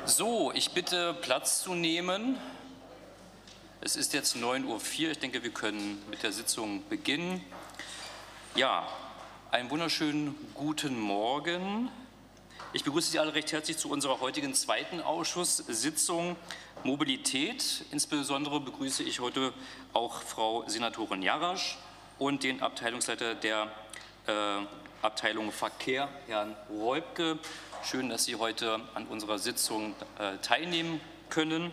So, ich bitte Platz zu nehmen. Es ist jetzt 9:04 Uhr. Ich denke, wir können mit der Sitzung beginnen. Ja, einen wunderschönen guten Morgen. Ich begrüße Sie alle recht herzlich zu unserer heutigen zweiten Ausschusssitzung Mobilität. Insbesondere begrüße ich heute auch Frau Senatorin Jarasch und den Abteilungsleiter der Abteilung Verkehr, Herrn Reubke. Schön, dass Sie heute an unserer Sitzung teilnehmen können.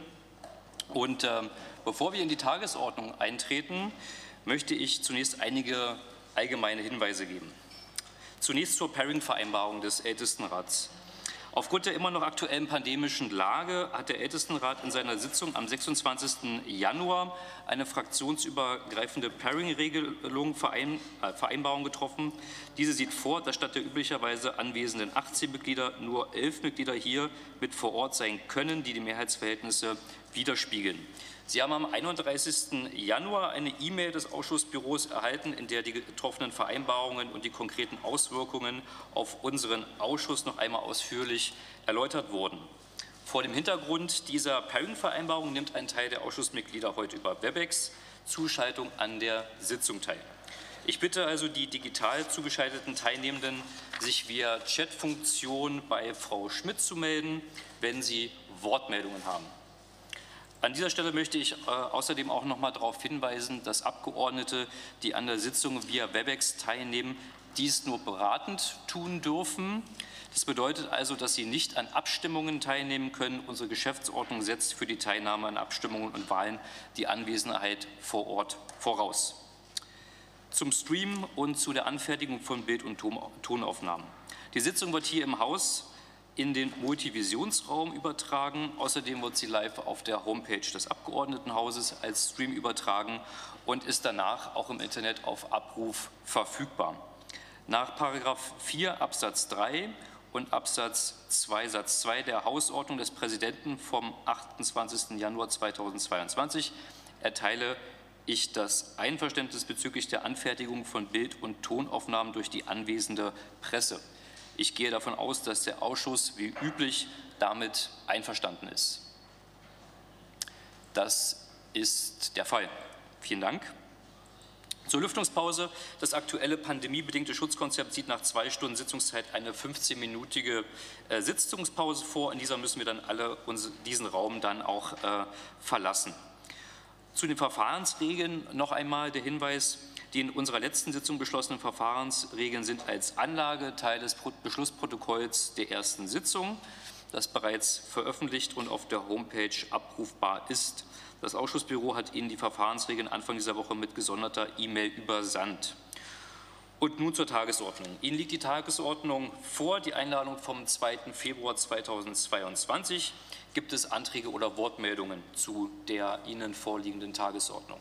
Und bevor wir in die Tagesordnung eintreten, möchte ich zunächst einige allgemeine Hinweise geben. Zunächst zur Pairing-Vereinbarung des Ältestenrats. Aufgrund der immer noch aktuellen pandemischen Lage hat der Ältestenrat in seiner Sitzung am 26. Januar eine fraktionsübergreifende Pairing-Regelung, Vereinbarung getroffen. Diese sieht vor, dass statt der üblicherweise anwesenden 18 Mitglieder nur 11 Mitglieder hier mit vor Ort sein können, die die Mehrheitsverhältnisse widerspiegeln. Sie haben am 31. Januar eine E-Mail des Ausschussbüros erhalten, in der die getroffenen Vereinbarungen und die konkreten Auswirkungen auf unseren Ausschuss noch einmal ausführlich erläutert wurden. Vor dem Hintergrund dieser Pairing-Vereinbarung nimmt ein Teil der Ausschussmitglieder heute über Webex-Zuschaltung an der Sitzung teil. Ich bitte also die digital zugeschalteten Teilnehmenden, sich via Chatfunktion bei Frau Schmidt zu melden, wenn sie Wortmeldungen haben. An dieser Stelle möchte ich außerdem auch noch mal darauf hinweisen, dass Abgeordnete, die an der Sitzung via Webex teilnehmen, dies nur beratend tun dürfen. Das bedeutet also, dass sie nicht an Abstimmungen teilnehmen können. Unsere Geschäftsordnung setzt für die Teilnahme an Abstimmungen und Wahlen die Anwesenheit vor Ort voraus. Zum Stream und zu der Anfertigung von Bild- und Tonaufnahmen. Die Sitzung wird hier im Haus in den Multivisionsraum übertragen. Außerdem wird sie live auf der Homepage des Abgeordnetenhauses als Stream übertragen und ist danach auch im Internet auf Abruf verfügbar. Nach § 4 Absatz 3 und Absatz 2 Satz 2 der Hausordnung des Präsidenten vom 28. Januar 2022 erteile ich das Einverständnis bezüglich der Anfertigung von Bild- und Tonaufnahmen durch die anwesende Presse. Ich gehe davon aus, dass der Ausschuss wie üblich damit einverstanden ist. Das ist der Fall. Vielen Dank. Zur Lüftungspause. Das aktuelle pandemiebedingte Schutzkonzept sieht nach 2 Stunden Sitzungszeit eine 15-minütige Sitzungspause vor. In dieser müssen wir dann alle diesen Raum dann auch verlassen. Zu den Verfahrensregeln noch einmal der Hinweis: Die in unserer letzten Sitzung beschlossenen Verfahrensregeln sind als Anlage Teil des Beschlussprotokolls der ersten Sitzung, das bereits veröffentlicht und auf der Homepage abrufbar ist. Das Ausschussbüro hat Ihnen die Verfahrensregeln Anfang dieser Woche mit gesonderter E-Mail übersandt. Und nun zur Tagesordnung. Ihnen liegt die Tagesordnung vor, die Einladung vom 2. Februar 2022. Gibt es Anträge oder Wortmeldungen zu der Ihnen vorliegenden Tagesordnung?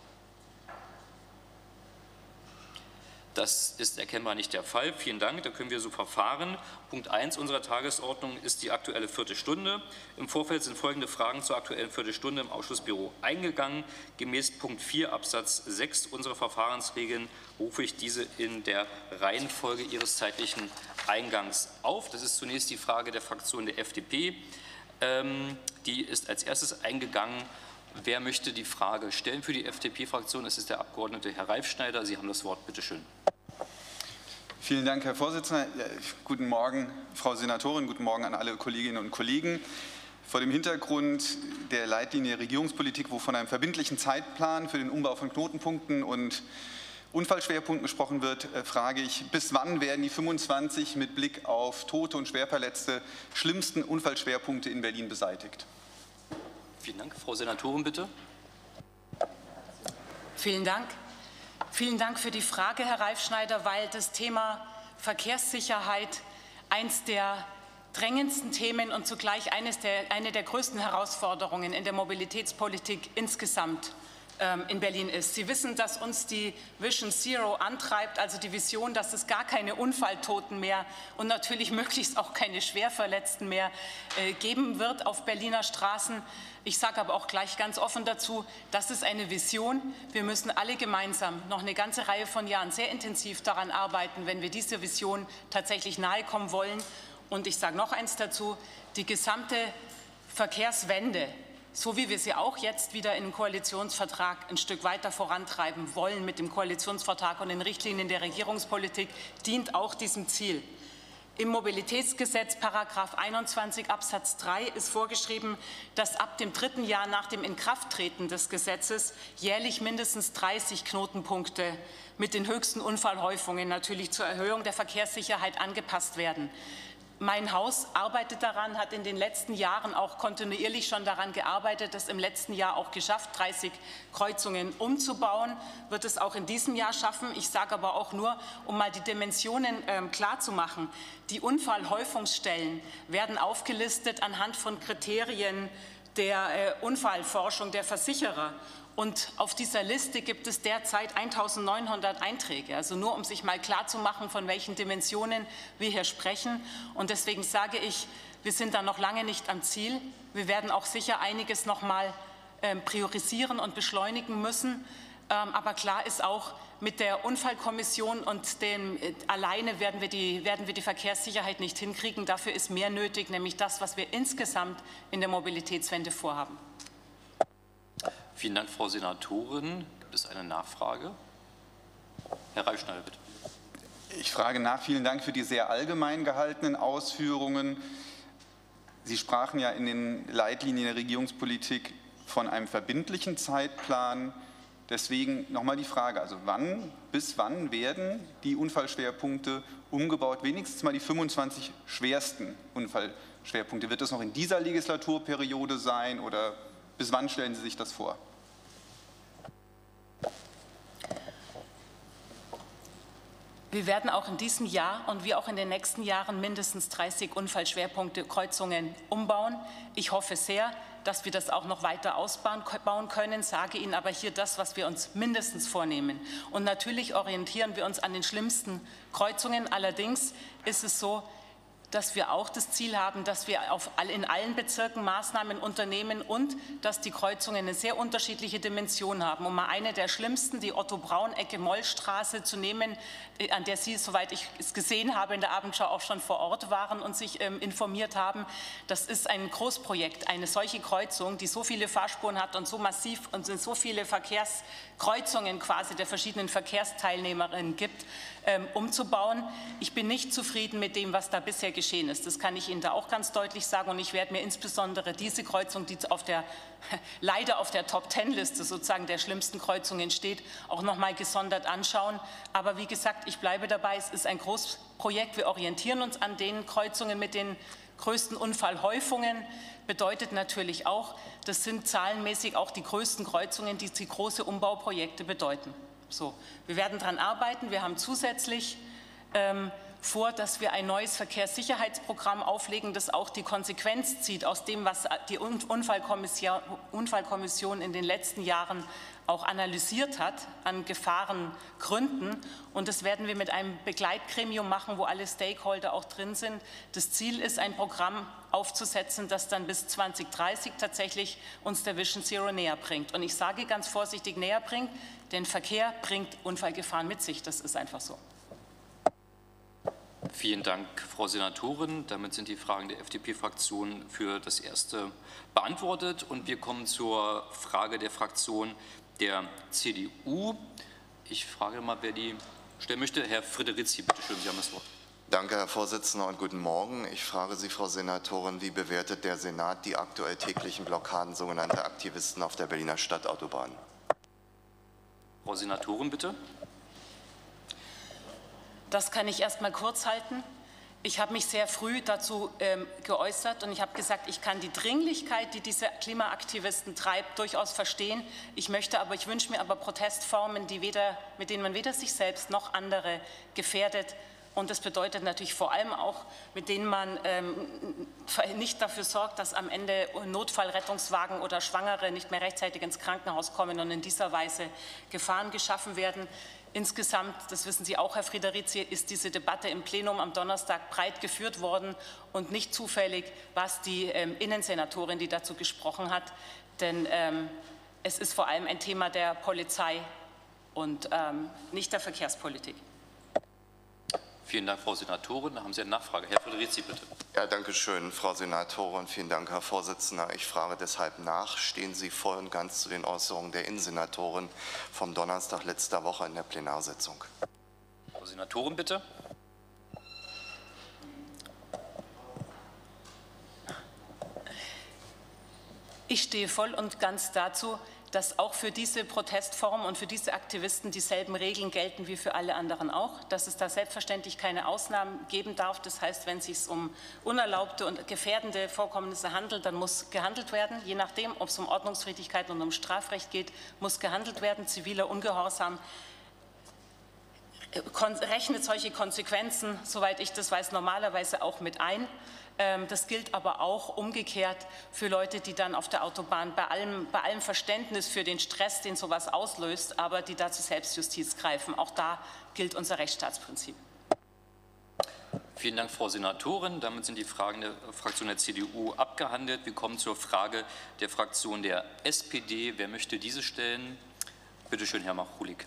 Das ist erkennbar nicht der Fall. Vielen Dank, da können wir so verfahren. Punkt 1 unserer Tagesordnung ist die Aktuelle Viertelstunde. Im Vorfeld sind folgende Fragen zur Aktuellen Viertelstunde im Ausschussbüro eingegangen. Gemäß Punkt 4 Absatz 6 unserer Verfahrensregeln rufe ich diese in der Reihenfolge ihres zeitlichen Eingangs auf. Das ist zunächst die Frage der Fraktion der FDP. Die ist als erstes eingegangen. Wer möchte die Frage stellen für die FDP-Fraktion? Es ist der Abgeordnete Herr Reifschneider. Sie haben das Wort. Bitte schön. Vielen Dank, Herr Vorsitzender. Guten Morgen, Frau Senatorin. Guten Morgen an alle Kolleginnen und Kollegen. Vor dem Hintergrund der Leitlinie Regierungspolitik, wo von einem verbindlichen Zeitplan für den Umbau von Knotenpunkten und Unfallschwerpunkten gesprochen wird, frage ich, bis wann werden die 25 mit Blick auf Tote und Schwerverletzte schlimmsten Unfallschwerpunkte in Berlin beseitigt? Vielen Dank. Frau Senatorin, bitte. Vielen Dank. Vielen Dank für die Frage, Herr Reifschneider, weil das Thema Verkehrssicherheit eines der drängendsten Themen und zugleich eine der größten Herausforderungen in der Mobilitätspolitik insgesamt in Berlin ist. Sie wissen, dass uns die Vision Zero antreibt, also die Vision, dass es gar keine Unfalltoten mehr und natürlich möglichst auch keine Schwerverletzten mehr geben wird auf Berliner Straßen. Ich sage aber auch gleich ganz offen dazu, das ist eine Vision. Wir müssen alle gemeinsam noch eine ganze Reihe von Jahren sehr intensiv daran arbeiten, wenn wir dieser Vision tatsächlich nahe kommen wollen. Und ich sage noch eins dazu, die gesamte Verkehrswende, so wie wir sie auch jetzt wieder im Koalitionsvertrag ein Stück weiter vorantreiben wollen mit dem Koalitionsvertrag und den Richtlinien der Regierungspolitik, dient auch diesem Ziel. Im Mobilitätsgesetz § 21 Absatz 3 ist vorgeschrieben, dass ab dem 3. Jahr nach dem Inkrafttreten des Gesetzes jährlich mindestens 30 Knotenpunkte mit den höchsten Unfallhäufungen natürlich zur Erhöhung der Verkehrssicherheit angepasst werden. Mein Haus arbeitet daran, hat in den letzten Jahren auch kontinuierlich schon daran gearbeitet, das im letzten Jahr auch geschafft, 30 Kreuzungen umzubauen, wird es auch in diesem Jahr schaffen. Ich sage aber auch nur, um mal die Dimensionen klar zu machen, die Unfallhäufungsstellen werden aufgelistet anhand von Kriterien der Unfallforschung der Versicherer. Und auf dieser Liste gibt es derzeit 1900 Einträge, also nur um sich mal klar zu machen, von welchen Dimensionen wir hier sprechen. Und deswegen sage ich, wir sind da noch lange nicht am Ziel. Wir werden auch sicher einiges noch mal priorisieren und beschleunigen müssen. Aber klar ist auch, mit der Unfallkommission und dem alleine werden wir die Verkehrssicherheit nicht hinkriegen. Dafür ist mehr nötig, nämlich das, was wir insgesamt in der Mobilitätswende vorhaben. Vielen Dank, Frau Senatorin. Gibt es eine Nachfrage? Herr Reifschneider, bitte. Ich frage nach. Vielen Dank für die sehr allgemein gehaltenen Ausführungen. Sie sprachen ja in den Leitlinien der Regierungspolitik von einem verbindlichen Zeitplan. Deswegen nochmal die Frage, also bis wann werden die Unfallschwerpunkte umgebaut, wenigstens mal die 25 schwersten Unfallschwerpunkte? Wird das noch in dieser Legislaturperiode sein oder bis wann stellen Sie sich das vor? Wir werden auch in diesem Jahr und wie auch in den nächsten Jahren mindestens 30 Unfallschwerpunkte, Kreuzungen umbauen. Ich hoffe sehr, dass wir das auch noch weiter ausbauen können, sage Ihnen aber hier das, was wir uns mindestens vornehmen. Und natürlich orientieren wir uns an den schlimmsten Kreuzungen. Allerdings ist es so, dass wir auch das Ziel haben, dass wir in allen Bezirken Maßnahmen unternehmen und dass die Kreuzungen eine sehr unterschiedliche Dimension haben. Um mal eine der schlimmsten, die Otto-Braun-Ecke Mollstraße zu nehmen, an der Sie, soweit ich es gesehen habe, in der Abendschau auch schon vor Ort waren und sich informiert haben. Das ist ein Großprojekt, eine solche Kreuzung, die so viele Fahrspuren hat und so massiv und so viele Verkehrskreuzungen quasi der verschiedenen Verkehrsteilnehmerinnen gibt, umzubauen. Ich bin nicht zufrieden mit dem, was da bisher geschehen ist. Das kann ich Ihnen da auch ganz deutlich sagen. Und ich werde mir insbesondere diese Kreuzung, die leider auf der Top-10-Liste sozusagen der schlimmsten Kreuzungen steht, auch noch mal gesondert anschauen. Aber wie gesagt, ich bleibe dabei, es ist ein Großprojekt. Wir orientieren uns an den Kreuzungen mit den größten Unfallhäufungen. Bedeutet natürlich auch, das sind zahlenmäßig auch die größten Kreuzungen, die große Umbauprojekte bedeuten. So, wir werden daran arbeiten. Wir haben zusätzlich vor, dass wir ein neues Verkehrssicherheitsprogramm auflegen, das auch die Konsequenz zieht aus dem, was die Unfallkommission in den letzten Jahren auch analysiert hat an Gefahrengründen. Und das werden wir mit einem Begleitgremium machen, wo alle Stakeholder auch drin sind. Das Ziel ist, ein Programm aufzusetzen, das dann bis 2030 tatsächlich uns der Vision Zero näher bringt. Und ich sage ganz vorsichtig näher bringt, denn Verkehr bringt Unfallgefahren mit sich. Das ist einfach so. Vielen Dank, Frau Senatorin. Damit sind die Fragen der FDP-Fraktion für das Erste beantwortet. Und wir kommen zur Frage der Fraktion der CDU. Ich frage mal, wer die stellen möchte. Herr Friederici, bitte schön, Sie haben das Wort. Danke, Herr Vorsitzender, und guten Morgen. Ich frage Sie, Frau Senatorin, wie bewertet der Senat die aktuell täglichen Blockaden sogenannter Aktivisten auf der Berliner Stadtautobahn? Frau Senatorin, bitte. Das kann ich erst mal kurz halten. Ich habe mich sehr früh dazu geäußert und ich habe gesagt, ich kann die Dringlichkeit, die diese Klimaaktivisten treibt, durchaus verstehen. Ich wünsche mir aber Protestformen, mit denen man weder sich selbst noch andere gefährdet. Und das bedeutet natürlich vor allem auch, mit denen man nicht dafür sorgt, dass am Ende Notfallrettungswagen oder Schwangere nicht mehr rechtzeitig ins Krankenhaus kommen und in dieser Weise Gefahren geschaffen werden. Insgesamt, das wissen Sie auch, Herr Friederici, ist diese Debatte im Plenum am Donnerstag breit geführt worden und nicht zufällig war es die Innensenatorin, die dazu gesprochen hat, denn es ist vor allem ein Thema der Polizei und nicht der Verkehrspolitik. Vielen Dank, Frau Senatorin. Haben Sie eine Nachfrage? Herr Friederici, bitte. Ja, danke schön, Frau Senatorin. Vielen Dank, Herr Vorsitzender. Ich frage deshalb nach, stehen Sie voll und ganz zu den Äußerungen der Innensenatorin vom Donnerstag letzter Woche in der Plenarsitzung? Frau Senatorin, bitte. Ich stehe voll und ganz dazu, dass auch für diese Protestform und für diese Aktivisten dieselben Regeln gelten wie für alle anderen auch, dass es da selbstverständlich keine Ausnahmen geben darf. Das heißt, wenn es sich um unerlaubte und gefährdende Vorkommnisse handelt, dann muss gehandelt werden. Je nachdem, ob es um Ordnungswidrigkeit und um Strafrecht geht, muss gehandelt werden. Ziviler Ungehorsam rechnet solche Konsequenzen, soweit ich das weiß, normalerweise auch mit ein. Das gilt aber auch umgekehrt für Leute, die dann auf der Autobahn bei allem Verständnis für den Stress, den sowas auslöst, aber die da zur Selbstjustiz greifen. Auch da gilt unser Rechtsstaatsprinzip. Vielen Dank, Frau Senatorin. Damit sind die Fragen der Fraktion der CDU abgehandelt. Wir kommen zur Frage der Fraktion der SPD. Wer möchte diese stellen? Bitte schön, Herr Machulik.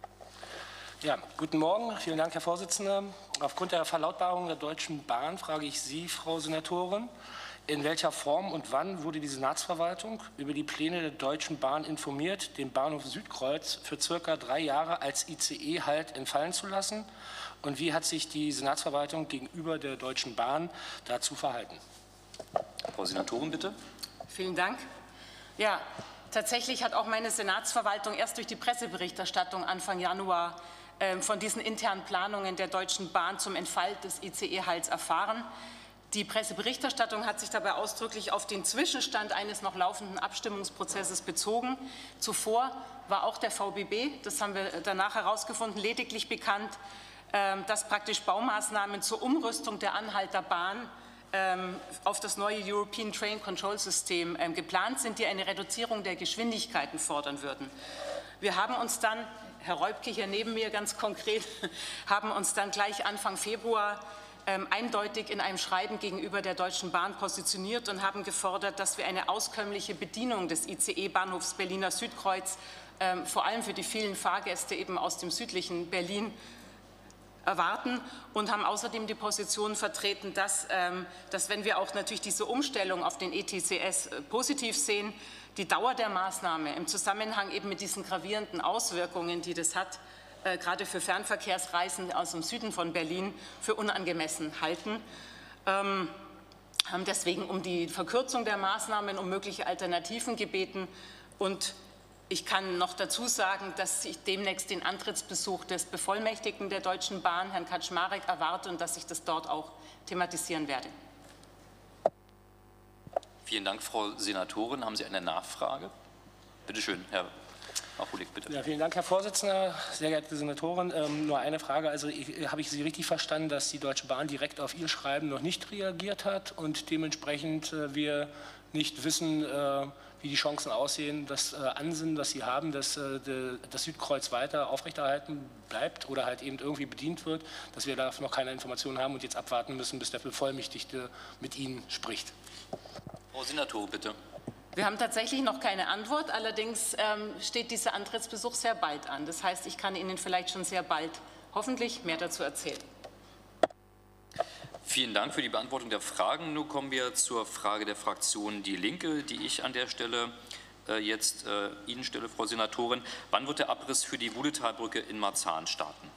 Ja, guten Morgen. Vielen Dank, Herr Vorsitzender. Aufgrund der Verlautbarung der Deutschen Bahn frage ich Sie, Frau Senatorin, in welcher Form und wann wurde die Senatsverwaltung über die Pläne der Deutschen Bahn informiert, den Bahnhof Südkreuz für ca. 3 Jahre als ICE-Halt entfallen zu lassen? Und wie hat sich die Senatsverwaltung gegenüber der Deutschen Bahn dazu verhalten? Frau Senatorin, bitte. Vielen Dank. Ja, tatsächlich hat auch meine Senatsverwaltung erst durch die Presseberichterstattung Anfang Januar von diesen internen Planungen der Deutschen Bahn zum Entfall des ICE-Halts erfahren. Die Presseberichterstattung hat sich dabei ausdrücklich auf den Zwischenstand eines noch laufenden Abstimmungsprozesses bezogen. Zuvor war auch der VBB, das haben wir danach herausgefunden, lediglich bekannt, dass praktisch Baumaßnahmen zur Umrüstung der Anhalter Bahn auf das neue European Train Control System geplant sind, die eine Reduzierung der Geschwindigkeiten fordern würden. Wir haben uns dann, Herr Reubke hier neben mir ganz konkret, haben uns dann gleich Anfang Februar eindeutig in einem Schreiben gegenüber der Deutschen Bahn positioniert und haben gefordert, dass wir eine auskömmliche Bedienung des ICE-Bahnhofs Berliner Südkreuz, vor allem für die vielen Fahrgäste eben aus dem südlichen Berlin, erwarten und haben außerdem die Position vertreten, dass wenn wir auch natürlich diese Umstellung auf den ETCS positiv sehen, die Dauer der Maßnahme im Zusammenhang eben mit diesen gravierenden Auswirkungen, die das hat, gerade für Fernverkehrsreisen aus dem Süden von Berlin, für unangemessen halten. Haben deswegen um die Verkürzung der Maßnahmen, um mögliche Alternativen gebeten. Und ich kann noch dazu sagen, dass ich demnächst den Antrittsbesuch des Bevollmächtigten der Deutschen Bahn, Herrn Kaczmarek, erwarte und dass ich das dort auch thematisieren werde. Vielen Dank, Frau Senatorin. Haben Sie eine Nachfrage? Bitte schön, Herr Machulik, bitte. Ja, vielen Dank, Herr Vorsitzender. Sehr geehrte Senatorin, nur eine Frage. Also habe ich Sie richtig verstanden, dass die Deutsche Bahn direkt auf Ihr Schreiben noch nicht reagiert hat und dementsprechend wir nicht wissen, wie die Chancen aussehen, das Ansinnen, das Sie haben, dass das Südkreuz weiter aufrechterhalten bleibt oder halt eben irgendwie bedient wird, dass wir da noch keine Informationen haben und jetzt abwarten müssen, bis der Bevollmächtigte mit Ihnen spricht? Frau Senatorin, bitte. Wir haben tatsächlich noch keine Antwort, allerdings steht dieser Antrittsbesuch sehr bald an. Das heißt, ich kann Ihnen vielleicht schon sehr bald hoffentlich mehr dazu erzählen. Vielen Dank für die Beantwortung der Fragen. Nun kommen wir zur Frage der Fraktion Die Linke, die ich an der Stelle jetzt Ihnen stelle, Frau Senatorin. Wann wird der Abriss für die Wuhletalbrücke in Marzahn starten?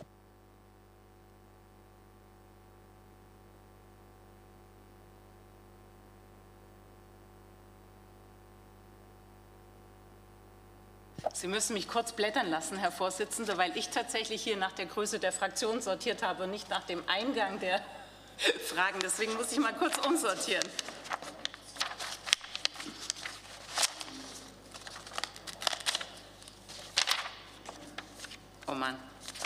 Sie müssen mich kurz blättern lassen, Herr Vorsitzender, weil ich tatsächlich hier nach der Größe der Fraktion sortiert habe und nicht nach dem Eingang der Fragen. Deswegen muss ich mal kurz umsortieren. Oh Mann.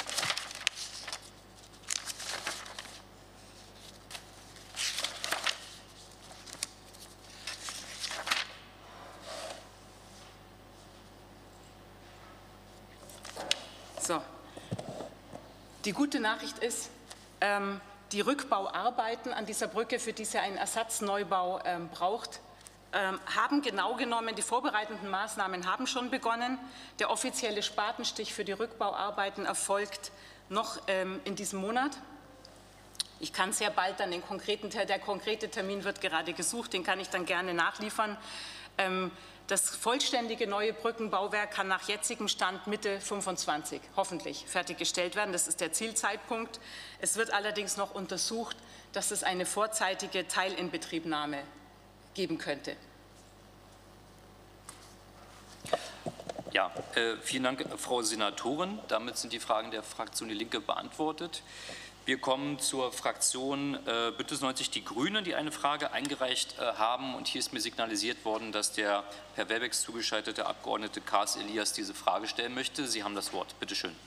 So. Die gute Nachricht ist, die Rückbauarbeiten an dieser Brücke, für die es ja einen Ersatzneubau braucht, haben genau genommen, die vorbereitenden Maßnahmen haben schon begonnen. Der offizielle Spatenstich für die Rückbauarbeiten erfolgt noch in diesem Monat. Ich kann sehr bald dann der konkrete Termin wird gerade gesucht, den kann ich dann gerne nachliefern. Das vollständige neue Brückenbauwerk kann nach jetzigem Stand Mitte 25 hoffentlich fertiggestellt werden. Das ist der Zielzeitpunkt. Es wird allerdings noch untersucht, dass es eine vorzeitige Teilinbetriebnahme geben könnte. Ja, vielen Dank, Frau Senatorin. Damit sind die Fragen der Fraktion Die Linke beantwortet. Wir kommen zur Fraktion Bündnis 90 Die Grünen, die eine Frage eingereicht haben. Und hier ist mir signalisiert worden, dass der per Webex zugeschaltete Abgeordnete Kars Elias diese Frage stellen möchte. Sie haben das Wort. Bitte schön.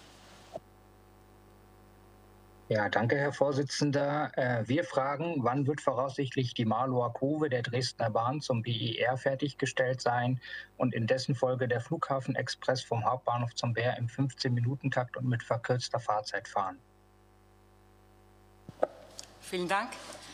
Ja, danke, Herr Vorsitzender. Wir fragen, wann wird voraussichtlich die Marlower Kurve der Dresdner Bahn zum BER fertiggestellt sein und in dessen Folge der Flughafenexpress vom Hauptbahnhof zum Bär im 15-Minuten-Takt und mit verkürzter Fahrzeit fahren? Vielen Dank.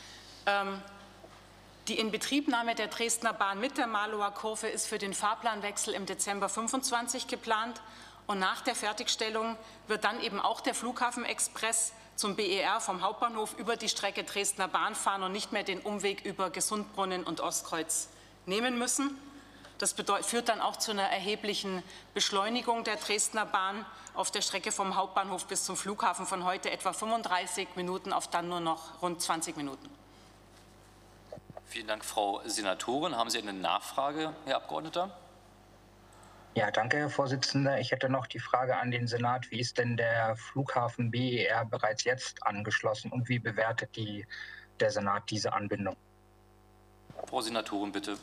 Die Inbetriebnahme der Dresdner Bahn mit der Marlower Kurve ist für den Fahrplanwechsel im Dezember 25 geplant. Und nach der Fertigstellung wird dann eben auch der Flughafenexpress zum BER vom Hauptbahnhof über die Strecke Dresdner Bahn fahren und nicht mehr den Umweg über Gesundbrunnen und Ostkreuz nehmen müssen. Das führt dann auch zu einer erheblichen Beschleunigung der Dresdner Bahn auf der Strecke vom Hauptbahnhof bis zum Flughafen von heute etwa 35 Minuten auf dann nur noch rund 20 Minuten. Vielen Dank, Frau Senatorin. Haben Sie eine Nachfrage, Herr Abgeordneter? Ja, danke, Herr Vorsitzender. Ich hätte noch die Frage an den Senat, wie ist denn der Flughafen BER bereits jetzt angeschlossen und wie bewertet der Senat diese Anbindung? Frau Senatorin, bitte.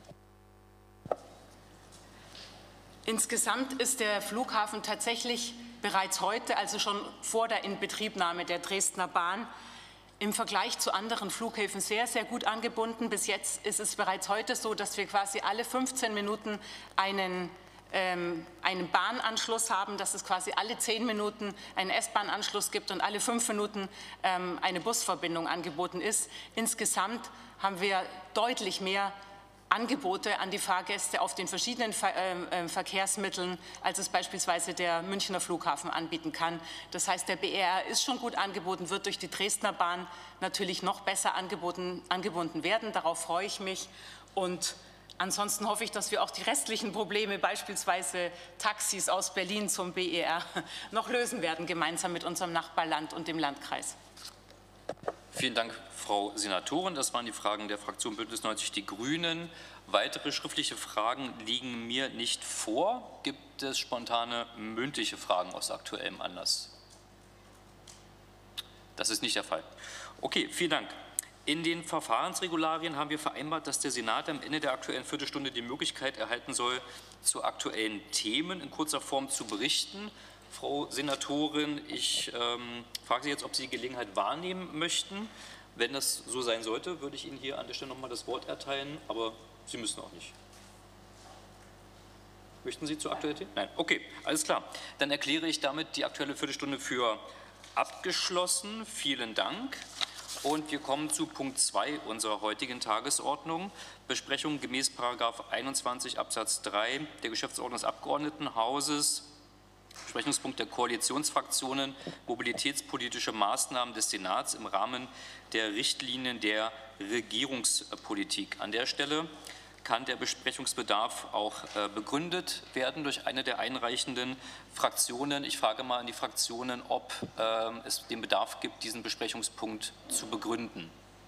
Insgesamt ist der Flughafen tatsächlich bereits heute, also schon vor der Inbetriebnahme der Dresdner Bahn, im Vergleich zu anderen Flughäfen sehr, sehr gut angebunden. Bis jetzt ist es bereits heute so, dass wir quasi alle 15 Minuten einen Bahnanschluss haben, dass es quasi alle 10 Minuten einen S-Bahn-Anschluss gibt und alle 5 Minuten eine Busverbindung angeboten ist. Insgesamt haben wir deutlich mehr Angebote an die Fahrgäste auf den verschiedenen Verkehrsmitteln, als es beispielsweise der Münchner Flughafen anbieten kann. Das heißt, der BER ist schon gut angeboten, wird durch die Dresdner Bahn natürlich noch besser angebunden werden. Darauf freue ich mich. Und ansonsten hoffe ich, dass wir auch die restlichen Probleme, beispielsweise Taxis aus Berlin zum BER, noch lösen werden, gemeinsam mit unserem Nachbarland und dem Landkreis. Vielen Dank, Frau Senatorin. Das waren die Fragen der Fraktion Bündnis 90 Die Grünen. Weitere schriftliche Fragen liegen mir nicht vor. Gibt es spontane mündliche Fragen aus aktuellem Anlass? Das ist nicht der Fall. Okay, vielen Dank. In den Verfahrensregularien haben wir vereinbart, dass der Senat am Ende der aktuellen Viertelstunde die Möglichkeit erhalten soll, zu aktuellen Themen in kurzer Form zu berichten. Frau Senatorin, ich frage Sie jetzt, ob Sie die Gelegenheit wahrnehmen möchten. Wenn das so sein sollte, würde ich Ihnen hier an der Stelle noch mal das Wort erteilen, aber Sie müssen auch nicht. Möchten Sie zur aktuellen Themen? Nein, okay, alles klar. Dann erkläre ich damit die aktuelle Viertelstunde für abgeschlossen. Vielen Dank. Und wir kommen zu Punkt 2 unserer heutigen Tagesordnung. Besprechung gemäß § 21 Absatz 3 der Geschäftsordnung des Abgeordnetenhauses. Besprechungspunkt der Koalitionsfraktionen, mobilitätspolitische Maßnahmen des Senats im Rahmen der Richtlinien der Regierungspolitik. An der Stelle kann der Besprechungsbedarf auch begründet werden durch eine der einreichenden Fraktionen. Ich frage mal an die Fraktionen, ob es den Bedarf gibt, diesen Besprechungspunkt zu begründen.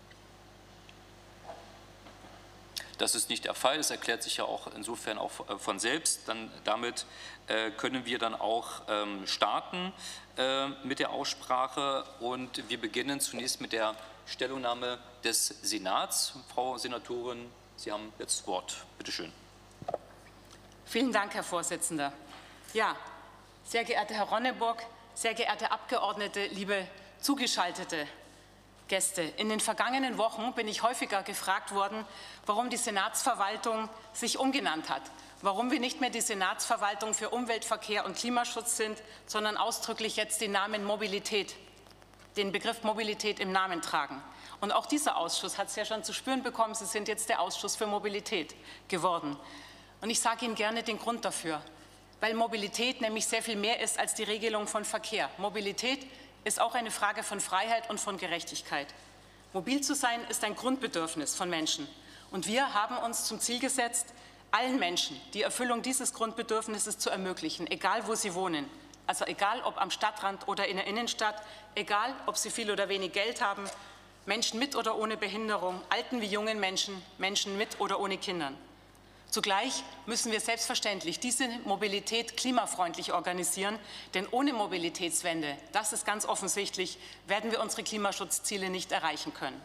Das ist nicht der Fall. Das erklärt sich ja auch insofern auch von selbst. Damit können wir dann auch starten mit der Aussprache. Und wir beginnen zunächst mit der Stellungnahme des Senats. Frau Senatorin, Sie haben jetzt das Wort. Bitte schön. Vielen Dank, Herr Vorsitzender. Ja, sehr geehrter Herr Ronneburg, sehr geehrte Abgeordnete, liebe zugeschaltete Gäste. In den vergangenen Wochen bin ich häufiger gefragt worden, warum die Senatsverwaltung sich umgenannt hat, warum wir nicht mehr die Senatsverwaltung für Umwelt, Verkehr und Klimaschutz sind, sondern ausdrücklich jetzt den Begriff Mobilität im Namen tragen. Und auch dieser Ausschuss hat es ja schon zu spüren bekommen, Sie sind jetzt der Ausschuss für Mobilität geworden. Und ich sage Ihnen gerne den Grund dafür, weil Mobilität nämlich sehr viel mehr ist als die Regelung von Verkehr. Mobilität ist auch eine Frage von Freiheit und von Gerechtigkeit. Mobil zu sein ist ein Grundbedürfnis von Menschen. Und wir haben uns zum Ziel gesetzt, allen Menschen die Erfüllung dieses Grundbedürfnisses zu ermöglichen, egal wo sie wohnen. Also egal ob am Stadtrand oder in der Innenstadt, egal ob sie viel oder wenig Geld haben, Menschen mit oder ohne Behinderung, alten wie jungen Menschen, Menschen mit oder ohne Kindern. Zugleich müssen wir selbstverständlich diese Mobilität klimafreundlich organisieren, denn ohne Mobilitätswende, das ist ganz offensichtlich, werden wir unsere Klimaschutzziele nicht erreichen können.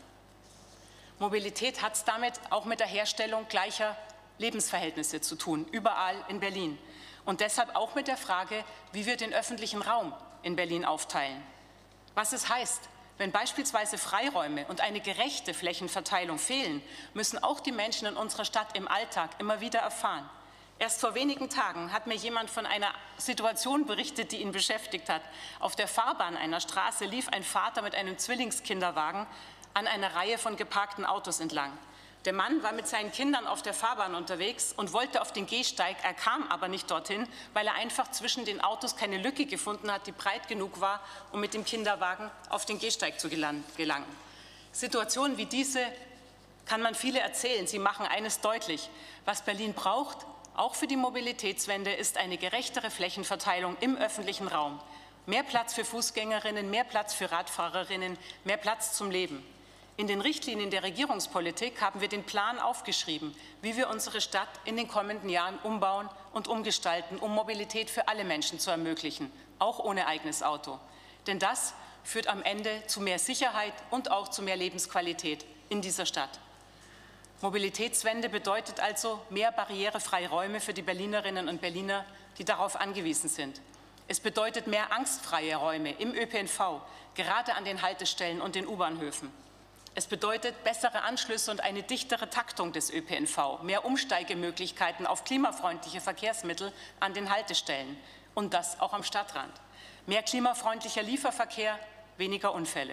Mobilität hat es damit auch mit der Herstellung gleicher Lebensverhältnisse zu tun, überall in Berlin. Und deshalb auch mit der Frage, wie wir den öffentlichen Raum in Berlin aufteilen. Was es heißt, wenn beispielsweise Freiräume und eine gerechte Flächenverteilung fehlen, müssen auch die Menschen in unserer Stadt im Alltag immer wieder erfahren. Erst vor wenigen Tagen hat mir jemand von einer Situation berichtet, die ihn beschäftigt hat. Auf der Fahrbahn einer Straße lief ein Vater mit einem Zwillingskinderwagen an einer Reihe von geparkten Autos entlang. Der Mann war mit seinen Kindern auf der Fahrbahn unterwegs und wollte auf den Gehsteig, er kam aber nicht dorthin, weil er einfach zwischen den Autos keine Lücke gefunden hat, die breit genug war, um mit dem Kinderwagen auf den Gehsteig zu gelangen. Situationen wie diese kann man viele erzählen. Sie machen eines deutlich: Was Berlin braucht, auch für die Mobilitätswende, ist eine gerechtere Flächenverteilung im öffentlichen Raum. Mehr Platz für Fußgängerinnen, mehr Platz für Radfahrerinnen, mehr Platz zum Leben. In den Richtlinien der Regierungspolitik haben wir den Plan aufgeschrieben, wie wir unsere Stadt in den kommenden Jahren umbauen und umgestalten, um Mobilität für alle Menschen zu ermöglichen, auch ohne eigenes Auto. Denn das führt am Ende zu mehr Sicherheit und auch zu mehr Lebensqualität in dieser Stadt. Mobilitätswende bedeutet also mehr barrierefreie Räume für die Berlinerinnen und Berliner, die darauf angewiesen sind. Es bedeutet mehr angstfreie Räume im ÖPNV, gerade an den Haltestellen und den U-Bahnhöfen. Es bedeutet bessere Anschlüsse und eine dichtere Taktung des ÖPNV, mehr Umsteigemöglichkeiten auf klimafreundliche Verkehrsmittel an den Haltestellen und das auch am Stadtrand. Mehr klimafreundlicher Lieferverkehr, weniger Unfälle.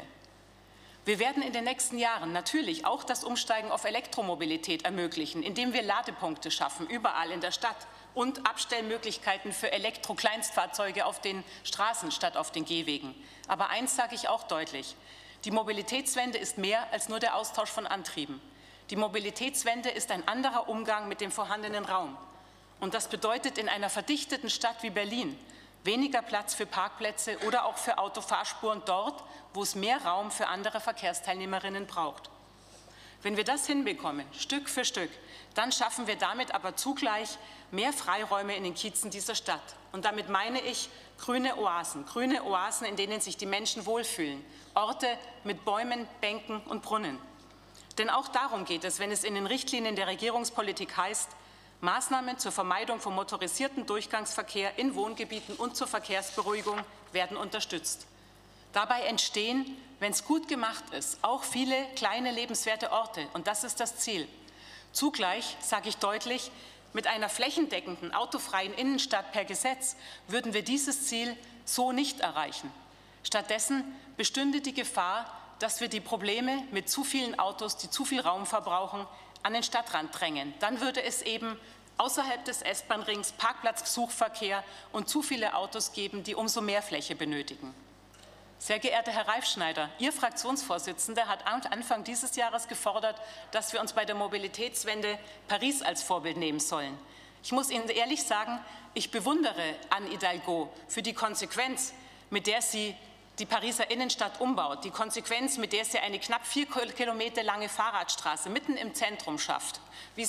Wir werden in den nächsten Jahren natürlich auch das Umsteigen auf Elektromobilität ermöglichen, indem wir Ladepunkte schaffen, überall in der Stadt, und Abstellmöglichkeiten für Elektro-Kleinstfahrzeuge auf den Straßen statt auf den Gehwegen. Aber eins sage ich auch deutlich: Die Mobilitätswende ist mehr als nur der Austausch von Antrieben. Die Mobilitätswende ist ein anderer Umgang mit dem vorhandenen Raum. Und das bedeutet in einer verdichteten Stadt wie Berlin weniger Platz für Parkplätze oder auch für Autofahrspuren dort, wo es mehr Raum für andere Verkehrsteilnehmerinnen braucht. Wenn wir das hinbekommen, Stück für Stück, dann schaffen wir damit aber zugleich mehr Freiräume in den Kiezen dieser Stadt. Und damit meine ich grüne Oasen, in denen sich die Menschen wohlfühlen, Orte mit Bäumen, Bänken und Brunnen. Denn auch darum geht es, wenn es in den Richtlinien der Regierungspolitik heißt, Maßnahmen zur Vermeidung von motorisierten Durchgangsverkehr in Wohngebieten und zur Verkehrsberuhigung werden unterstützt. Dabei entstehen, wenn es gut gemacht ist, auch viele kleine lebenswerte Orte, und das ist das Ziel. Zugleich sage ich deutlich, mit einer flächendeckenden, autofreien Innenstadt per Gesetz würden wir dieses Ziel so nicht erreichen. Stattdessen bestünde die Gefahr, dass wir die Probleme mit zu vielen Autos, die zu viel Raum verbrauchen, an den Stadtrand drängen. Dann würde es eben außerhalb des S-Bahn-Rings Parkplatzsuchverkehr und zu viele Autos geben, die umso mehr Fläche benötigen. Sehr geehrter Herr Reifschneider, Ihr Fraktionsvorsitzender hat Anfang dieses Jahres gefordert, dass wir uns bei der Mobilitätswende Paris als Vorbild nehmen sollen. Ich muss Ihnen ehrlich sagen, ich bewundere Anne Hidalgo für die Konsequenz, mit der sie die Pariser Innenstadt umbaut, die Konsequenz, mit der sie eine knapp 4 Kilometer lange Fahrradstraße mitten im Zentrum schafft, wie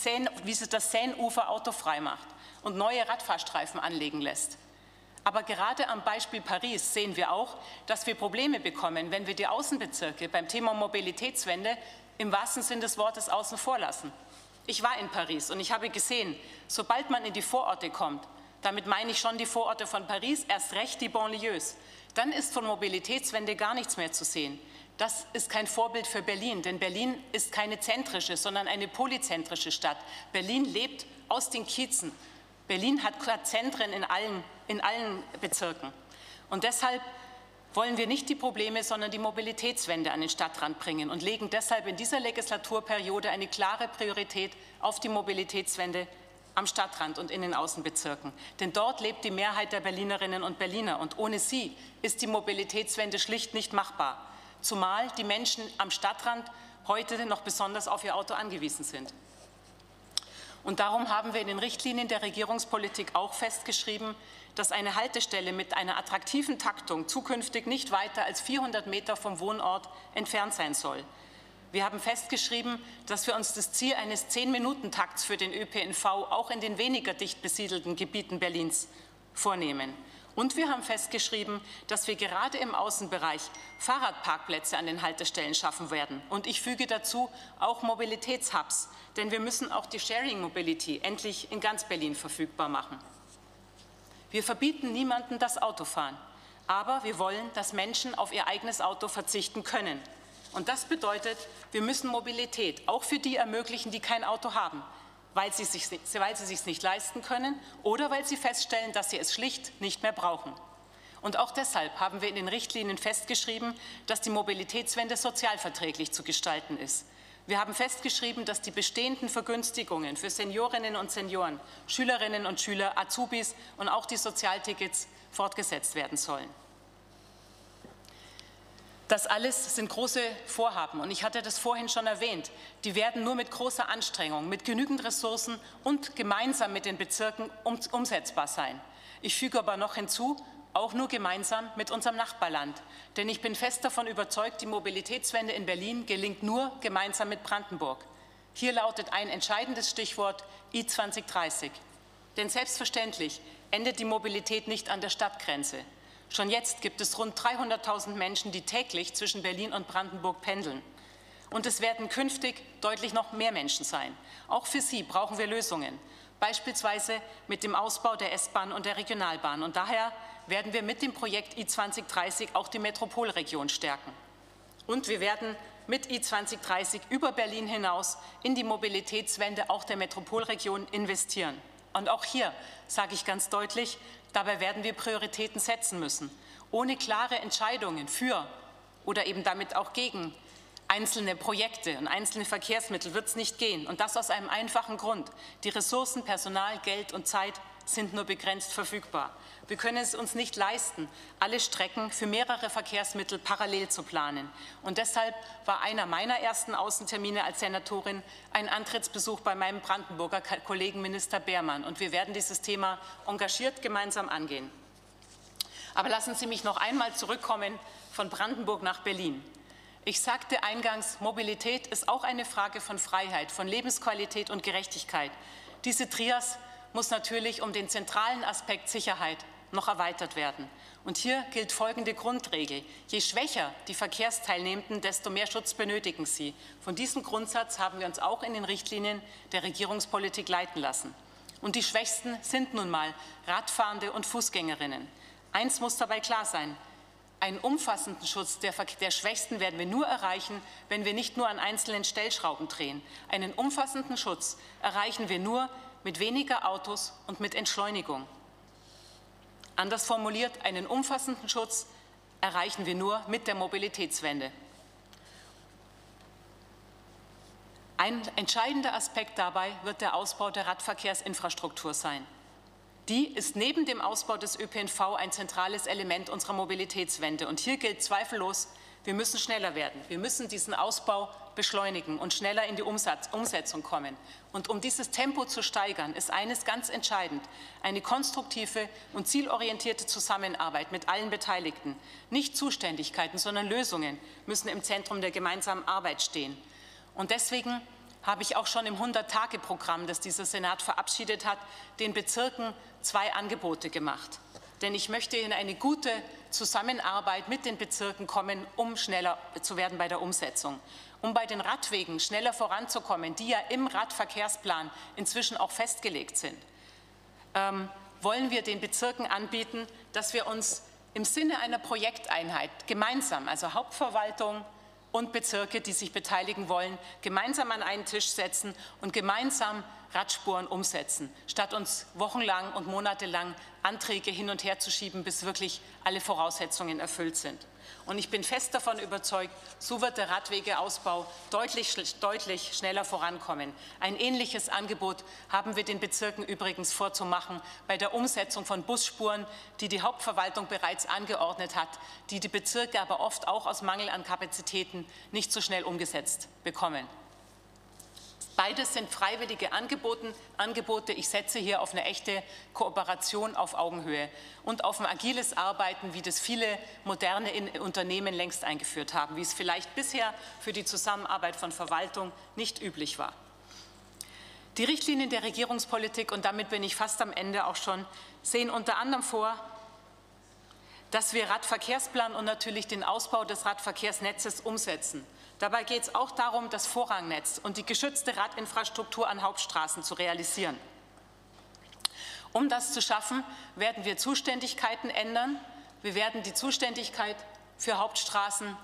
sie das Seineufer autofrei macht und neue Radfahrstreifen anlegen lässt. Aber gerade am Beispiel Paris sehen wir auch, dass wir Probleme bekommen, wenn wir die Außenbezirke beim Thema Mobilitätswende im wahrsten Sinn des Wortes außen vor lassen. Ich war in Paris und ich habe gesehen, sobald man in die Vororte kommt, damit meine ich schon die Vororte von Paris, erst recht die Banlieues, dann ist von Mobilitätswende gar nichts mehr zu sehen. Das ist kein Vorbild für Berlin, denn Berlin ist keine zentrische, sondern eine polyzentrische Stadt. Berlin lebt aus den Kiezen. Berlin hat Zentren in allen Bezirken. Und deshalb wollen wir nicht die Probleme, sondern die Mobilitätswende an den Stadtrand bringen und legen deshalb in dieser Legislaturperiode eine klare Priorität auf die Mobilitätswende am Stadtrand und in den Außenbezirken. Denn dort lebt die Mehrheit der Berlinerinnen und Berliner und ohne sie ist die Mobilitätswende schlicht nicht machbar. Zumal die Menschen am Stadtrand heute noch besonders auf ihr Auto angewiesen sind. Und darum haben wir in den Richtlinien der Regierungspolitik auch festgeschrieben, dass eine Haltestelle mit einer attraktiven Taktung zukünftig nicht weiter als 400 Meter vom Wohnort entfernt sein soll. Wir haben festgeschrieben, dass wir uns das Ziel eines 10-Minuten-Takts für den ÖPNV auch in den weniger dicht besiedelten Gebieten Berlins vornehmen. Und wir haben festgeschrieben, dass wir gerade im Außenbereich Fahrradparkplätze an den Haltestellen schaffen werden. Und ich füge dazu auch Mobilitätshubs, denn wir müssen auch die Sharing Mobility endlich in ganz Berlin verfügbar machen. Wir verbieten niemandem das Autofahren, aber wir wollen, dass Menschen auf ihr eigenes Auto verzichten können. Und das bedeutet, wir müssen Mobilität auch für die ermöglichen, die kein Auto haben, weil sie es nicht leisten können oder weil sie feststellen, dass sie es schlicht nicht mehr brauchen. Und auch deshalb haben wir in den Richtlinien festgeschrieben, dass die Mobilitätswende sozialverträglich zu gestalten ist. Wir haben festgeschrieben, dass die bestehenden Vergünstigungen für Seniorinnen und Senioren, Schülerinnen und Schüler, Azubis und auch die Sozialtickets fortgesetzt werden sollen. Das alles sind große Vorhaben und ich hatte das vorhin schon erwähnt. Die werden nur mit großer Anstrengung, mit genügend Ressourcen und gemeinsam mit den Bezirken umsetzbar sein. Ich füge aber noch hinzu, auch nur gemeinsam mit unserem Nachbarland. Denn ich bin fest davon überzeugt, die Mobilitätswende in Berlin gelingt nur gemeinsam mit Brandenburg. Hier lautet ein entscheidendes Stichwort I2030. Denn selbstverständlich endet die Mobilität nicht an der Stadtgrenze. Schon jetzt gibt es rund 300.000 Menschen, die täglich zwischen Berlin und Brandenburg pendeln. Und es werden künftig deutlich noch mehr Menschen sein. Auch für sie brauchen wir Lösungen, beispielsweise mit dem Ausbau der S-Bahn und der Regionalbahn. Und daher werden wir mit dem Projekt I2030 auch die Metropolregion stärken. Und wir werden mit I2030 über Berlin hinaus in die Mobilitätswende auch der Metropolregion investieren. Und auch hier sage ich ganz deutlich, dabei werden wir Prioritäten setzen müssen. Ohne klare Entscheidungen für oder eben damit auch gegen einzelne Projekte und einzelne Verkehrsmittel wird es nicht gehen. Und das aus einem einfachen Grund. Die Ressourcen, Personal, Geld und Zeit sind nur begrenzt verfügbar. Wir können es uns nicht leisten, alle Strecken für mehrere Verkehrsmittel parallel zu planen. Und deshalb war einer meiner ersten Außentermine als Senatorin ein Antrittsbesuch bei meinem Brandenburger Kollegen Minister Beermann. Und wir werden dieses Thema engagiert gemeinsam angehen. Aber lassen Sie mich noch einmal zurückkommen von Brandenburg nach Berlin. Ich sagte eingangs, Mobilität ist auch eine Frage von Freiheit, von Lebensqualität und Gerechtigkeit. Diese Trias muss natürlich um den zentralen Aspekt Sicherheit noch erweitert werden. Und hier gilt folgende Grundregel. Je schwächer die Verkehrsteilnehmenden, desto mehr Schutz benötigen sie. Von diesem Grundsatz haben wir uns auch in den Richtlinien der Regierungspolitik leiten lassen. Und die Schwächsten sind nun mal Radfahrende und Fußgängerinnen. Eins muss dabei klar sein. Einen umfassenden Schutz der Schwächsten werden wir nur erreichen, wenn wir nicht nur an einzelnen Stellschrauben drehen. Einen umfassenden Schutz erreichen wir nur mit weniger Autos und mit Entschleunigung. Anders formuliert, einen umfassenden Schutz erreichen wir nur mit der Mobilitätswende. Ein entscheidender Aspekt dabei wird der Ausbau der Radverkehrsinfrastruktur sein. Die ist neben dem Ausbau des ÖPNV ein zentrales Element unserer Mobilitätswende. Und hier gilt zweifellos, wir müssen schneller werden. Wir müssen diesen Ausbau beschleunigen und schneller in die Umsetzung kommen. Und um dieses Tempo zu steigern, ist eines ganz entscheidend: eine konstruktive und zielorientierte Zusammenarbeit mit allen Beteiligten. Nicht Zuständigkeiten, sondern Lösungen müssen im Zentrum der gemeinsamen Arbeit stehen. Und deswegen habe ich auch schon im 100-Tage-Programm, das dieser Senat verabschiedet hat, den Bezirken 2 Angebote gemacht. Denn ich möchte in eine gute Zusammenarbeit mit den Bezirken kommen, um schneller zu werden bei der Umsetzung. Um bei den Radwegen schneller voranzukommen, die ja im Radverkehrsplan inzwischen auch festgelegt sind, wollen wir den Bezirken anbieten, dass wir uns im Sinne einer Projekteinheit gemeinsam, also Hauptverwaltung und Bezirke, die sich beteiligen wollen, gemeinsam an einen Tisch setzen und gemeinsam Radspuren umsetzen, statt uns wochenlang und monatelang Anträge hin und her zu schieben, bis wirklich alle Voraussetzungen erfüllt sind. Und ich bin fest davon überzeugt, so wird der Radwegeausbau deutlich schneller vorankommen. Ein ähnliches Angebot haben wir den Bezirken übrigens vorzumachen bei der Umsetzung von Busspuren, die die Hauptverwaltung bereits angeordnet hat, die die Bezirke aber oft auch aus Mangel an Kapazitäten nicht so schnell umgesetzt bekommen. Beides sind freiwillige Angebote. Ich setze hier auf eine echte Kooperation auf Augenhöhe und auf ein agiles Arbeiten, wie das viele moderne Unternehmen längst eingeführt haben, wie es vielleicht bisher für die Zusammenarbeit von Verwaltung nicht üblich war. Die Richtlinien der Regierungspolitik, und damit bin ich fast am Ende auch schon, sehen unter anderem vor, dass wir Radverkehrsplan und natürlich den Ausbau des Radverkehrsnetzes umsetzen. Dabei geht es auch darum, das Vorrangnetz und die geschützte Radinfrastruktur an Hauptstraßen zu realisieren. Um das zu schaffen, werden wir Zuständigkeiten ändern. Wir werden die Zuständigkeit für Hauptstraßen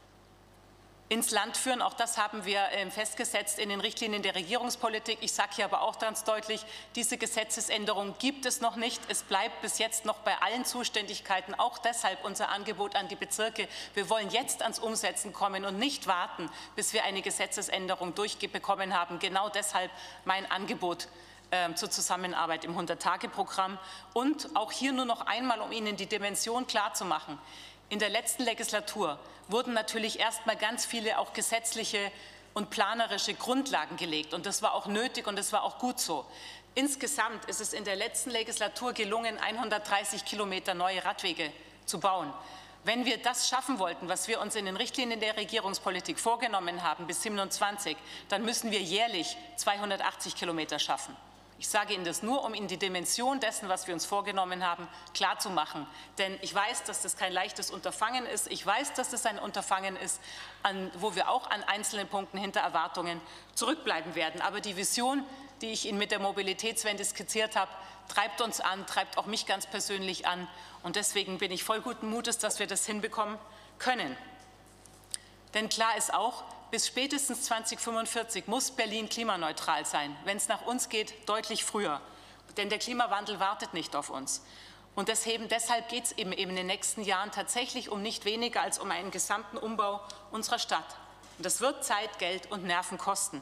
ins Land führen. Auch das haben wir festgesetzt in den Richtlinien der Regierungspolitik. Ich sage hier aber auch ganz deutlich, diese Gesetzesänderung gibt es noch nicht. Es bleibt bis jetzt noch bei allen Zuständigkeiten. Auch deshalb unser Angebot an die Bezirke. Wir wollen jetzt ans Umsetzen kommen und nicht warten, bis wir eine Gesetzesänderung durchbekommen haben. Genau deshalb mein Angebot zur Zusammenarbeit im 100-Tage-Programm. Und auch hier nur noch einmal, um Ihnen die Dimension klarzumachen. In der letzten Legislatur wurden natürlich erstmal ganz viele auch gesetzliche und planerische Grundlagen gelegt. Und das war auch nötig und das war auch gut so. Insgesamt ist es in der letzten Legislatur gelungen, 130 Kilometer neue Radwege zu bauen. Wenn wir das schaffen wollten, was wir uns in den Richtlinien der Regierungspolitik vorgenommen haben, bis 27, dann müssen wir jährlich 280 Kilometer schaffen. Ich sage Ihnen das nur, um Ihnen die Dimension dessen, was wir uns vorgenommen haben, klarzumachen. Denn ich weiß, dass das kein leichtes Unterfangen ist. Ich weiß, dass das ein Unterfangen ist, wo wir auch an einzelnen Punkten hinter Erwartungen zurückbleiben werden. Aber die Vision, die ich Ihnen mit der Mobilitätswende skizziert habe, treibt uns an, treibt auch mich ganz persönlich an. Und deswegen bin ich voll guten Mutes, dass wir das hinbekommen können. Denn klar ist auch, bis spätestens 2045 muss Berlin klimaneutral sein. Wenn es nach uns geht, deutlich früher. Denn der Klimawandel wartet nicht auf uns. Und deshalb geht es eben in den nächsten Jahren tatsächlich um nicht weniger als um einen gesamten Umbau unserer Stadt. Und das wird Zeit, Geld und Nerven kosten.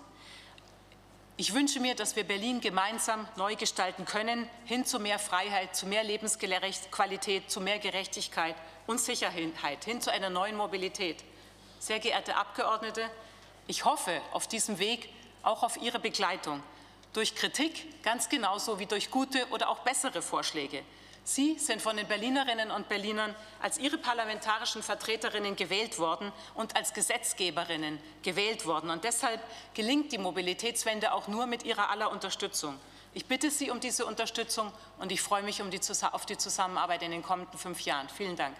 Ich wünsche mir, dass wir Berlin gemeinsam neu gestalten können, hin zu mehr Freiheit, zu mehr Lebensqualität, zu mehr Gerechtigkeit und Sicherheit, hin zu einer neuen Mobilität. Sehr geehrte Abgeordnete, ich hoffe auf diesem Weg auch auf Ihre Begleitung, durch Kritik ganz genauso wie durch gute oder auch bessere Vorschläge. Sie sind von den Berlinerinnen und Berlinern als Ihre parlamentarischen Vertreterinnen gewählt worden und als Gesetzgeberinnen gewählt worden. Und deshalb gelingt die Mobilitätswende auch nur mit Ihrer aller Unterstützung. Ich bitte Sie um diese Unterstützung und ich freue mich auf die Zusammenarbeit in den kommenden 5 Jahren. Vielen Dank.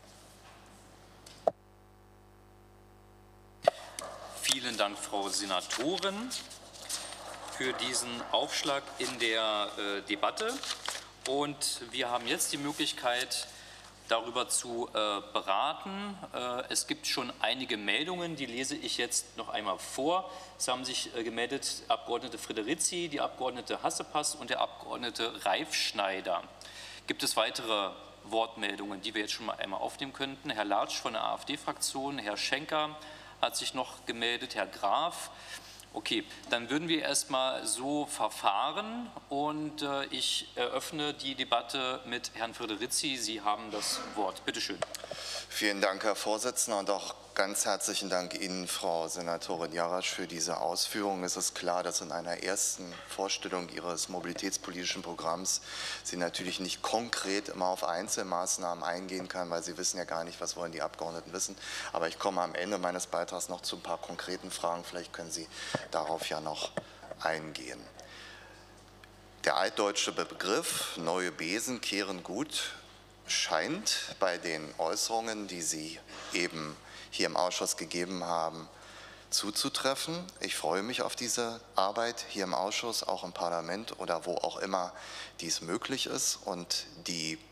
Vielen Dank, Frau Senatorin, für diesen Aufschlag in der Debatte. Und wir haben jetzt die Möglichkeit, darüber zu beraten. Es gibt schon einige Meldungen, die lese ich jetzt noch einmal vor. Es haben sich gemeldet die Abgeordnete Friederici, die Abgeordnete Hassepass und der Abgeordnete Reifschneider. Gibt es weitere Wortmeldungen, die wir jetzt schon mal einmal aufnehmen könnten? Herr Latsch von der AfD-Fraktion, Herr Schenker hat sich noch gemeldet, Herr Graf. Okay, dann würden wir erstmal so verfahren und ich eröffne die Debatte mit Herrn Friederici. Sie haben das Wort. Bitte schön. Vielen Dank, Herr Vorsitzender, und auch ganz herzlichen Dank Ihnen, Frau Senatorin Jarasch, für diese Ausführungen. Es ist klar, dass in einer ersten Vorstellung Ihres mobilitätspolitischen Programms Sie natürlich nicht konkret immer auf Einzelmaßnahmen eingehen kann, weil Sie wissen ja gar nicht, was wollen die Abgeordneten wissen. Aber ich komme am Ende meines Beitrags noch zu ein paar konkreten Fragen. Vielleicht können Sie darauf ja noch eingehen. Der altdeutsche Begriff neue Besen kehren gut scheint bei den Äußerungen, die Sie eben hier im Ausschuss gegeben haben, zuzutreffen. Ich freue mich auf diese Arbeit hier im Ausschuss, auch im Parlament oder wo auch immer dies möglich ist und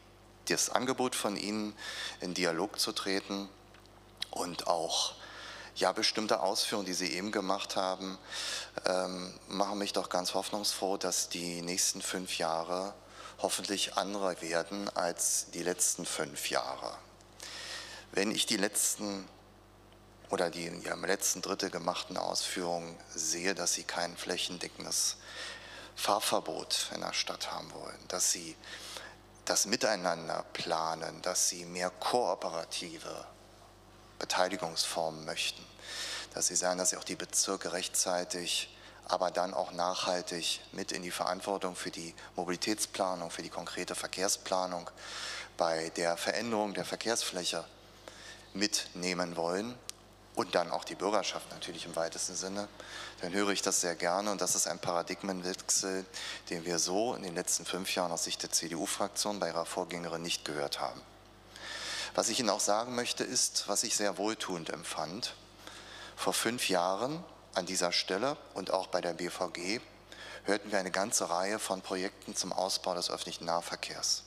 das Angebot von Ihnen in Dialog zu treten und auch Ja, bestimmte Ausführungen, die Sie eben gemacht haben, machen mich doch ganz hoffnungsfroh, dass die nächsten 5 Jahre hoffentlich andere werden als die letzten 5 Jahre. Wenn ich die letzten oder die im letzten Drittel gemachten Ausführungen sehe, dass Sie kein flächendeckendes Fahrverbot in der Stadt haben wollen, dass Sie das Miteinander planen, dass Sie mehr kooperative Beteiligungsformen möchten, dass Sie sagen, dass Sie auch die Bezirke rechtzeitig, aber dann auch nachhaltig mit in die Verantwortung für die Mobilitätsplanung, für die konkrete Verkehrsplanung bei der Veränderung der Verkehrsfläche mitnehmen wollen und dann auch die Bürgerschaft natürlich im weitesten Sinne, dann höre ich das sehr gerne und das ist ein Paradigmenwechsel, den wir so in den letzten 5 Jahren aus Sicht der CDU-Fraktion bei ihrer Vorgängerin nicht gehört haben. Was ich Ihnen auch sagen möchte, ist, was ich sehr wohltuend empfand. Vor 5 Jahren an dieser Stelle und auch bei der BVG hörten wir eine ganze Reihe von Projekten zum Ausbau des öffentlichen Nahverkehrs.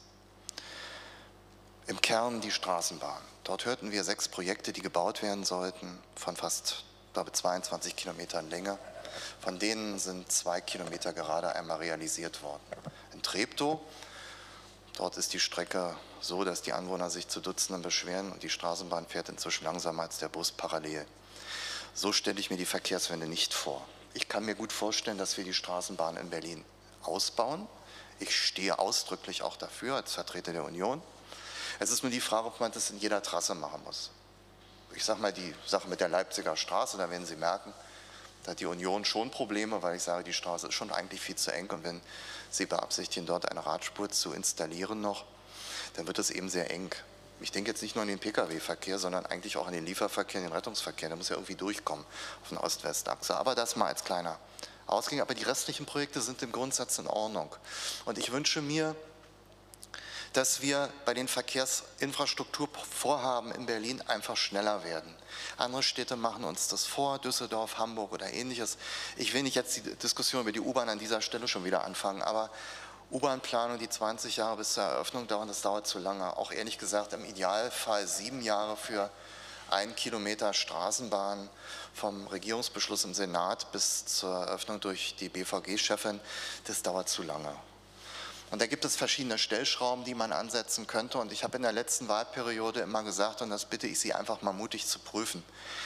Im Kern die Straßenbahn. Dort hörten wir 6 Projekte, die gebaut werden sollten, von fast, glaube 22 Kilometern Länge. Von denen sind 2 Kilometer gerade einmal realisiert worden. In Treptow, dort ist die Strecke so, dass die Anwohner sich zu Dutzenden beschweren und die Straßenbahn fährt inzwischen langsamer als der Bus parallel. So stelle ich mir die Verkehrswende nicht vor. Ich kann mir gut vorstellen, dass wir die Straßenbahn in Berlin ausbauen. Ich stehe ausdrücklich auch dafür als Vertreter der Union. Es ist nur die Frage, ob man das in jeder Trasse machen muss. Ich sage mal, die Sache mit der Leipziger Straße, da werden Sie merken, da hat die Union schon Probleme, weil ich sage, die Straße ist schon eigentlich viel zu eng und wenn Sie beabsichtigen, dort eine Radspur zu installieren noch, dann wird es eben sehr eng. Ich denke jetzt nicht nur an den Pkw-Verkehr, sondern eigentlich auch an den Lieferverkehr, den Rettungsverkehr. Der muss ja irgendwie durchkommen auf den Ost-West-Achse. Aber das mal als kleiner Ausgang. Aber die restlichen Projekte sind im Grundsatz in Ordnung. Und ich wünsche mir, dass wir bei den Verkehrsinfrastrukturvorhaben in Berlin einfach schneller werden. Andere Städte machen uns das vor, Düsseldorf, Hamburg oder ähnliches. Ich will nicht jetzt die Diskussion über die U-Bahn an dieser Stelle schon wieder anfangen, aber U-Bahn-Planung, die 20 Jahre bis zur Eröffnung dauern, das dauert zu lange. Auch ehrlich gesagt im Idealfall 7 Jahre für 1 Kilometer Straßenbahn vom Regierungsbeschluss im Senat bis zur Eröffnung durch die BVG-Chefin, das dauert zu lange. Und da gibt es verschiedene Stellschrauben, die man ansetzen könnte. Und ich habe in der letzten Wahlperiode immer gesagt, und das bitte ich Sie einfach mal mutig zu prüfen,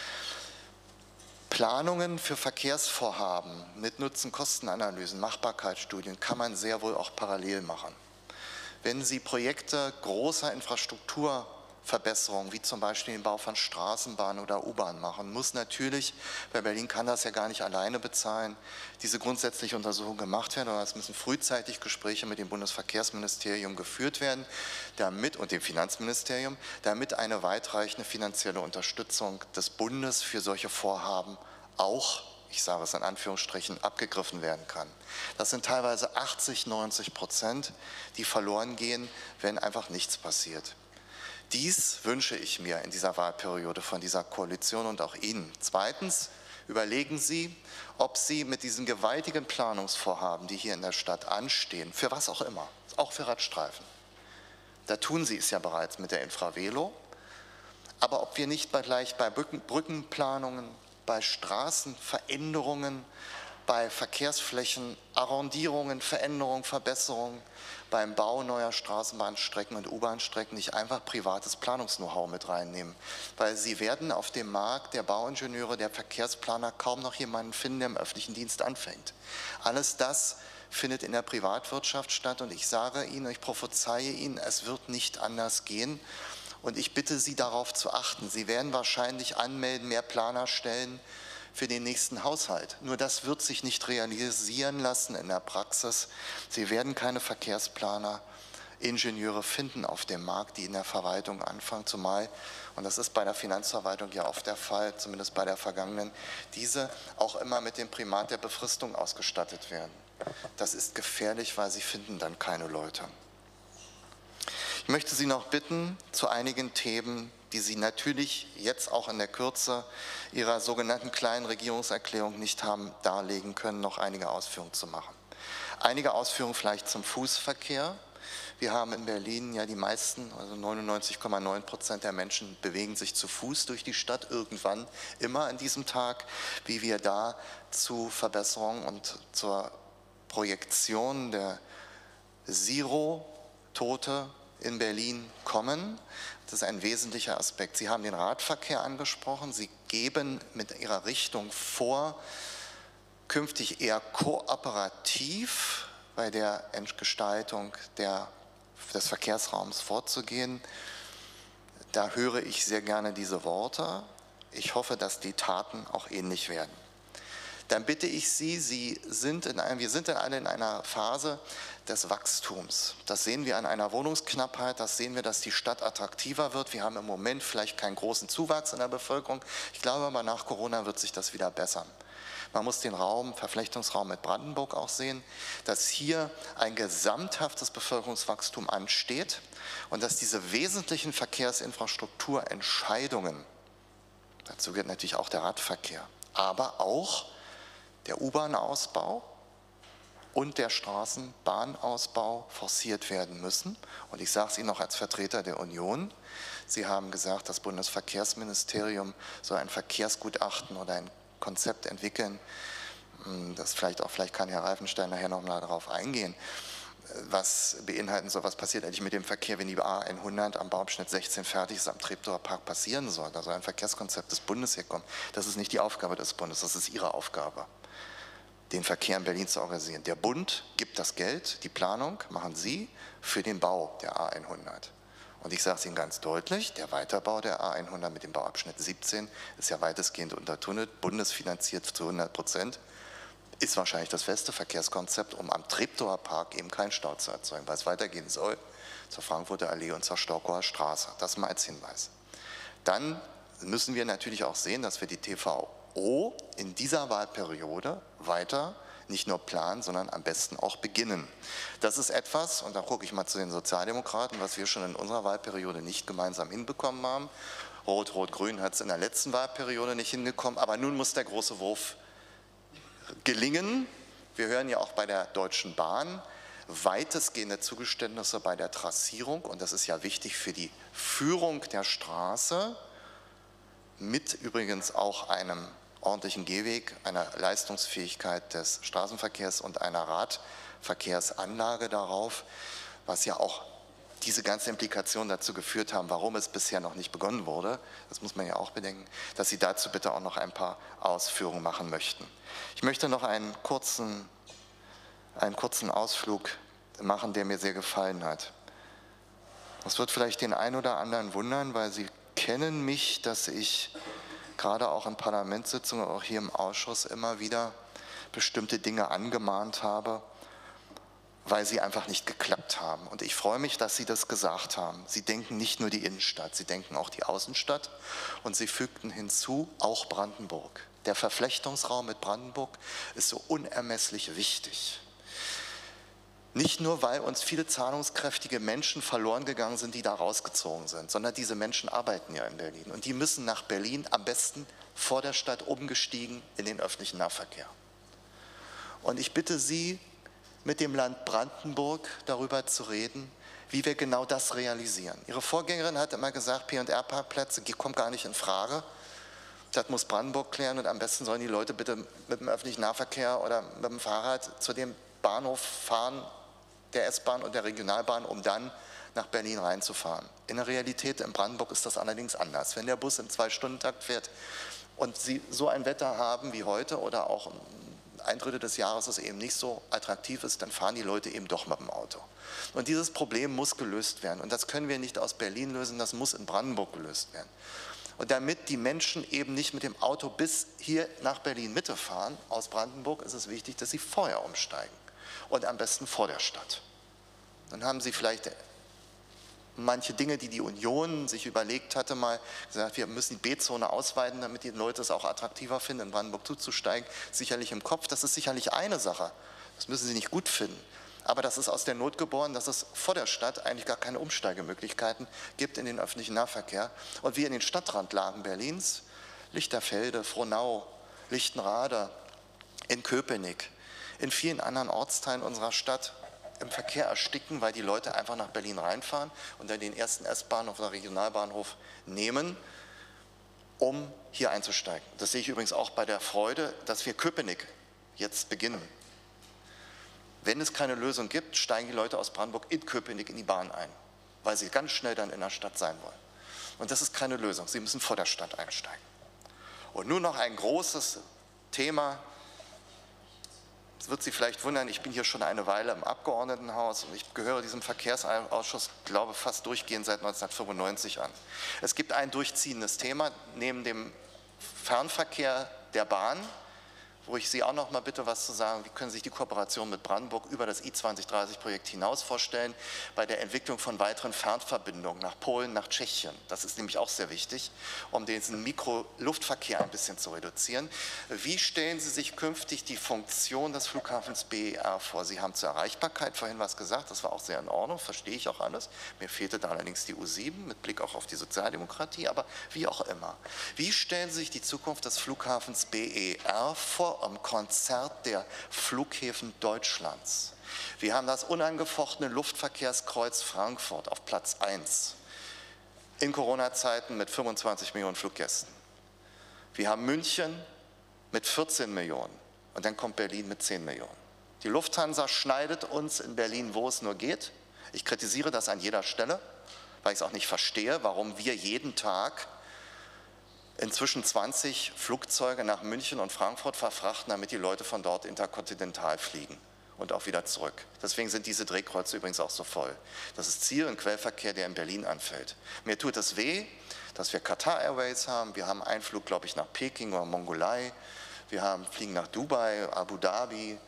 Planungen für Verkehrsvorhaben mit Nutzen-Kosten-Analysen, Machbarkeitsstudien kann man sehr wohl auch parallel machen. Wenn Sie Projekte großer Infrastrukturverbesserungen, wie zum Beispiel den Bau von Straßenbahnen oder U-Bahn machen, muss natürlich, weil Berlin kann das ja gar nicht alleine bezahlen, diese grundsätzliche Untersuchung gemacht werden, oder es müssen frühzeitig Gespräche mit dem Bundesverkehrsministerium geführt werden, damit, und dem Finanzministerium, damit eine weitreichende finanzielle Unterstützung des Bundes für solche Vorhaben auch, ich sage es in Anführungsstrichen, abgegriffen werden kann. Das sind teilweise 80–90%, die verloren gehen, wenn einfach nichts passiert. Dies wünsche ich mir in dieser Wahlperiode von dieser Koalition und auch Ihnen. Zweitens, überlegen Sie, ob Sie mit diesen gewaltigen Planungsvorhaben, die hier in der Stadt anstehen, für was auch immer, auch für Radstreifen, da tun Sie es ja bereits mit der Infravelo, aber ob wir nicht gleich bei Brückenplanungen, bei Straßenveränderungen, bei Verkehrsflächen, Arrondierungen, Veränderungen, Verbesserungen, beim Bau neuer Straßenbahnstrecken und U-Bahn-Strecken nicht einfach privates Planungs-Know-how mit reinnehmen. Weil Sie werden auf dem Markt der Bauingenieure, der Verkehrsplaner kaum noch jemanden finden, der im öffentlichen Dienst anfängt. Alles das findet in der Privatwirtschaft statt und ich sage Ihnen, ich prophezeie Ihnen, es wird nicht anders gehen. Und ich bitte Sie darauf zu achten. Sie werden wahrscheinlich anmelden, mehr Planer stellen für den nächsten Haushalt. Nur das wird sich nicht realisieren lassen in der Praxis. Sie werden keine Verkehrsplaner, Ingenieure finden auf dem Markt, die in der Verwaltung anfangen, zumal, und das ist bei der Finanzverwaltung ja oft der Fall, zumindest bei der vergangenen, diese auch immer mit dem Primat der Befristung ausgestattet werden. Das ist gefährlich, weil sie finden dann keine Leute. Ich möchte Sie noch bitten, zu einigen Themen, die Sie natürlich jetzt auch in der Kürze Ihrer sogenannten kleinen Regierungserklärung nicht haben darlegen können, noch einige Ausführungen zu machen. Einige Ausführungen vielleicht zum Fußverkehr. Wir haben in Berlin ja die meisten, also 99,9% der Menschen bewegen sich zu Fuß durch die Stadt irgendwann, immer an diesem Tag. Wie wir da zu Verbesserungen und zur Projektion der Zero-Tote in Berlin kommen. Das ist ein wesentlicher Aspekt. Sie haben den Radverkehr angesprochen. Sie geben mit Ihrer Richtung vor, künftig eher kooperativ bei der Gestaltung des Verkehrsraums vorzugehen. Da höre ich sehr gerne diese Worte. Ich hoffe, dass die Taten auch ähnlich werden. Dann bitte ich Sie, wir sind alle in einer Phase des Wachstums. Das sehen wir an einer Wohnungsknappheit, das sehen wir, dass die Stadt attraktiver wird. Wir haben im Moment vielleicht keinen großen Zuwachs in der Bevölkerung. Ich glaube aber, nach Corona wird sich das wieder bessern. Man muss den Verflechtungsraum mit Brandenburg auch sehen, dass hier ein gesamthaftes Bevölkerungswachstum ansteht und dass diese wesentlichen Verkehrsinfrastrukturentscheidungen, dazu gehört natürlich auch der Radverkehr, aber auch der U-Bahn-Ausbau und der Straßenbahnausbau forciert werden müssen. Und ich sage es Ihnen noch als Vertreter der Union. Sie haben gesagt, das Bundesverkehrsministerium soll ein Verkehrsgutachten oder ein Konzept entwickeln. Vielleicht kann Herr Reifenstein nachher noch mal darauf eingehen, was beinhalten soll, was passiert eigentlich mit dem Verkehr, wenn die A100 am Bauabschnitt 16 fertig ist, am Treptower Park passieren soll. Da soll ein Verkehrskonzept des Bundes herkommen. Das ist nicht die Aufgabe des Bundes, das ist Ihre Aufgabe, den Verkehr in Berlin zu organisieren. Der Bund gibt das Geld, die Planung machen Sie für den Bau der A100. Und ich sage es Ihnen ganz deutlich, der Weiterbau der A100 mit dem Bauabschnitt 17 ist ja weitestgehend untertunnelt, bundesfinanziert zu 100%, ist wahrscheinlich das beste Verkehrskonzept, um am Treptower Park eben keinen Stau zu erzeugen, weil es weitergehen soll zur Frankfurter Allee und zur Stockower Straße. Das mal als Hinweis. Dann müssen wir natürlich auch sehen, dass wir die TVO in dieser Wahlperiode weiter nicht nur planen, sondern am besten auch beginnen. Das ist etwas, und da gucke ich mal zu den Sozialdemokraten, was wir schon in unserer Wahlperiode nicht gemeinsam hinbekommen haben. Rot-Rot-Grün hat es in der letzten Wahlperiode nicht hingekommen, aber nun muss der große Wurf gelingen. Wir hören ja auch bei der Deutschen Bahn weitestgehende Zugeständnisse bei der Trassierung, und das ist ja wichtig für die Führung der Straße, mit übrigens auch einem ordentlichen Gehweg, einer Leistungsfähigkeit des Straßenverkehrs und einer Radverkehrsanlage darauf, was ja auch diese ganze Implikation dazu geführt haben, warum es bisher noch nicht begonnen wurde. Das muss man ja auch bedenken, dass Sie dazu bitte auch noch ein paar Ausführungen machen möchten. Ich möchte noch einen kurzen Ausflug machen, der mir sehr gefallen hat. Das wird vielleicht den einen oder anderen wundern, weil Sie kennen mich, dass ich gerade auch in Parlamentssitzungen, auch hier im Ausschuss immer wieder bestimmte Dinge angemahnt habe, weil sie einfach nicht geklappt haben. Und ich freue mich, dass Sie das gesagt haben. Sie denken nicht nur die Innenstadt, Sie denken auch die Außenstadt. Und Sie fügten hinzu, auch Brandenburg. Der Verflechtungsraum mit Brandenburg ist so unermesslich wichtig. Nicht nur, weil uns viele zahlungskräftige Menschen verloren gegangen sind, die da rausgezogen sind, sondern diese Menschen arbeiten ja in Berlin. Und die müssen nach Berlin am besten vor der Stadt umgestiegen in den öffentlichen Nahverkehr. Und ich bitte Sie, mit dem Land Brandenburg darüber zu reden, wie wir genau das realisieren. Ihre Vorgängerin hat immer gesagt, P&R-Parkplätze kommen gar nicht in Frage. Das muss Brandenburg klären, und am besten sollen die Leute bitte mit dem öffentlichen Nahverkehr oder mit dem Fahrrad zu dem Bahnhof fahren, der S-Bahn und der Regionalbahn, um dann nach Berlin reinzufahren. In der Realität in Brandenburg ist das allerdings anders. Wenn der Bus im 2-Stunden-Takt fährt und Sie so ein Wetter haben wie heute oder auch ein Drittel des Jahres es eben nicht so attraktiv ist, dann fahren die Leute eben doch mit dem Auto. Und dieses Problem muss gelöst werden. Und das können wir nicht aus Berlin lösen, das muss in Brandenburg gelöst werden. Und damit die Menschen eben nicht mit dem Auto bis hier nach Berlin-Mitte fahren, aus Brandenburg, ist es wichtig, dass sie vorher umsteigen. Und am besten vor der Stadt. Dann haben Sie vielleicht manche Dinge, die die Union sich überlegt hatte, mal gesagt, wir müssen die B-Zone ausweiten, damit die Leute es auch attraktiver finden, in Brandenburg zuzusteigen. Sicherlich im Kopf, das ist sicherlich eine Sache. Das müssen Sie nicht gut finden. Aber das ist aus der Not geboren, dass es vor der Stadt eigentlich gar keine Umsteigemöglichkeiten gibt in den öffentlichen Nahverkehr. Und wir in den Stadtrandlagen Berlins, Lichterfelde, Frohnau, Lichtenrade, in Köpenick, in vielen anderen Ortsteilen unserer Stadt im Verkehr ersticken, weil die Leute einfach nach Berlin reinfahren und dann den ersten S-Bahnhof oder Regionalbahnhof nehmen, um hier einzusteigen. Das sehe ich übrigens auch bei der Freude, dass wir Köpenick jetzt beginnen. Wenn es keine Lösung gibt, steigen die Leute aus Brandenburg in Köpenick in die Bahn ein, weil sie ganz schnell dann in der Stadt sein wollen. Und das ist keine Lösung. Sie müssen vor der Stadt einsteigen. Und nun noch ein großes Thema. Es wird Sie vielleicht wundern, ich bin hier schon eine Weile im Abgeordnetenhaus und ich gehöre diesem Verkehrsausschuss, glaube ich, fast durchgehend seit 1995 an. Es gibt ein durchziehendes Thema neben dem Fernverkehr der Bahn, wo ich Sie auch noch mal bitte, was zu sagen, wie können Sie sich die Kooperation mit Brandenburg über das I2030-Projekt hinaus vorstellen, bei der Entwicklung von weiteren Fernverbindungen nach Polen, nach Tschechien. Das ist nämlich auch sehr wichtig, um diesen Mikroluftverkehr ein bisschen zu reduzieren. Wie stellen Sie sich künftig die Funktion des Flughafens BER vor? Sie haben zur Erreichbarkeit vorhin was gesagt, das war auch sehr in Ordnung, verstehe ich auch alles. Mir fehlte da allerdings die U7 mit Blick auch auf die Sozialdemokratie, aber wie auch immer. Wie stellen Sie sich die Zukunft des Flughafens BER vor am Konzert der Flughäfen Deutschlands? Wir haben das unangefochtene Luftverkehrskreuz Frankfurt auf Platz 1 in Corona-Zeiten mit 25 Millionen Fluggästen. Wir haben München mit 14 Millionen und dann kommt Berlin mit 10 Millionen. Die Lufthansa schneidet uns in Berlin, wo es nur geht. Ich kritisiere das an jeder Stelle, weil ich es auch nicht verstehe, warum wir jeden Tag inzwischen 20 Flugzeuge nach München und Frankfurt verfrachten, damit die Leute von dort interkontinental fliegen und auch wieder zurück. Deswegen sind diese Drehkreuze übrigens auch so voll. Das ist Ziel- und Quellverkehr, der in Berlin anfällt. Mir tut es weh, dass wir Qatar Airways haben. Wir haben einen Flug, glaube ich, nach Peking oder Mongolei. Wir fliegen nach Dubai, Abu Dhabi.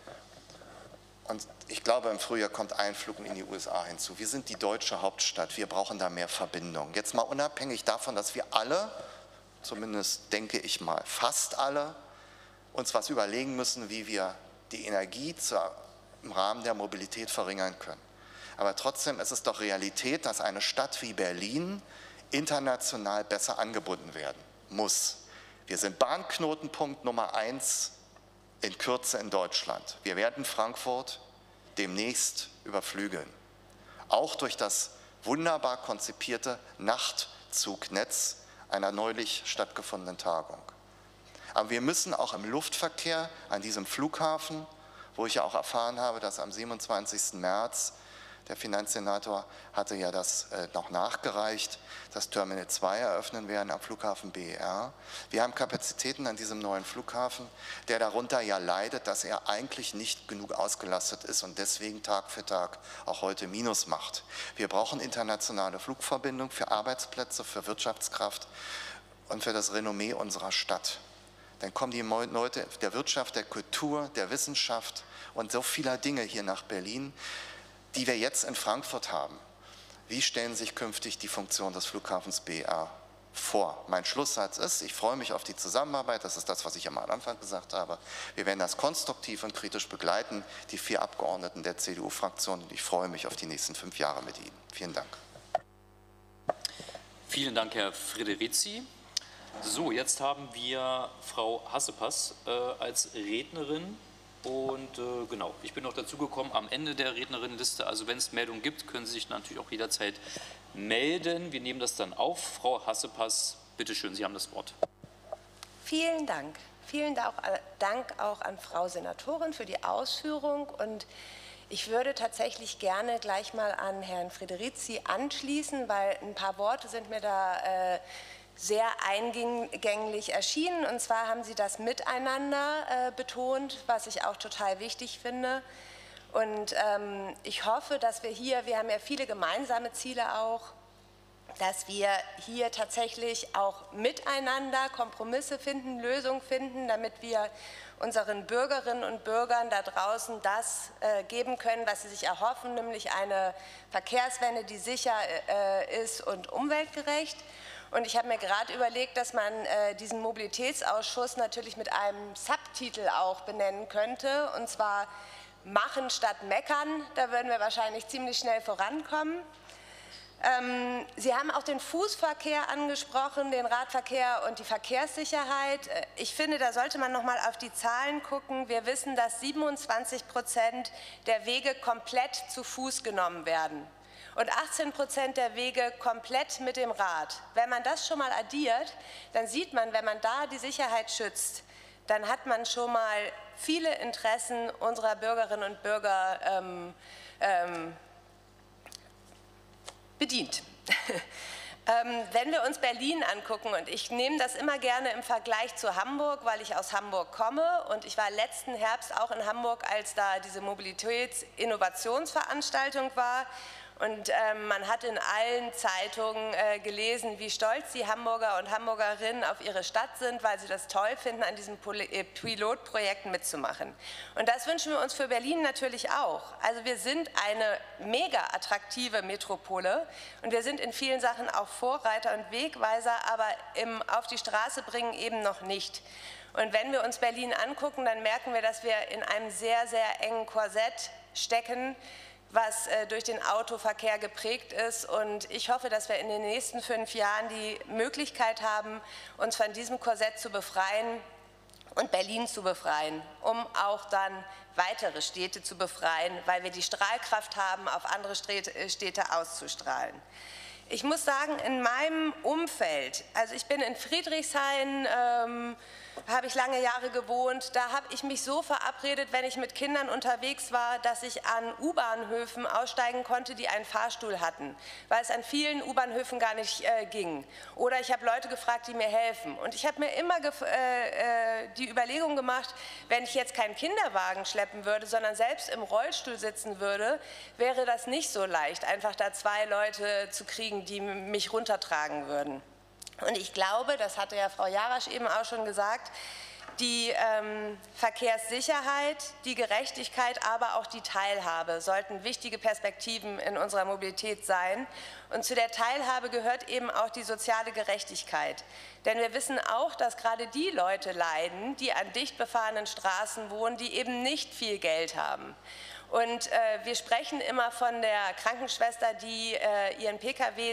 Und ich glaube, im Frühjahr kommt ein Flug in die USA hinzu. Wir sind die deutsche Hauptstadt. Wir brauchen da mehr Verbindung. Jetzt mal unabhängig davon, dass wir alle, zumindest denke ich mal, fast alle, uns was überlegen müssen, wie wir die Energie im Rahmen der Mobilität verringern können. Aber trotzdem ist es doch Realität, dass eine Stadt wie Berlin international besser angebunden werden muss. Wir sind Bahnknotenpunkt Nummer 1 in Kürze in Deutschland. Wir werden Frankfurt demnächst überflügeln. Auch durch das wunderbar konzipierte Nachtzugnetz einer neulich stattgefundenen Tagung. Aber wir müssen auch im Luftverkehr an diesem Flughafen, wo ich ja auch erfahren habe, dass am 27. März, der Finanzsenator hatte ja das noch nachgereicht, das Terminal 2 eröffnen werden am Flughafen BER. Wir haben Kapazitäten an diesem neuen Flughafen, der darunter ja leidet, dass er eigentlich nicht genug ausgelastet ist und deswegen Tag für Tag auch heute Minus macht. Wir brauchen internationale Flugverbindungen für Arbeitsplätze, für Wirtschaftskraft und für das Renommee unserer Stadt. Dann kommen die Leute der Wirtschaft, der Kultur, der Wissenschaft und so vieler Dinge hier nach Berlin, die wir jetzt in Frankfurt haben. Wie stellen sich künftig die Funktion des Flughafens BER vor? Mein Schlusssatz ist, ich freue mich auf die Zusammenarbeit, das ist das, was ich am Anfang gesagt habe. Wir werden das konstruktiv und kritisch begleiten, die 4 Abgeordneten der CDU-Fraktion, und ich freue mich auf die nächsten 5 Jahre mit Ihnen. Vielen Dank. Vielen Dank, Herr Frederici. So, jetzt haben wir Frau Hassepass als Rednerin. Und genau, ich bin noch dazu gekommen am Ende der Rednerinnenliste. Also wenn es Meldungen gibt, können Sie sich natürlich auch jederzeit melden. Wir nehmen das dann auf. Frau Hassepass, bitte schön, Sie haben das Wort. Vielen Dank. Vielen Dank auch an Frau Senatorin für die Ausführung. Und ich würde tatsächlich gerne gleich mal an Herrn Frederici anschließen, weil ein paar Worte sind mir da sehr eingänglich erschienen. Und zwar haben Sie das Miteinander betont, was ich auch total wichtig finde. Und ich hoffe, dass wir haben ja viele gemeinsame Ziele auch, dass wir hier tatsächlich auch miteinander Kompromisse finden, Lösungen finden, damit wir unseren Bürgerinnen und Bürgern da draußen das geben können, was sie sich erhoffen, nämlich eine Verkehrswende, die sicher ist und umweltgerecht. Und ich habe mir gerade überlegt, dass man diesen Mobilitätsausschuss natürlich mit einem Subtitel auch benennen könnte, und zwar Machen statt Meckern. Da würden wir wahrscheinlich ziemlich schnell vorankommen. Sie haben auch den Fußverkehr angesprochen, den Radverkehr und die Verkehrssicherheit. Ich finde, da sollte man noch mal auf die Zahlen gucken. Wir wissen, dass 27% der Wege komplett zu Fuß genommen werden und 18% der Wege komplett mit dem Rad. Wenn man das schon mal addiert, dann sieht man, wenn man da die Sicherheit schützt, dann hat man schon mal viele Interessen unserer Bürgerinnen und Bürger bedient. Wenn wir uns Berlin angucken, und ich nehme das immer gerne im Vergleich zu Hamburg, weil ich aus Hamburg komme und ich war letzten Herbst auch in Hamburg, als da diese Mobilitäts-Innovationsveranstaltung war. Und man hat in allen Zeitungen gelesen, wie stolz die Hamburger und Hamburgerinnen auf ihre Stadt sind, weil sie das toll finden, an diesen Pilotprojekten mitzumachen. Und das wünschen wir uns für Berlin natürlich auch. Also wir sind eine mega attraktive Metropole und wir sind in vielen Sachen auch Vorreiter und Wegweiser, aber im Auf die Straße bringen eben noch nicht. Und wenn wir uns Berlin angucken, dann merken wir, dass wir in einem sehr, sehr engen Korsett stecken, was durch den Autoverkehr geprägt ist. Und ich hoffe, dass wir in den nächsten 5 Jahren die Möglichkeit haben, uns von diesem Korsett zu befreien und Berlin zu befreien, um auch dann weitere Städte zu befreien, weil wir die Strahlkraft haben, auf andere Städte auszustrahlen. Ich muss sagen, in meinem Umfeld, also ich bin in Friedrichshain, habe ich lange Jahre gewohnt, da habe ich mich so verabredet, wenn ich mit Kindern unterwegs war, dass ich an U-Bahnhöfen aussteigen konnte, die einen Fahrstuhl hatten, weil es an vielen U-Bahnhöfen gar nicht ging. Oder ich habe Leute gefragt, die mir helfen. Und ich habe mir immer die Überlegung gemacht, wenn ich jetzt keinen Kinderwagen schleppen würde, sondern selbst im Rollstuhl sitzen würde, wäre das nicht so leicht, einfach da 2 Leute zu kriegen, die mich runtertragen würden. Und ich glaube, das hatte ja Frau Jarasch eben auch schon gesagt, die Verkehrssicherheit, die Gerechtigkeit, aber auch die Teilhabe sollten wichtige Perspektiven in unserer Mobilität sein. Und zu der Teilhabe gehört eben auch die soziale Gerechtigkeit. Denn wir wissen auch, dass gerade die Leute leiden, die an dicht befahrenen Straßen wohnen, die eben nicht viel Geld haben. Und wir sprechen immer von der Krankenschwester, die ihren Pkw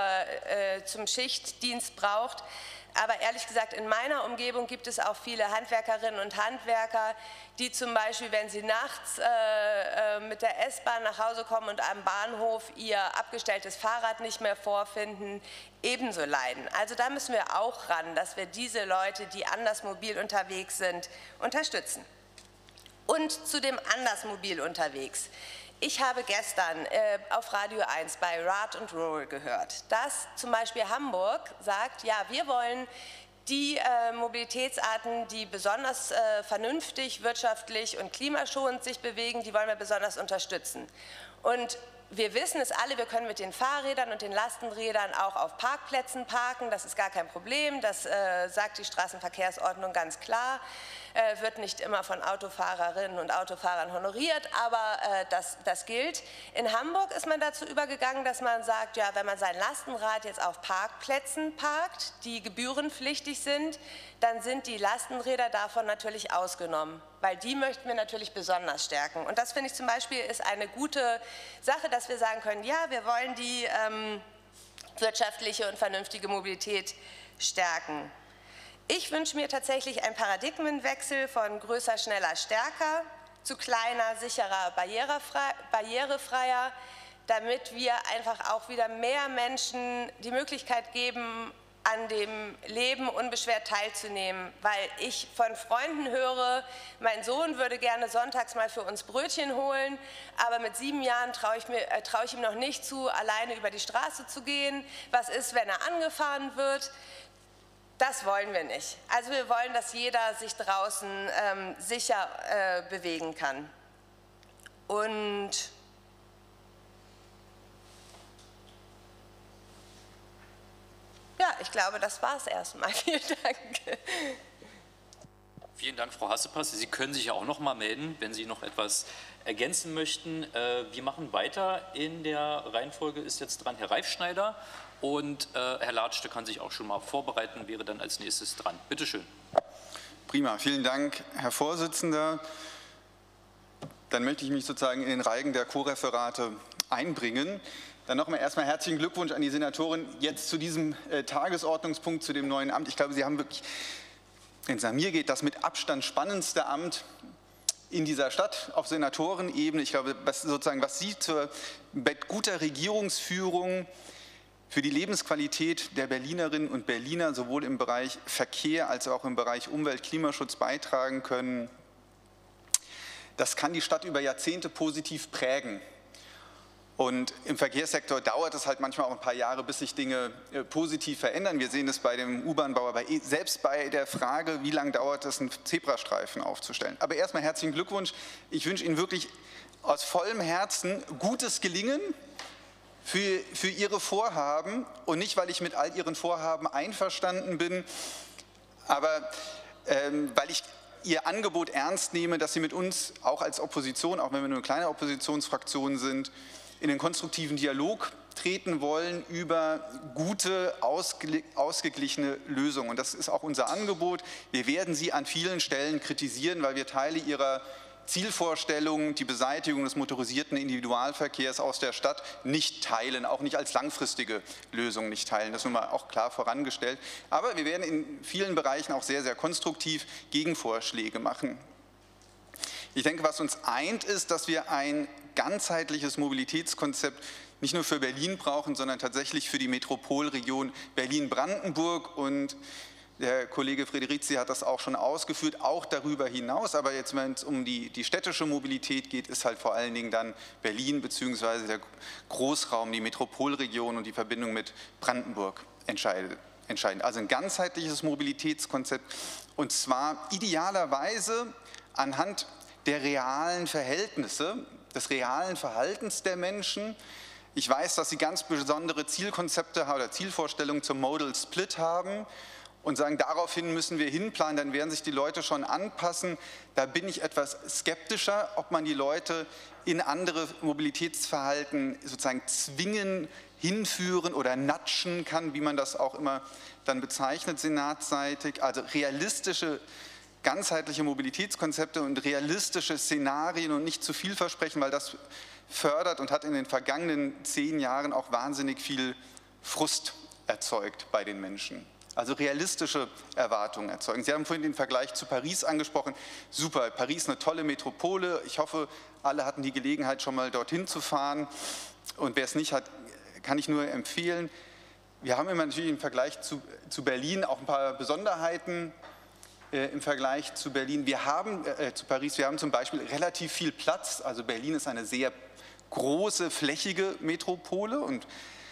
zum Schichtdienst braucht. Aber ehrlich gesagt, in meiner Umgebung gibt es auch viele Handwerkerinnen und Handwerker, die zum Beispiel, wenn sie nachts mit der S-Bahn nach Hause kommen und am Bahnhof ihr abgestelltes Fahrrad nicht mehr vorfinden, ebenso leiden. Also da müssen wir auch ran, dass wir diese Leute, die anders mobil unterwegs sind, unterstützen. Und zu dem anders mobil unterwegs. Ich habe gestern auf Radio 1 bei Rad und Roll gehört, dass zum Beispiel Hamburg sagt, ja, wir wollen die Mobilitätsarten, die besonders vernünftig, wirtschaftlich und klimaschonend sich bewegen, die wollen wir besonders unterstützen. Und wir wissen es alle, wir können mit den Fahrrädern und den Lastenrädern auch auf Parkplätzen parken, das ist gar kein Problem, das sagt die Straßenverkehrsordnung ganz klar. Wird nicht immer von Autofahrerinnen und Autofahrern honoriert, aber das gilt. In Hamburg ist man dazu übergegangen, dass man sagt, ja, wenn man sein Lastenrad jetzt auf Parkplätzen parkt, die gebührenpflichtig sind, dann sind die Lastenräder davon natürlich ausgenommen, weil die möchten wir natürlich besonders stärken. Und das finde ich zum Beispiel ist eine gute Sache, dass wir sagen können, ja, wir wollen die wirtschaftliche und vernünftige Mobilität stärken. Ich wünsche mir tatsächlich einen Paradigmenwechsel von größer, schneller, stärker zu kleiner, sicherer, barrierefreier, damit wir einfach auch wieder mehr Menschen die Möglichkeit geben, an dem Leben unbeschwert teilzunehmen, weil ich von Freunden höre, mein Sohn würde gerne sonntags mal für uns Brötchen holen, aber mit 7 Jahren traue ich ihm noch nicht zu, alleine über die Straße zu gehen. Was ist, wenn er angefahren wird? Das wollen wir nicht. Also wir wollen, dass jeder sich draußen sicher bewegen kann. Und ja, ich glaube, das war es erstmal. Vielen Dank. Vielen Dank, Frau Hassepass. Sie können sich ja auch noch mal melden, wenn Sie noch etwas ergänzen möchten. Wir machen weiter. In der Reihenfolge ist jetzt dran Herr Reifschneider. Und Herr Latsch, der kann sich auch schon mal vorbereiten, wäre dann als nächstes dran. Bitte schön. Prima, vielen Dank, Herr Vorsitzender. Dann möchte ich mich sozusagen in den Reigen der Co-Referate einbringen. Dann nochmal erstmal herzlichen Glückwunsch an die Senatorin jetzt zu diesem Tagesordnungspunkt, zu dem neuen Amt. Ich glaube, Sie haben wirklich, wenn es nach mir geht, das mit Abstand spannendste Amt in dieser Stadt auf Senatorenebene. Ich glaube, was Sie zur guter Regierungsführung für die Lebensqualität der Berlinerinnen und Berliner sowohl im Bereich Verkehr als auch im Bereich Umwelt, Klimaschutz beitragen können, das kann die Stadt über Jahrzehnte positiv prägen. Und im Verkehrssektor dauert es halt manchmal auch ein paar Jahre, bis sich Dinge positiv verändern. Wir sehen das bei dem U-Bahn-Bau, aber selbst bei der Frage, wie lange dauert es, einen Zebrastreifen aufzustellen. Aber erstmal herzlichen Glückwunsch. Ich wünsche Ihnen wirklich aus vollem Herzen gutes Gelingen für Ihre Vorhaben und nicht, weil ich mit all Ihren Vorhaben einverstanden bin, aber weil ich Ihr Angebot ernst nehme, dass Sie mit uns auch als Opposition, auch wenn wir nur eine kleine Oppositionsfraktion sind, in den konstruktiven Dialog treten wollen über gute, ausgeglichene Lösungen. Und das ist auch unser Angebot. Wir werden Sie an vielen Stellen kritisieren, weil wir Teile Ihrer Zielvorstellungen, die Beseitigung des motorisierten Individualverkehrs aus der Stadt nicht teilen, auch nicht als langfristige Lösung nicht teilen. Das ist nun mal auch klar vorangestellt. Aber wir werden in vielen Bereichen auch sehr, sehr konstruktiv Gegenvorschläge machen. Ich denke, was uns eint, ist, dass wir ein ganzheitliches Mobilitätskonzept nicht nur für Berlin brauchen, sondern tatsächlich für die Metropolregion Berlin-Brandenburg. Und der Kollege Frederici hat das auch schon ausgeführt, auch darüber hinaus. Aber jetzt, wenn es um die städtische Mobilität geht, ist halt vor allen Dingen dann Berlin bzw. der Großraum, die Metropolregion und die Verbindung mit Brandenburg entscheidend. Also ein ganzheitliches Mobilitätskonzept, und zwar idealerweise anhand der realen Verhältnisse, des realen Verhaltens der Menschen. Ich weiß, dass Sie ganz besondere Zielkonzepte oder Zielvorstellungen zum Modal Split haben und sagen, daraufhin müssen wir hinplanen, dann werden sich die Leute schon anpassen. Da bin ich etwas skeptischer, ob man die Leute in andere Mobilitätsverhalten sozusagen zwingen, hinführen oder natschen kann, wie man das auch immer dann bezeichnet, senatsseitig. Also realistische, ganzheitliche Mobilitätskonzepte und realistische Szenarien und nicht zu viel versprechen, weil das fördert und hat in den vergangenen 10 Jahren auch wahnsinnig viel Frust erzeugt bei den Menschen. Also realistische Erwartungen erzeugen. Sie haben vorhin den Vergleich zu Paris angesprochen. Super, Paris eine tolle Metropole. Ich hoffe, alle hatten die Gelegenheit, schon mal dorthin zu fahren. Und wer es nicht hat, kann ich nur empfehlen. Wir haben immer natürlich im Vergleich zu Berlin auch ein paar Besonderheiten im Vergleich zu Berlin. Zu Paris, wir haben zum Beispiel relativ viel Platz. Also Berlin ist eine sehr große, flächige Metropole und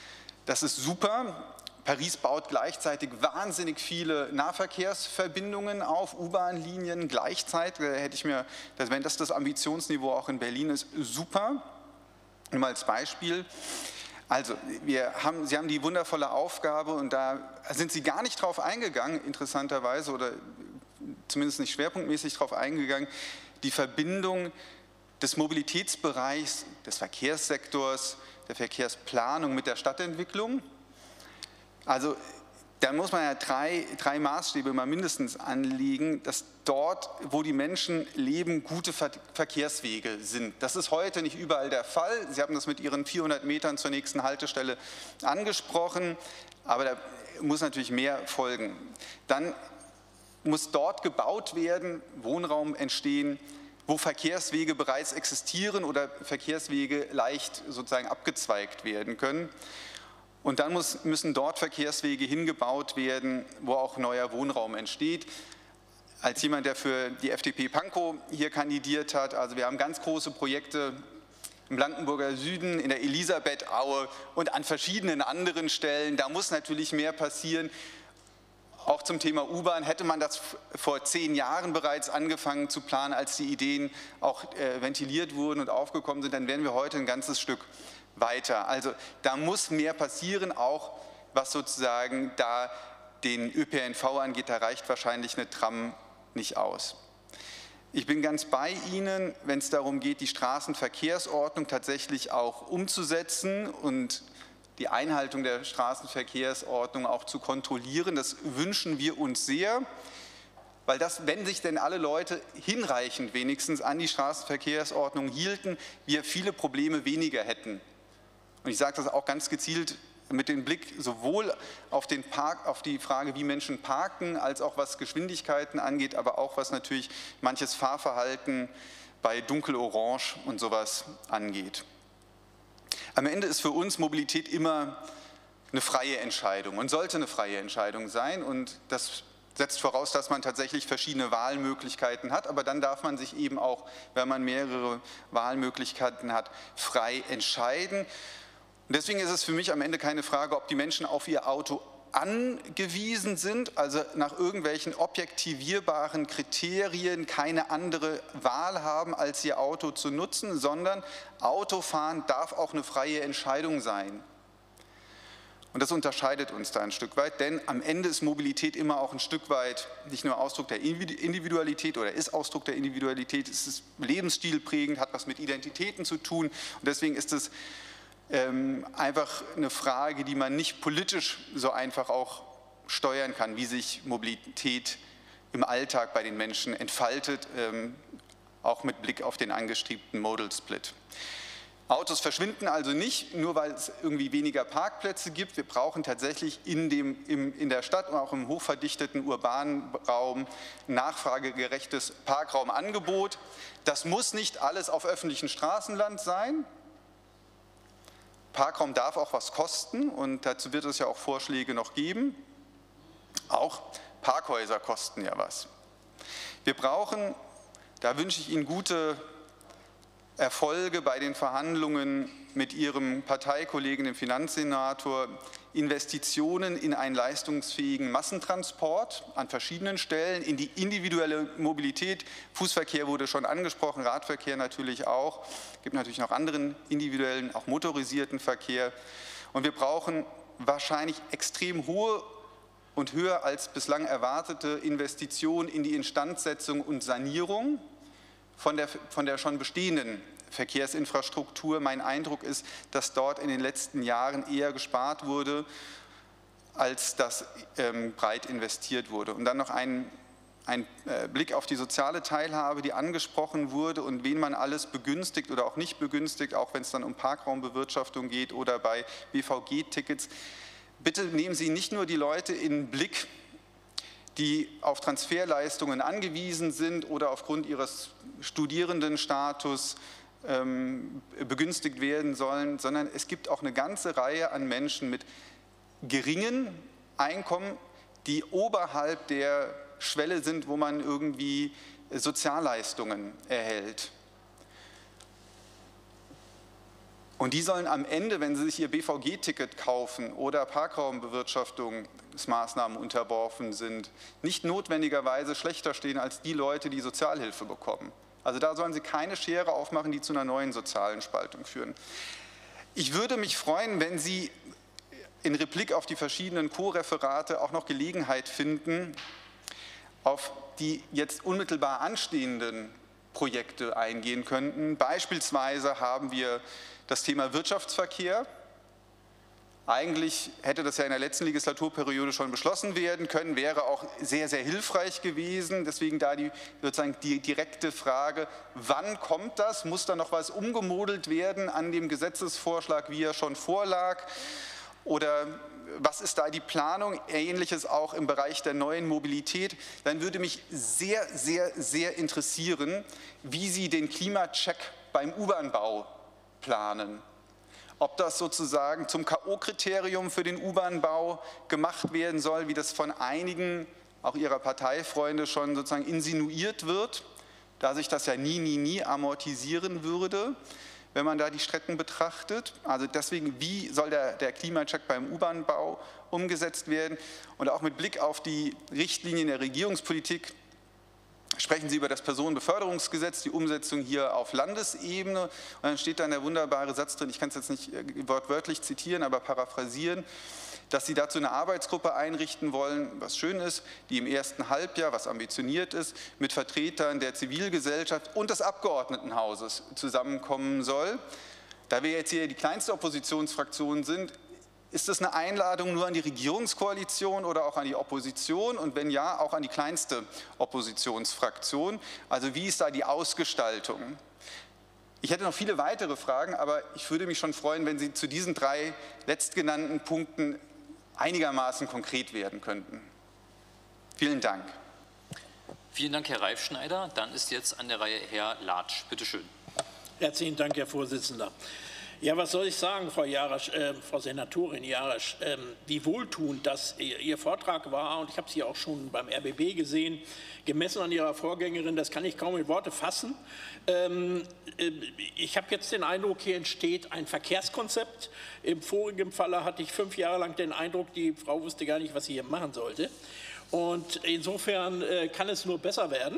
das ist super. Paris baut gleichzeitig wahnsinnig viele Nahverkehrsverbindungen auf, U-Bahn-Linien gleichzeitig. Da hätte ich mir, wenn das Ambitionsniveau auch in Berlin ist, super. Nur mal als Beispiel. Also, Sie haben die wundervolle Aufgabe, und da sind Sie gar nicht drauf eingegangen, interessanterweise, oder zumindest nicht schwerpunktmäßig drauf eingegangen, die Verbindung des Mobilitätsbereichs, des Verkehrssektors, der Verkehrsplanung mit der Stadtentwicklung. Also da muss man ja drei Maßstäbe mal mindestens anlegen, dass dort, wo die Menschen leben, gute Verkehrswege sind. Das ist heute nicht überall der Fall. Sie haben das mit Ihren 400 Metern zur nächsten Haltestelle angesprochen, aber da muss natürlich mehr folgen. Dann muss dort gebaut werden, Wohnraum entstehen, wo Verkehrswege bereits existieren oder Verkehrswege leicht sozusagen abgezweigt werden können. Und dann müssen dort Verkehrswege hingebaut werden, wo auch neuer Wohnraum entsteht. Als jemand, der für die FDP Pankow hier kandidiert hat, also wir haben ganz große Projekte im Blankenburger Süden, in der Elisabethaue und an verschiedenen anderen Stellen. Da muss natürlich mehr passieren. Auch zum Thema U-Bahn hätte man das vor 10 Jahren bereits angefangen zu planen, als die Ideen auch ventiliert wurden und aufgekommen sind, dann wären wir heute ein ganzes Stück weiter. Also da muss mehr passieren, auch was sozusagen da den ÖPNV angeht, da reicht wahrscheinlich eine Tram nicht aus. Ich bin ganz bei Ihnen, wenn es darum geht, die Straßenverkehrsordnung tatsächlich auch umzusetzen und die Einhaltung der Straßenverkehrsordnung auch zu kontrollieren. Das wünschen wir uns sehr, weil das, wenn sich denn alle Leute hinreichend wenigstens an die Straßenverkehrsordnung hielten, wir viele Probleme weniger hätten. Und ich sage das auch ganz gezielt mit dem Blick sowohl auf die Frage, wie Menschen parken, als auch was Geschwindigkeiten angeht, aber auch was natürlich manches Fahrverhalten bei Dunkelorange und sowas angeht. Am Ende ist für uns Mobilität immer eine freie Entscheidung und sollte eine freie Entscheidung sein. Und das setzt voraus, dass man tatsächlich verschiedene Wahlmöglichkeiten hat. Aber dann darf man sich eben auch, wenn man mehrere Wahlmöglichkeiten hat, frei entscheiden. Und deswegen ist es für mich am Ende keine Frage, ob die Menschen auf ihr Auto angewiesen sind, also nach irgendwelchen objektivierbaren Kriterien keine andere Wahl haben, als ihr Auto zu nutzen, sondern Autofahren darf auch eine freie Entscheidung sein. Und das unterscheidet uns da ein Stück weit, denn am Ende ist Mobilität immer auch ein Stück weit nicht nur Ausdruck der Individualität oder ist Ausdruck der Individualität, es ist lebensstilprägend, hat was mit Identitäten zu tun und deswegen ist es einfach eine Frage, die man nicht politisch so einfach auch steuern kann, wie sich Mobilität im Alltag bei den Menschen entfaltet, auch mit Blick auf den angestrebten Modal Split. Autos verschwinden also nicht, nur weil es irgendwie weniger Parkplätze gibt. Wir brauchen tatsächlich in der Stadt und auch im hochverdichteten urbanen Raum nachfragegerechtes Parkraumangebot. Das muss nicht alles auf öffentlichem Straßenland sein. Parkraum darf auch was kosten und dazu wird es ja auch Vorschläge noch geben. Auch Parkhäuser kosten ja was. Wir brauchen, da wünsche ich Ihnen gute Erfolge bei den Verhandlungen mit Ihrem Parteikollegen, dem Finanzsenator, Investitionen in einen leistungsfähigen Massentransport an verschiedenen Stellen, in die individuelle Mobilität. Fußverkehr wurde schon angesprochen, Radverkehr natürlich auch. Es gibt natürlich noch anderen individuellen, auch motorisierten Verkehr. Und wir brauchen wahrscheinlich extrem hohe und höher als bislang erwartete Investitionen in die Instandsetzung und Sanierung von der schon bestehenden Verkehrsinfrastruktur. Mein Eindruck ist, dass dort in den letzten Jahren eher gespart wurde, als dass breit investiert wurde. Und dann noch ein Blick auf die soziale Teilhabe, die angesprochen wurde und wen man alles begünstigt oder auch nicht begünstigt, auch wenn es dann um Parkraumbewirtschaftung geht oder bei BVG-Tickets. Bitte nehmen Sie nicht nur die Leute in den Blick, die auf Transferleistungen angewiesen sind oder aufgrund ihres Studierendenstatus begünstigt werden sollen, sondern es gibt auch eine ganze Reihe an Menschen mit geringen Einkommen, die oberhalb der Schwelle sind, wo man irgendwie Sozialleistungen erhält. Und die sollen am Ende, wenn sie sich ihr BVG-Ticket kaufen oder Parkraumbewirtschaftungsmaßnahmen unterworfen sind, nicht notwendigerweise schlechter stehen als die Leute, die Sozialhilfe bekommen. Also da sollen Sie keine Schere aufmachen, die zu einer neuen sozialen Spaltung führen. Ich würde mich freuen, wenn Sie in Replik auf die verschiedenen Co-Referate auch noch Gelegenheit finden, auf die jetzt unmittelbar anstehenden Projekte eingehen könnten. Beispielsweise haben wir das Thema Wirtschaftsverkehr. Eigentlich hätte das ja in der letzten Legislaturperiode schon beschlossen werden können, wäre auch sehr, sehr hilfreich gewesen. Deswegen da sozusagen die direkte Frage, wann kommt das? Muss da noch was umgemodelt werden an dem Gesetzesvorschlag, wie er schon vorlag? Oder was ist da die Planung? Ähnliches auch im Bereich der neuen Mobilität. Dann würde mich sehr, sehr, sehr interessieren, wie Sie den Klimacheck beim U-Bahn-Bau planen. Ob das sozusagen zum K.O.-Kriterium für den U-Bahn-Bau gemacht werden soll, wie das von einigen, auch Ihrer Parteifreunde, schon sozusagen insinuiert wird, da sich das ja nie amortisieren würde, wenn man da die Strecken betrachtet. Also deswegen, wie soll der Klimacheck beim U-Bahn-Bau umgesetzt werden? Und auch mit Blick auf die Richtlinien der Regierungspolitik sprechen Sie über das Personenbeförderungsgesetz, die Umsetzung hier auf Landesebene. Und dann steht da der wunderbare Satz drin, ich kann es jetzt nicht wortwörtlich zitieren, aber paraphrasieren, dass Sie dazu eine Arbeitsgruppe einrichten wollen, was schön ist, die im ersten Halbjahr, was ambitioniert ist, mit Vertretern der Zivilgesellschaft und des Abgeordnetenhauses zusammenkommen soll. Da wir jetzt hier die kleinste Oppositionsfraktion sind, ist das eine Einladung nur an die Regierungskoalition oder auch an die Opposition und wenn ja, auch an die kleinste Oppositionsfraktion? Also wie ist da die Ausgestaltung? Ich hätte noch viele weitere Fragen, aber ich würde mich schon freuen, wenn Sie zu diesen 3 letztgenannten Punkten einigermaßen konkret werden könnten. Vielen Dank. Vielen Dank, Herr Reifschneider. Dann ist jetzt an der Reihe Herr Latsch. Bitte schön. Herzlichen Dank, Herr Vorsitzender. Ja, was soll ich sagen, Frau Jarasch, Frau Senatorin Jarasch, wie wohltuend das Ihr Vortrag war, und ich habe Sie auch schon beim RBB gesehen, gemessen an Ihrer Vorgängerin, das kann ich kaum in Worte fassen. Ich habe jetzt den Eindruck, hier entsteht ein Verkehrskonzept. Im vorigen Falle hatte ich 5 Jahre lang den Eindruck, die Frau wusste gar nicht, was sie hier machen sollte. Und insofern kann es nur besser werden.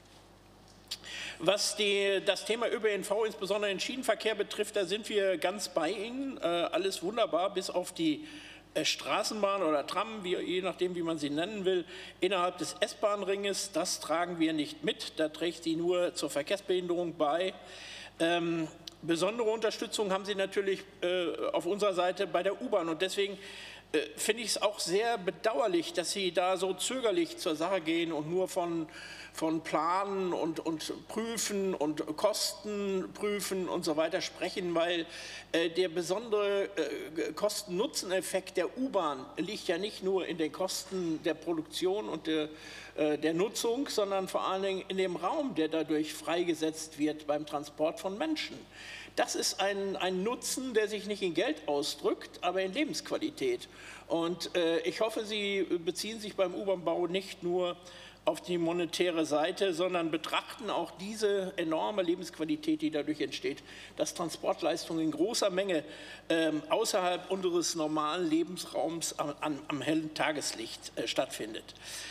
Was das Thema ÖPNV, insbesondere den Schienenverkehr betrifft, da sind wir ganz bei Ihnen. Alles wunderbar, bis auf die Straßenbahn oder Tram, je nachdem, wie man sie nennen will, innerhalb des S-Bahn-Ringes. Das tragen wir nicht mit. Da trägt sie nur zur Verkehrsbehinderung bei. Besondere Unterstützung haben Sie natürlich auf unserer Seite bei der U-Bahn. Und deswegen finde ich es auch sehr bedauerlich, dass Sie da so zögerlich zur Sache gehen und nur von Planen und Prüfen und Kosten prüfen und so weiter sprechen, weil der besondere Kosten-Nutzen-Effekt der U-Bahn liegt ja nicht nur in den Kosten der Produktion und der Nutzung, sondern vor allen Dingen in dem Raum, der dadurch freigesetzt wird beim Transport von Menschen. Das ist ein Nutzen, der sich nicht in Geld ausdrückt, aber in Lebensqualität. Und ich hoffe, Sie beziehen sich beim U-Bahn-Bau nicht nur auf die monetäre Seite, sondern betrachten auch diese enorme Lebensqualität, die dadurch entsteht, dass Transportleistungen in großer Menge außerhalb unseres normalen Lebensraums am hellen Tageslicht stattfindet.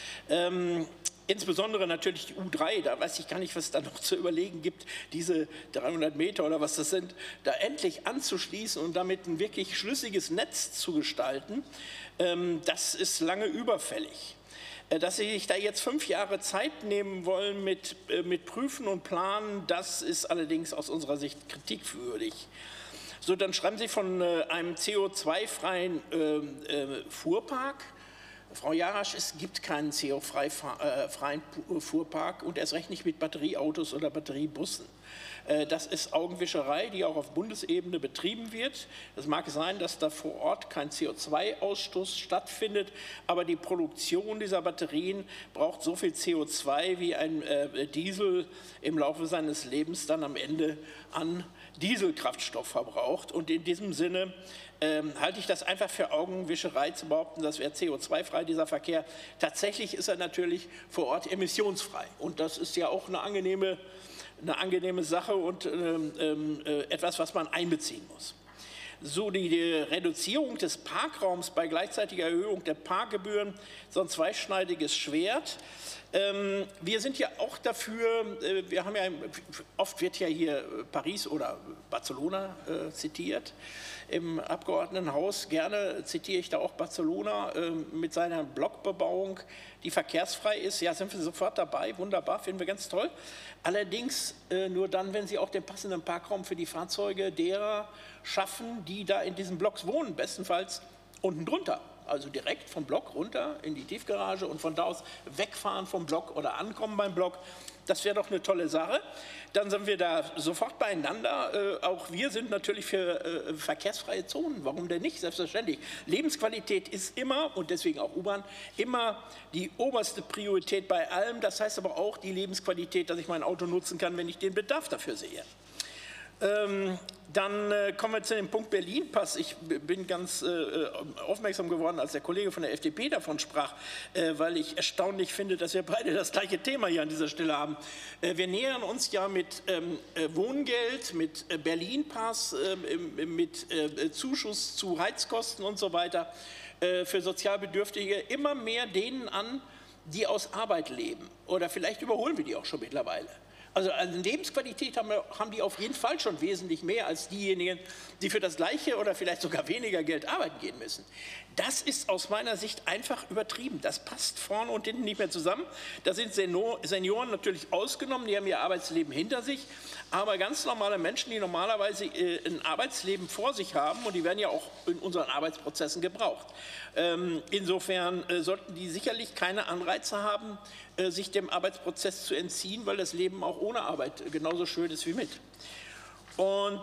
Insbesondere natürlich die U3, da weiß ich gar nicht, was es da noch zu überlegen gibt, diese 300 Meter oder was das sind, da endlich anzuschließen und damit ein wirklich schlüssiges Netz zu gestalten, das ist lange überfällig. Dass Sie sich da jetzt 5 Jahre Zeit nehmen wollen mit Prüfen und Planen, das ist allerdings aus unserer Sicht kritikwürdig. So, dann schreiben Sie von einem CO2-freien Fuhrpark. Frau Jarasch, es gibt keinen CO2-freien Fuhrpark und erst recht nicht mit Batterieautos oder Batteriebussen. Das ist Augenwischerei, die auch auf Bundesebene betrieben wird. Es mag sein, dass da vor Ort kein CO2-Ausstoß stattfindet, aber die Produktion dieser Batterien braucht so viel CO2, wie ein Diesel im Laufe seines Lebens dann am Ende an Dieselkraftstoff verbraucht. Und in diesem Sinne halte ich das einfach für Augenwischerei zu behaupten, das wäre CO2-frei, dieser Verkehr. Tatsächlich ist er natürlich vor Ort emissionsfrei. Und das ist ja auch eine angenehme Sache und etwas, was man einbeziehen muss. So, die Reduzierung des Parkraums bei gleichzeitiger Erhöhung der Parkgebühren, so ein zweischneidiges Schwert. Wir sind ja auch dafür, wir haben ja, oft wird ja hier Paris oder Barcelona zitiert im Abgeordnetenhaus. Gerne zitiere ich da auch Barcelona mit seiner Blockbebauung, die verkehrsfrei ist. Ja, sind wir sofort dabei, wunderbar, finden wir ganz toll. Allerdings nur dann, wenn Sie auch den passenden Parkraum für die Fahrzeuge derer schaffen, die da in diesen Blocks wohnen, bestenfalls unten drunter. Also direkt vom Block runter in die Tiefgarage und von da aus wegfahren vom Block oder ankommen beim Block. Das wäre doch eine tolle Sache. Dann sind wir da sofort beieinander. Auch wir sind natürlich für verkehrsfreie Zonen. Warum denn nicht? Selbstverständlich. Lebensqualität ist immer, und deswegen auch U-Bahn, immer die oberste Priorität bei allem. Das heißt aber auch die Lebensqualität, dass ich mein Auto nutzen kann, wenn ich den Bedarf dafür sehe. Dann kommen wir zu dem Punkt Berlin-Pass. Ich bin ganz aufmerksam geworden, als der Kollege von der FDP davon sprach, weil ich erstaunlich finde, dass wir beide das gleiche Thema hier an dieser Stelle haben. Wir nähern uns ja mit Wohngeld, mit Berlin-Pass, mit Zuschuss zu Heizkosten und so weiter für Sozialbedürftige immer mehr denen an, die aus Arbeit leben. Oder vielleicht überholen wir die auch schon mittlerweile. Also an Lebensqualität haben die auf jeden Fall schon wesentlich mehr als diejenigen, die für das gleiche oder vielleicht sogar weniger Geld arbeiten gehen müssen. Das ist aus meiner Sicht einfach übertrieben. Das passt vorne und hinten nicht mehr zusammen. Da sind Senioren natürlich ausgenommen, die haben ihr Arbeitsleben hinter sich. Aber ganz normale Menschen, die normalerweise ein Arbeitsleben vor sich haben, und die werden ja auch in unseren Arbeitsprozessen gebraucht. Insofern sollten die sicherlich keine Anreize haben, sich dem Arbeitsprozess zu entziehen, weil das Leben auch ohne Arbeit genauso schön ist wie mit. Und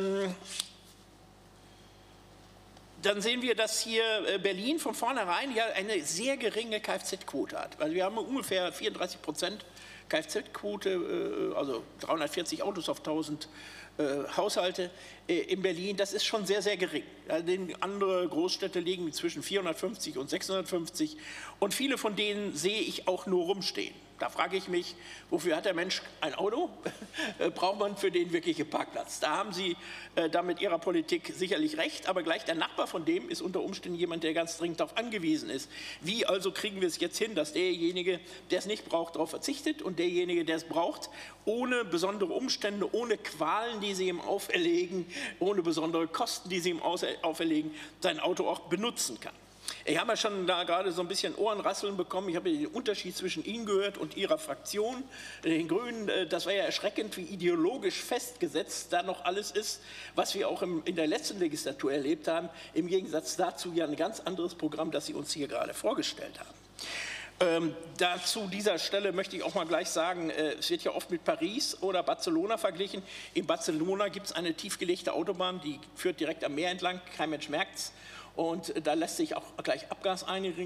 dann sehen wir, dass hier Berlin von vornherein ja eine sehr geringe Kfz-Quote hat. Also wir haben ungefähr 34% Kfz-Quote, also 340 Autos auf 1000 Haushalte in Berlin. Das ist schon sehr, sehr gering. Andere Großstädte liegen zwischen 450 und 650 und viele von denen sehe ich auch nur rumstehen. Da frage ich mich, wofür hat der Mensch ein Auto? Braucht man für den wirklichen Parkplatz? Da haben Sie da mit Ihrer Politik sicherlich recht, aber gleich der Nachbar von dem ist unter Umständen jemand, der ganz dringend darauf angewiesen ist. Wie also kriegen wir es jetzt hin, dass derjenige, der es nicht braucht, darauf verzichtet und derjenige, der es braucht, ohne besondere Umstände, ohne Qualen, die Sie ihm auferlegen, ohne besondere Kosten, die Sie ihm auferlegen, sein Auto auch benutzen kann? Ich habe ja schon da gerade so ein bisschen Ohrenrasseln bekommen. Ich habe den Unterschied zwischen Ihnen gehört und Ihrer Fraktion, den Grünen. Das war ja erschreckend, wie ideologisch festgesetzt da noch alles ist, was wir auch in der letzten Legislatur erlebt haben. Im Gegensatz dazu ja ein ganz anderes Programm, das Sie uns hier gerade vorgestellt haben. Dazu dieser Stelle möchte ich auch mal gleich sagen, es wird ja oft mit Paris oder Barcelona verglichen. In Barcelona gibt es eine tiefgelegte Autobahn, die führt direkt am Meer entlang, kein Mensch merkt es. Und da lässt sich auch gleich Abgas reinigen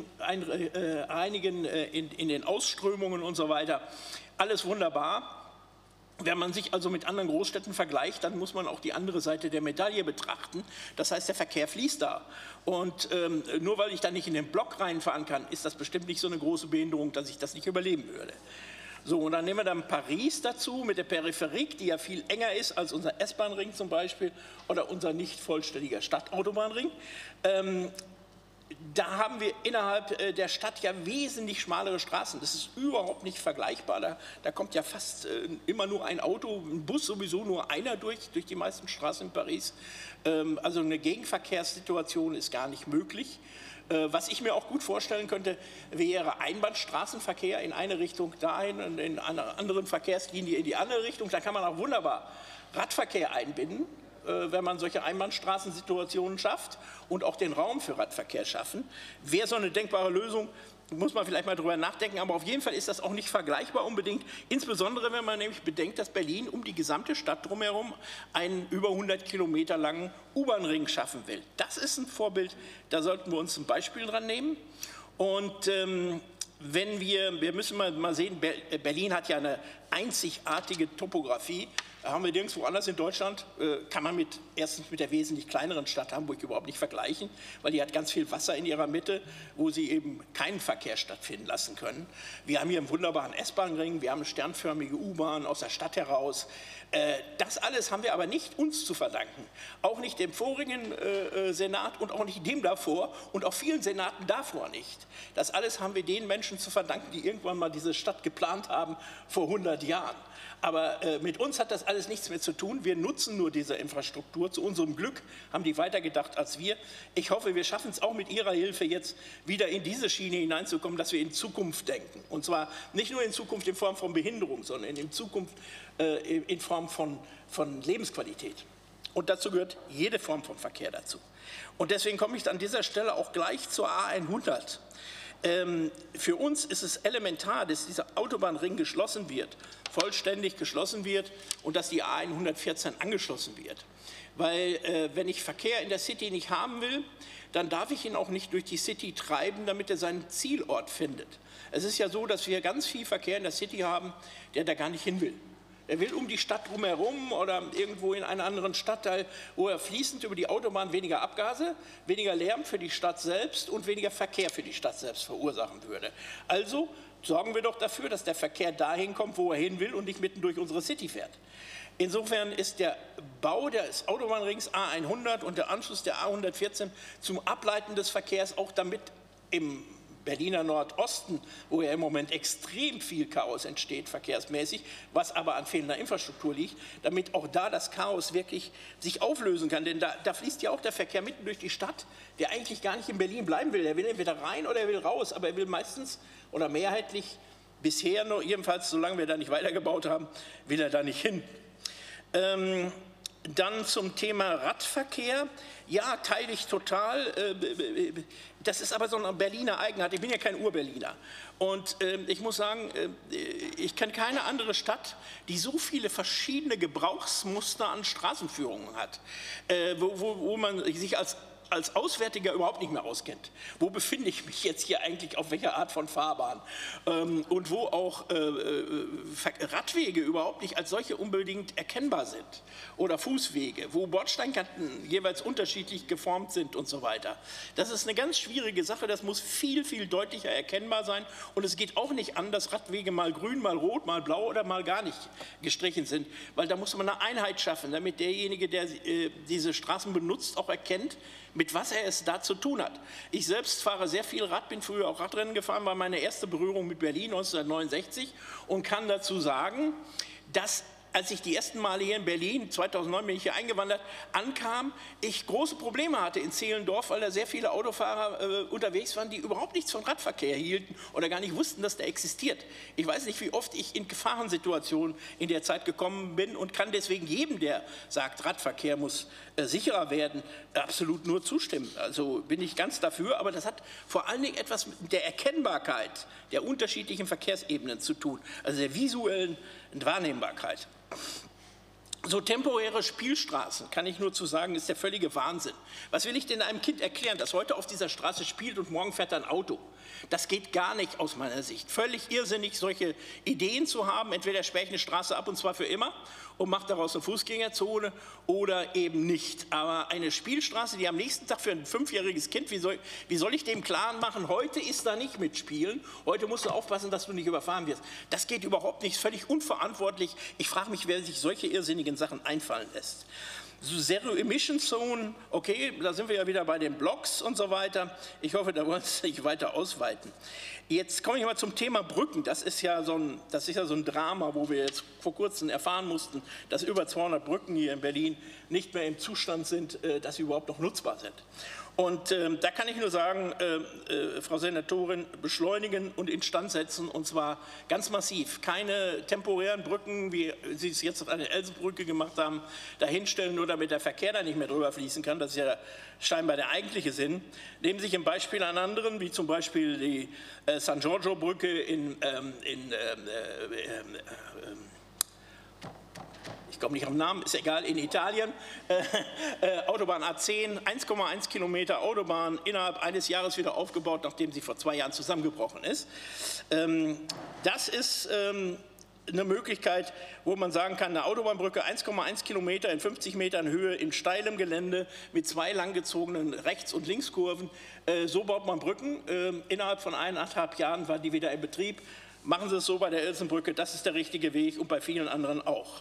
in den Ausströmungen und so weiter. Alles wunderbar. Wenn man sich also mit anderen Großstädten vergleicht, dann muss man auch die andere Seite der Medaille betrachten. Das heißt, der Verkehr fließt da. Und nur weil ich da nicht in den Block reinfahren kann, ist das bestimmt nicht so eine große Behinderung, dass ich das nicht überleben würde. So, und dann nehmen wir dann Paris dazu mit der Peripherik, die ja viel enger ist als unser S-Bahn-Ring zum Beispiel oder unser nicht vollständiger Stadtautobahnring. Da haben wir innerhalb der Stadt ja wesentlich schmalere Straßen. Das ist überhaupt nicht vergleichbar. Da kommt ja fast immer nur ein Auto, ein Bus sowieso nur einer durch die meisten Straßen in Paris. Also eine Gegenverkehrssituation ist gar nicht möglich. Was ich mir auch gut vorstellen könnte, wäre Einbahnstraßenverkehr in eine Richtung dahin und in einer anderen Verkehrslinie in die andere Richtung. Da kann man auch wunderbar Radverkehr einbinden, wenn man solche Einbahnstraßensituationen schafft und auch den Raum für Radverkehr schaffen. Wäre so eine denkbare Lösung, muss man vielleicht mal drüber nachdenken, aber auf jeden Fall ist das auch nicht vergleichbar unbedingt, insbesondere wenn man nämlich bedenkt, dass Berlin um die gesamte Stadt drumherum einen über 100 Kilometer langen U-Bahn-Ring schaffen will. Das ist ein Vorbild, da sollten wir uns ein Beispiel dran nehmen. Und wenn wir müssen mal sehen, Berlin hat ja eine einzigartige Topografie. Haben wir nirgendwo anders in Deutschland, kann man erstens mit der wesentlich kleineren Stadt Hamburg überhaupt nicht vergleichen, weil die hat ganz viel Wasser in ihrer Mitte, wo sie eben keinen Verkehr stattfinden lassen können. Wir haben hier einen wunderbaren S-Bahn-Ring, wir haben eine sternförmige U-Bahn aus der Stadt heraus. Das alles haben wir aber nicht uns zu verdanken, auch nicht dem vorigen Senat und auch nicht dem davor und auch vielen Senaten davor nicht. Das alles haben wir den Menschen zu verdanken, die irgendwann mal diese Stadt geplant haben vor 100 Jahren. Aber mit uns hat das alles nichts mehr zu tun. Wir nutzen nur diese Infrastruktur. Zu unserem Glück haben die weitergedacht als wir. Ich hoffe, wir schaffen es auch mit Ihrer Hilfe jetzt wieder in diese Schiene hineinzukommen, dass wir in Zukunft denken. Und zwar nicht nur in Zukunft in Form von Behinderung, sondern in Zukunft in Form von Lebensqualität. Und dazu gehört jede Form von Verkehr dazu. Und deswegen komme ich an dieser Stelle auch gleich zur A100. Für uns ist es elementar, dass dieser Autobahnring geschlossen wird, vollständig geschlossen wird und dass die A114 angeschlossen wird. Weil wenn ich Verkehr in der City nicht haben will, dann darf ich ihn auch nicht durch die City treiben, damit er seinen Zielort findet. Es ist ja so, dass wir ganz viel Verkehr in der City haben, der da gar nicht hin will. Er will um die Stadt drumherum oder irgendwo in einen anderen Stadtteil, wo er fließend über die Autobahn weniger Abgase, weniger Lärm für die Stadt selbst und weniger Verkehr für die Stadt selbst verursachen würde. Also sorgen wir doch dafür, dass der Verkehr dahin kommt, wo er hin will und nicht mitten durch unsere City fährt. Insofern ist der Bau des Autobahnrings A100 und der Anschluss der A114 zum Ableiten des Verkehrs auch damit im Berliner Nordosten, wo ja im Moment extrem viel Chaos entsteht, verkehrsmäßig, was aber an fehlender Infrastruktur liegt, damit auch da das Chaos wirklich sich auflösen kann. Denn da fließt ja auch der Verkehr mitten durch die Stadt, der eigentlich gar nicht in Berlin bleiben will. Er will entweder rein oder er will raus, aber er will meistens oder mehrheitlich bisher noch, jedenfalls solange wir da nicht weitergebaut haben, will er da nicht hin. Dann zum Thema Radverkehr. Ja, teile ich total. Das ist aber so eine Berliner Eigenheit. Ich bin ja kein Ur-Berliner. Und ich muss sagen, ich kenne keine andere Stadt, die so viele verschiedene Gebrauchsmuster an Straßenführungen hat, wo man sich als Auswärtiger überhaupt nicht mehr auskennt. Wo befinde ich mich jetzt hier eigentlich, auf welcher Art von Fahrbahn? Und wo auch Radwege überhaupt nicht als solche unbedingt erkennbar sind. Oder Fußwege, wo Bordsteinkanten jeweils unterschiedlich geformt sind und so weiter. Das ist eine ganz schwierige Sache, das muss viel, viel deutlicher erkennbar sein. Und es geht auch nicht an, dass Radwege mal grün, mal rot, mal blau oder mal gar nicht gestrichen sind. Weil da muss man eine Einheit schaffen, damit derjenige, der diese Straßen benutzt, auch erkennt, mit was er es da zu tun hat. Ich selbst fahre sehr viel Rad, bin früher auch Radrennen gefahren, war meine erste Berührung mit Berlin 1969 und kann dazu sagen, dass als ich die ersten Male hier in Berlin, 2009 bin ich hier eingewandert, ankam, ich große Probleme hatte in Zehlendorf, weil da sehr viele Autofahrer unterwegs waren, die überhaupt nichts von Radverkehr hielten oder gar nicht wussten, dass der existiert. Ich weiß nicht, wie oft ich in Gefahrensituationen in der Zeit gekommen bin und kann deswegen jedem, der sagt, Radverkehr muss sicherer werden, absolut nur zustimmen. Also bin ich ganz dafür, aber das hat vor allen Dingen etwas mit der Erkennbarkeit der unterschiedlichen Verkehrsebenen zu tun, also der visuellen Wahrnehmbarkeit. So temporäre Spielstraßen, kann ich nur zu sagen, ist der völlige Wahnsinn. Was will ich denn einem Kind erklären, das heute auf dieser Straße spielt und morgen fährt ein Auto? Das geht gar nicht aus meiner Sicht. Völlig irrsinnig, solche Ideen zu haben. Entweder sperre ich eine Straße ab und zwar für immer und mache daraus eine Fußgängerzone oder eben nicht. Aber eine Spielstraße, die am nächsten Tag für ein 5-jähriges Kind, wie soll ich dem klar machen, heute ist da nicht mitspielen, heute musst du aufpassen, dass du nicht überfahren wirst. Das geht überhaupt nicht, völlig unverantwortlich. Ich frage mich, wer sich solche irrsinnigen Sachen einfallen lässt. So Zero-Emission-Zonen, okay, da sind wir ja wieder bei den Blocks und so weiter. Ich hoffe, da wollen Sie sich weiter ausweiten. Jetzt komme ich mal zum Thema Brücken. Das ist ja so ein Drama, wo wir jetzt vor kurzem erfahren mussten, dass über 200 Brücken hier in Berlin nicht mehr im Zustand sind, dass sie überhaupt noch nutzbar sind. Und da kann ich nur sagen, Frau Senatorin, beschleunigen und instand setzen, und zwar ganz massiv. Keine temporären Brücken, wie Sie es jetzt auf eine Elsenbrücke gemacht haben, dahinstellen, nur damit der Verkehr da nicht mehr drüber fließen kann. Das ist ja scheinbar der eigentliche Sinn. Nehmen Sie sich ein Beispiel an anderen, wie zum Beispiel die San Giorgio-Brücke ich komme nicht auf den Namen, ist egal, in Italien, Autobahn A10, 1,1 Kilometer Autobahn innerhalb eines Jahres wieder aufgebaut, nachdem sie vor 2 Jahren zusammengebrochen ist. Das ist eine Möglichkeit, wo man sagen kann, eine Autobahnbrücke 1,1 Kilometer in 50 Metern Höhe in steilem Gelände mit 2 langgezogenen Rechts- und Linkskurven. So baut man Brücken. Innerhalb von 1,5 Jahren war die wieder in Betrieb. Machen Sie es so bei der Elsenbrücke, das ist der richtige Weg und bei vielen anderen auch.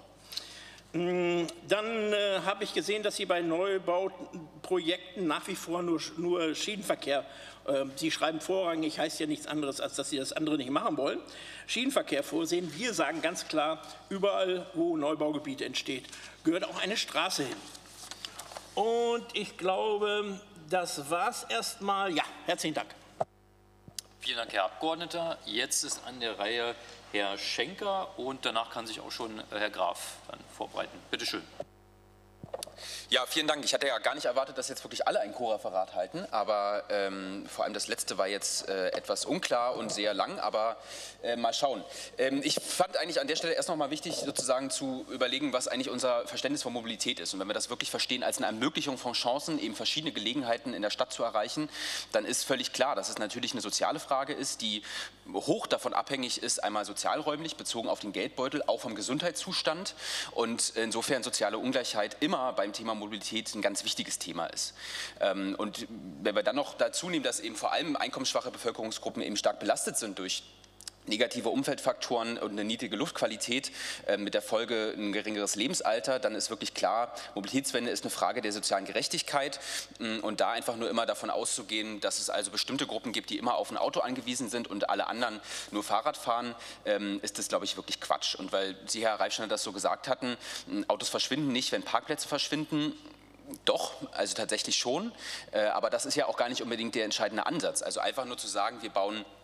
Dann habe ich gesehen, dass Sie bei Neubauprojekten nach wie vor nur Schienenverkehr, Sie schreiben vorrangig, heißt ja nichts anderes, als dass Sie das andere nicht machen wollen, Schienenverkehr vorsehen. Wir sagen ganz klar, überall, wo Neubaugebiet entsteht, gehört auch eine Straße hin. Und ich glaube, das war's erstmal. Ja, herzlichen Dank. Vielen Dank, Herr Abgeordneter. Jetzt ist an der Reihe Herr Schenker und danach kann sich auch schon Herr Graf dann vorbereiten. Bitte schön. Ja, vielen Dank. Ich hatte ja gar nicht erwartet, dass jetzt wirklich alle ein Co-Referat halten, aber vor allem das letzte war jetzt etwas unklar und sehr lang, aber mal schauen. Ich fand eigentlich an der Stelle erst noch mal wichtig, sozusagen zu überlegen, was eigentlich unser Verständnis von Mobilität ist. Und wenn wir das wirklich verstehen als eine Ermöglichung von Chancen, eben verschiedene Gelegenheiten in der Stadt zu erreichen, dann ist völlig klar, dass es natürlich eine soziale Frage ist, die hoch davon abhängig ist, einmal sozialräumlich bezogen auf den Geldbeutel, auch vom Gesundheitszustand und insofern soziale Ungleichheit immer beim Thema Mobilität ein ganz wichtiges Thema ist. Und wenn wir dann noch dazu nehmen, dass eben vor allem einkommensschwache Bevölkerungsgruppen eben stark belastet sind durch negative Umfeldfaktoren und eine niedrige Luftqualität mit der Folge ein geringeres Lebensalter, dann ist wirklich klar, Mobilitätswende ist eine Frage der sozialen Gerechtigkeit und da einfach nur immer davon auszugehen, dass es also bestimmte Gruppen gibt, die immer auf ein Auto angewiesen sind und alle anderen nur Fahrrad fahren, ist das, glaube ich, wirklich Quatsch. Und weil Sie, Herr Reifschneider, das so gesagt hatten, Autos verschwinden nicht, wenn Parkplätze verschwinden. Doch, also tatsächlich schon, aber das ist ja auch gar nicht unbedingt der entscheidende Ansatz. Also einfach nur zu sagen, wir bauen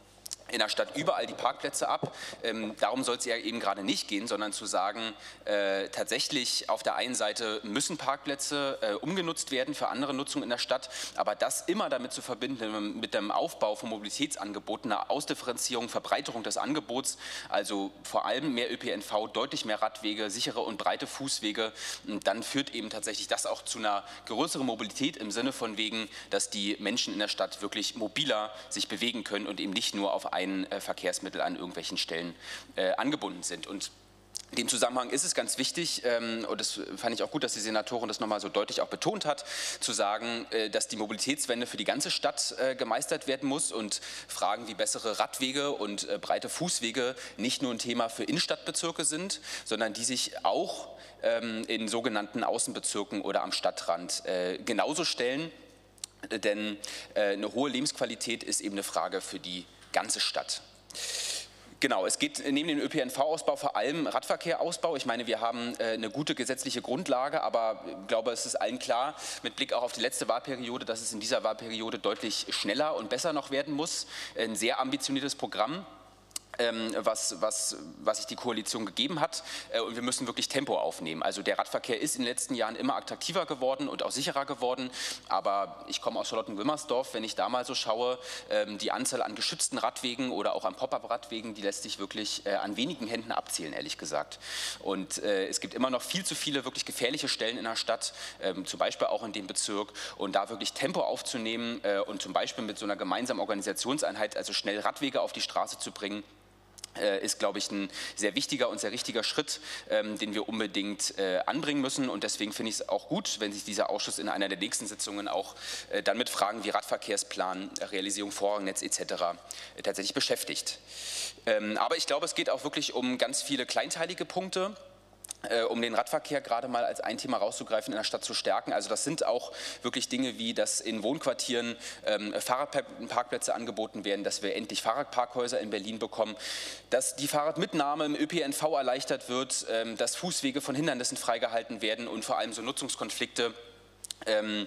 in der Stadt überall die Parkplätze ab. Darum soll es ja eben gerade nicht gehen, sondern zu sagen, tatsächlich auf der einen Seite müssen Parkplätze umgenutzt werden für andere Nutzungen in der Stadt, aber das immer damit zu verbinden mit dem Aufbau von Mobilitätsangeboten, einer Ausdifferenzierung, Verbreiterung des Angebots, also vor allem mehr ÖPNV, deutlich mehr Radwege, sichere und breite Fußwege, dann führt eben tatsächlich das auch zu einer größeren Mobilität im Sinne von wegen, dass die Menschen in der Stadt wirklich mobiler sich bewegen können und eben nicht nur auf ein Verkehrsmittel an irgendwelchen Stellen angebunden sind. Und in dem Zusammenhang ist es ganz wichtig, und das fand ich auch gut, dass die Senatorin das nochmal so deutlich auch betont hat, zu sagen, dass die Mobilitätswende für die ganze Stadt gemeistert werden muss und Fragen wie bessere Radwege und breite Fußwege nicht nur ein Thema für Innenstadtbezirke sind, sondern die sich auch in sogenannten Außenbezirken oder am Stadtrand genauso stellen. Denn eine hohe Lebensqualität ist eben eine Frage für die ganze Stadt. Genau, es geht neben dem ÖPNV-Ausbau vor allem Radverkehrausbau. Ich meine, wir haben eine gute gesetzliche Grundlage, aber ich glaube, es ist allen klar, mit Blick auch auf die letzte Wahlperiode, dass es in dieser Wahlperiode deutlich schneller und besser noch werden muss. Ein sehr ambitioniertes Programm, was sich die Koalition gegeben hat, und wir müssen wirklich Tempo aufnehmen. Also der Radverkehr ist in den letzten Jahren immer attraktiver geworden und auch sicherer geworden, aber ich komme aus Charlottenwilmersdorf, wenn ich da mal so schaue, die Anzahl an geschützten Radwegen oder auch an Pop-up-Radwegen, die lässt sich wirklich an wenigen Händen abzählen, ehrlich gesagt. Und es gibt immer noch viel zu viele wirklich gefährliche Stellen in der Stadt, zum Beispiel auch in dem Bezirk, und da wirklich Tempo aufzunehmen und zum Beispiel mit so einer gemeinsamen Organisationseinheit, also schnell Radwege auf die Straße zu bringen, ist, glaube ich, ein sehr wichtiger und sehr richtiger Schritt, den wir unbedingt anbringen müssen. Und deswegen finde ich es auch gut, wenn sich dieser Ausschuss in einer der nächsten Sitzungen auch dann mit Fragen wie Radverkehrsplan, Realisierung Vorrangnetz etc. Tatsächlich beschäftigt. Aber ich glaube, es geht auch wirklich um ganz viele kleinteilige Punkte, um den Radverkehr gerade mal als ein Thema rauszugreifen, in der Stadt zu stärken. Also das sind auch wirklich Dinge wie, dass in Wohnquartieren Fahrradparkplätze angeboten werden, dass wir endlich Fahrradparkhäuser in Berlin bekommen, dass die Fahrradmitnahme im ÖPNV erleichtert wird, dass Fußwege von Hindernissen freigehalten werden und vor allem so Nutzungskonflikte an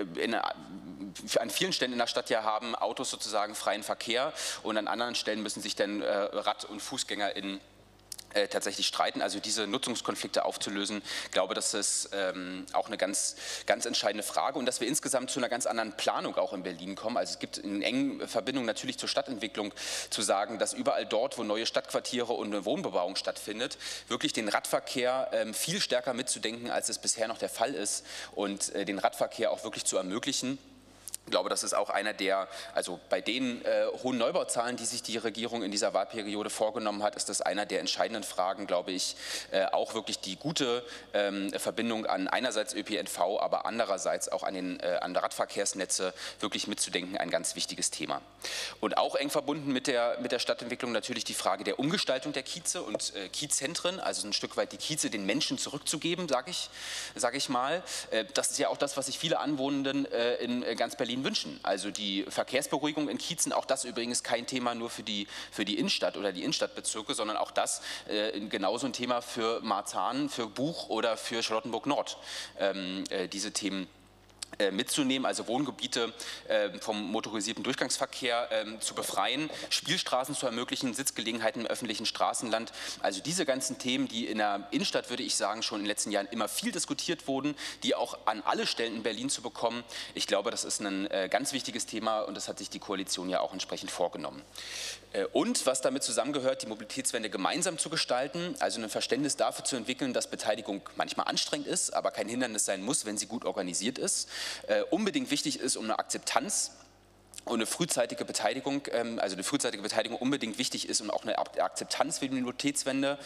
vielen Stellen in der Stadt ja haben Autos sozusagen freien Verkehr und an anderen Stellen müssen sich dann Rad- und FußgängerInnen tatsächlich streiten, also diese Nutzungskonflikte aufzulösen. Ich glaube, das ist auch eine ganz entscheidende Frage und dass wir insgesamt zu einer ganz anderen Planung auch in Berlin kommen. Also es gibt in engen Verbindung natürlich zur Stadtentwicklung zu sagen, dass überall dort, wo neue Stadtquartiere und eine Wohnbebauung stattfindet, wirklich den Radverkehr viel stärker mitzudenken, als es bisher noch der Fall ist und den Radverkehr auch wirklich zu ermöglichen. Ich glaube, das ist auch einer der, also bei den hohen Neubauzahlen, die sich die Regierung in dieser Wahlperiode vorgenommen hat, ist das einer der entscheidenden Fragen, glaube ich, auch wirklich die gute Verbindung an einerseits ÖPNV, aber andererseits auch an Radverkehrsnetze wirklich mitzudenken, ein ganz wichtiges Thema. Und auch eng verbunden mit der Stadtentwicklung natürlich die Frage der Umgestaltung der Kieze und Kiezzentren, also ein Stück weit die Kieze den Menschen zurückzugeben, sage ich mal. Das ist ja auch das, was sich viele Anwohnenden in ganz Berlin wünschen. Also die Verkehrsberuhigung in Kiezen, auch das übrigens kein Thema nur für die Innenstadt oder die Innenstadtbezirke, sondern auch das genauso ein Thema für Marzahn, für Buch oder für Charlottenburg-Nord. Diese Themen mitzunehmen, also Wohngebiete vom motorisierten Durchgangsverkehr zu befreien, Spielstraßen zu ermöglichen, Sitzgelegenheiten im öffentlichen Straßenland. Also diese ganzen Themen, die in der Innenstadt, würde ich sagen, schon in den letzten Jahren immer viel diskutiert wurden, die auch an alle Stellen in Berlin zu bekommen. Ich glaube, das ist ein ganz wichtiges Thema und das hat sich die Koalition ja auch entsprechend vorgenommen. Und was damit zusammengehört, die Mobilitätswende gemeinsam zu gestalten, also ein Verständnis dafür zu entwickeln, dass Beteiligung manchmal anstrengend ist, aber kein Hindernis sein muss, wenn sie gut organisiert ist. Unbedingt wichtig ist, um eine Akzeptanz und eine frühzeitige Beteiligung, unbedingt wichtig ist, um auch eine Akzeptanz für die Mobilitätswende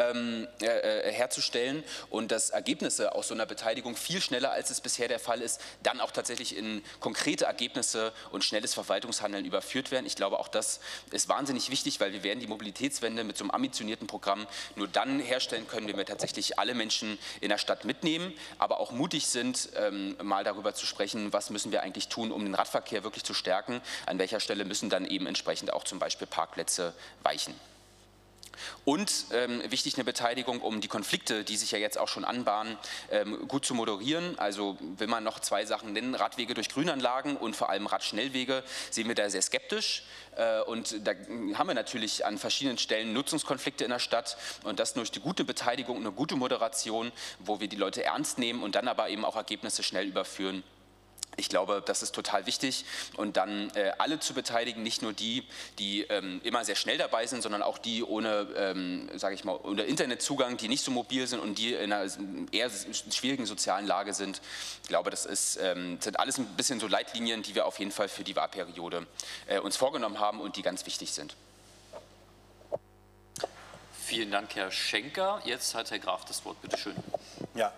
herzustellen und dass Ergebnisse aus so einer Beteiligung viel schneller, als es bisher der Fall ist, dann auch tatsächlich in konkrete Ergebnisse und schnelles Verwaltungshandeln überführt werden. Ich glaube, auch das ist wahnsinnig wichtig, weil wir werden die Mobilitätswende mit so einem ambitionierten Programm nur dann herstellen können, wenn wir tatsächlich alle Menschen in der Stadt mitnehmen, aber auch mutig sind, mal darüber zu sprechen, was müssen wir eigentlich tun, um den Radverkehr wirklich zu stärken. An welcher Stelle müssen dann eben entsprechend auch zum Beispiel Parkplätze weichen. Und wichtig eine Beteiligung, um die Konflikte, die sich ja jetzt auch schon anbahnen, gut zu moderieren. Also will man noch 2 Sachen nennen, Radwege durch Grünanlagen und vor allem Radschnellwege, sehen wir da sehr skeptisch. Und da haben wir natürlich an verschiedenen Stellen Nutzungskonflikte in der Stadt und das durch die gute Beteiligung und eine gute Moderation, wo wir die Leute ernst nehmen und dann aber eben auch Ergebnisse schnell überführen. Ich glaube, das ist total wichtig und dann alle zu beteiligen, nicht nur die, die immer sehr schnell dabei sind, sondern auch die ohne, sage ich mal, ohne Internetzugang, die nicht so mobil sind und die in einer eher schwierigen sozialen Lage sind. Ich glaube, das sind alles ein bisschen so Leitlinien, die wir auf jeden Fall für die Wahlperiode uns vorgenommen haben und die ganz wichtig sind. Vielen Dank, Herr Schenker. Jetzt hat Herr Graf das Wort. Bitte schön. Ja.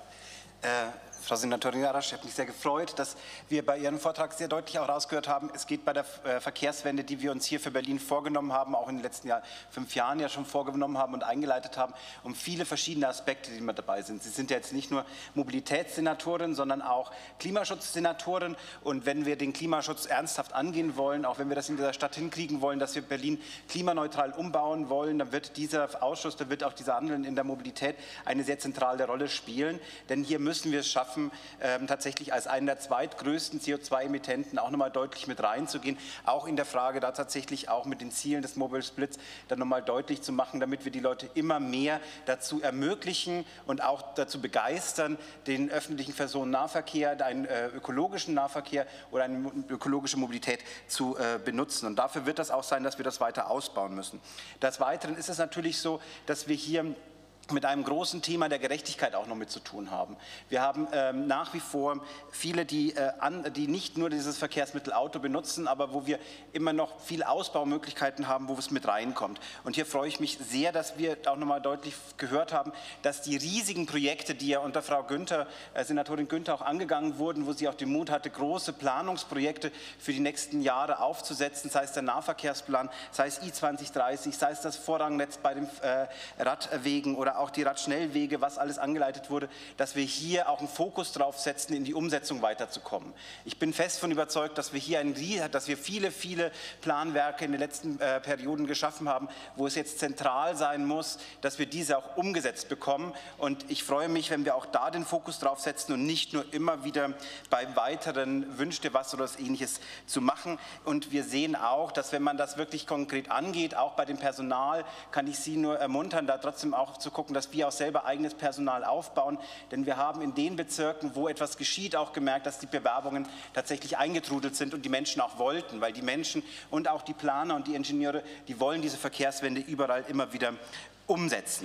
Frau Senatorin Jarasch, ich habe mich sehr gefreut, dass wir bei Ihrem Vortrag sehr deutlich auch rausgehört haben, es geht bei der Verkehrswende, die wir uns hier für Berlin vorgenommen haben, auch in den letzten 5 Jahren ja schon vorgenommen haben und eingeleitet haben, um viele verschiedene Aspekte, die mit dabei sind. Sie sind ja jetzt nicht nur Mobilitätssenatorin, sondern auch Klimaschutzsenatorin. Und wenn wir den Klimaschutz ernsthaft angehen wollen, auch wenn wir das in dieser Stadt hinkriegen wollen, dass wir Berlin klimaneutral umbauen wollen, dann wird dieser Ausschuss, dann wird auch dieser Handeln in der Mobilität eine sehr zentrale Rolle spielen. Denn hier müssen wir es schaffen, tatsächlich als einen der zweitgrößten CO2-Emittenten auch nochmal deutlich mit reinzugehen, auch in der Frage da tatsächlich auch mit den Zielen des Mobile Splits dann nochmal deutlich zu machen, damit wir die Leute immer mehr dazu ermöglichen und auch dazu begeistern, den öffentlichen Personennahverkehr, einen ökologischen Nahverkehr oder eine ökologische Mobilität zu benutzen. Und dafür wird das auch sein, dass wir das weiter ausbauen müssen. Des Weiteren ist es natürlich so, dass wir hier mit einem großen Thema der Gerechtigkeit auch noch mit zu tun haben. Wir haben nach wie vor viele, die nicht nur dieses Verkehrsmittel Auto benutzen, aber wo wir immer noch viele Ausbaumöglichkeiten haben, wo es mit reinkommt. Und hier freue ich mich sehr, dass wir auch noch mal deutlich gehört haben, dass die riesigen Projekte, die ja unter Frau Günther, Senatorin Günther auch angegangen wurden, wo sie auch den Mut hatte, große Planungsprojekte für die nächsten Jahre aufzusetzen, sei es der Nahverkehrsplan, sei es I2030, sei es das Vorrangnetz bei den Radwegen oder auch die Radschnellwege, was alles angeleitet wurde, dass wir hier auch einen Fokus drauf setzen, in die Umsetzung weiterzukommen. Ich bin fest davon überzeugt, dass wir hier viele Planwerke in den letzten Perioden geschaffen haben, wo es jetzt zentral sein muss, dass wir diese auch umgesetzt bekommen. Und ich freue mich, wenn wir auch da den Fokus drauf setzen und nicht nur immer wieder beim weiteren Wünsch dir was oder das Ähnliches zu machen. Und wir sehen auch, dass wenn man das wirklich konkret angeht, auch bei dem Personal, kann ich Sie nur ermuntern, da trotzdem auch zu gucken, dass wir auch selber eigenes Personal aufbauen, denn wir haben in den Bezirken, wo etwas geschieht, auch gemerkt, dass die Bewerbungen tatsächlich eingetrudelt sind und die Menschen auch wollten, weil die Menschen und auch die Planer und die Ingenieure, die wollen diese Verkehrswende überall immer wieder umsetzen.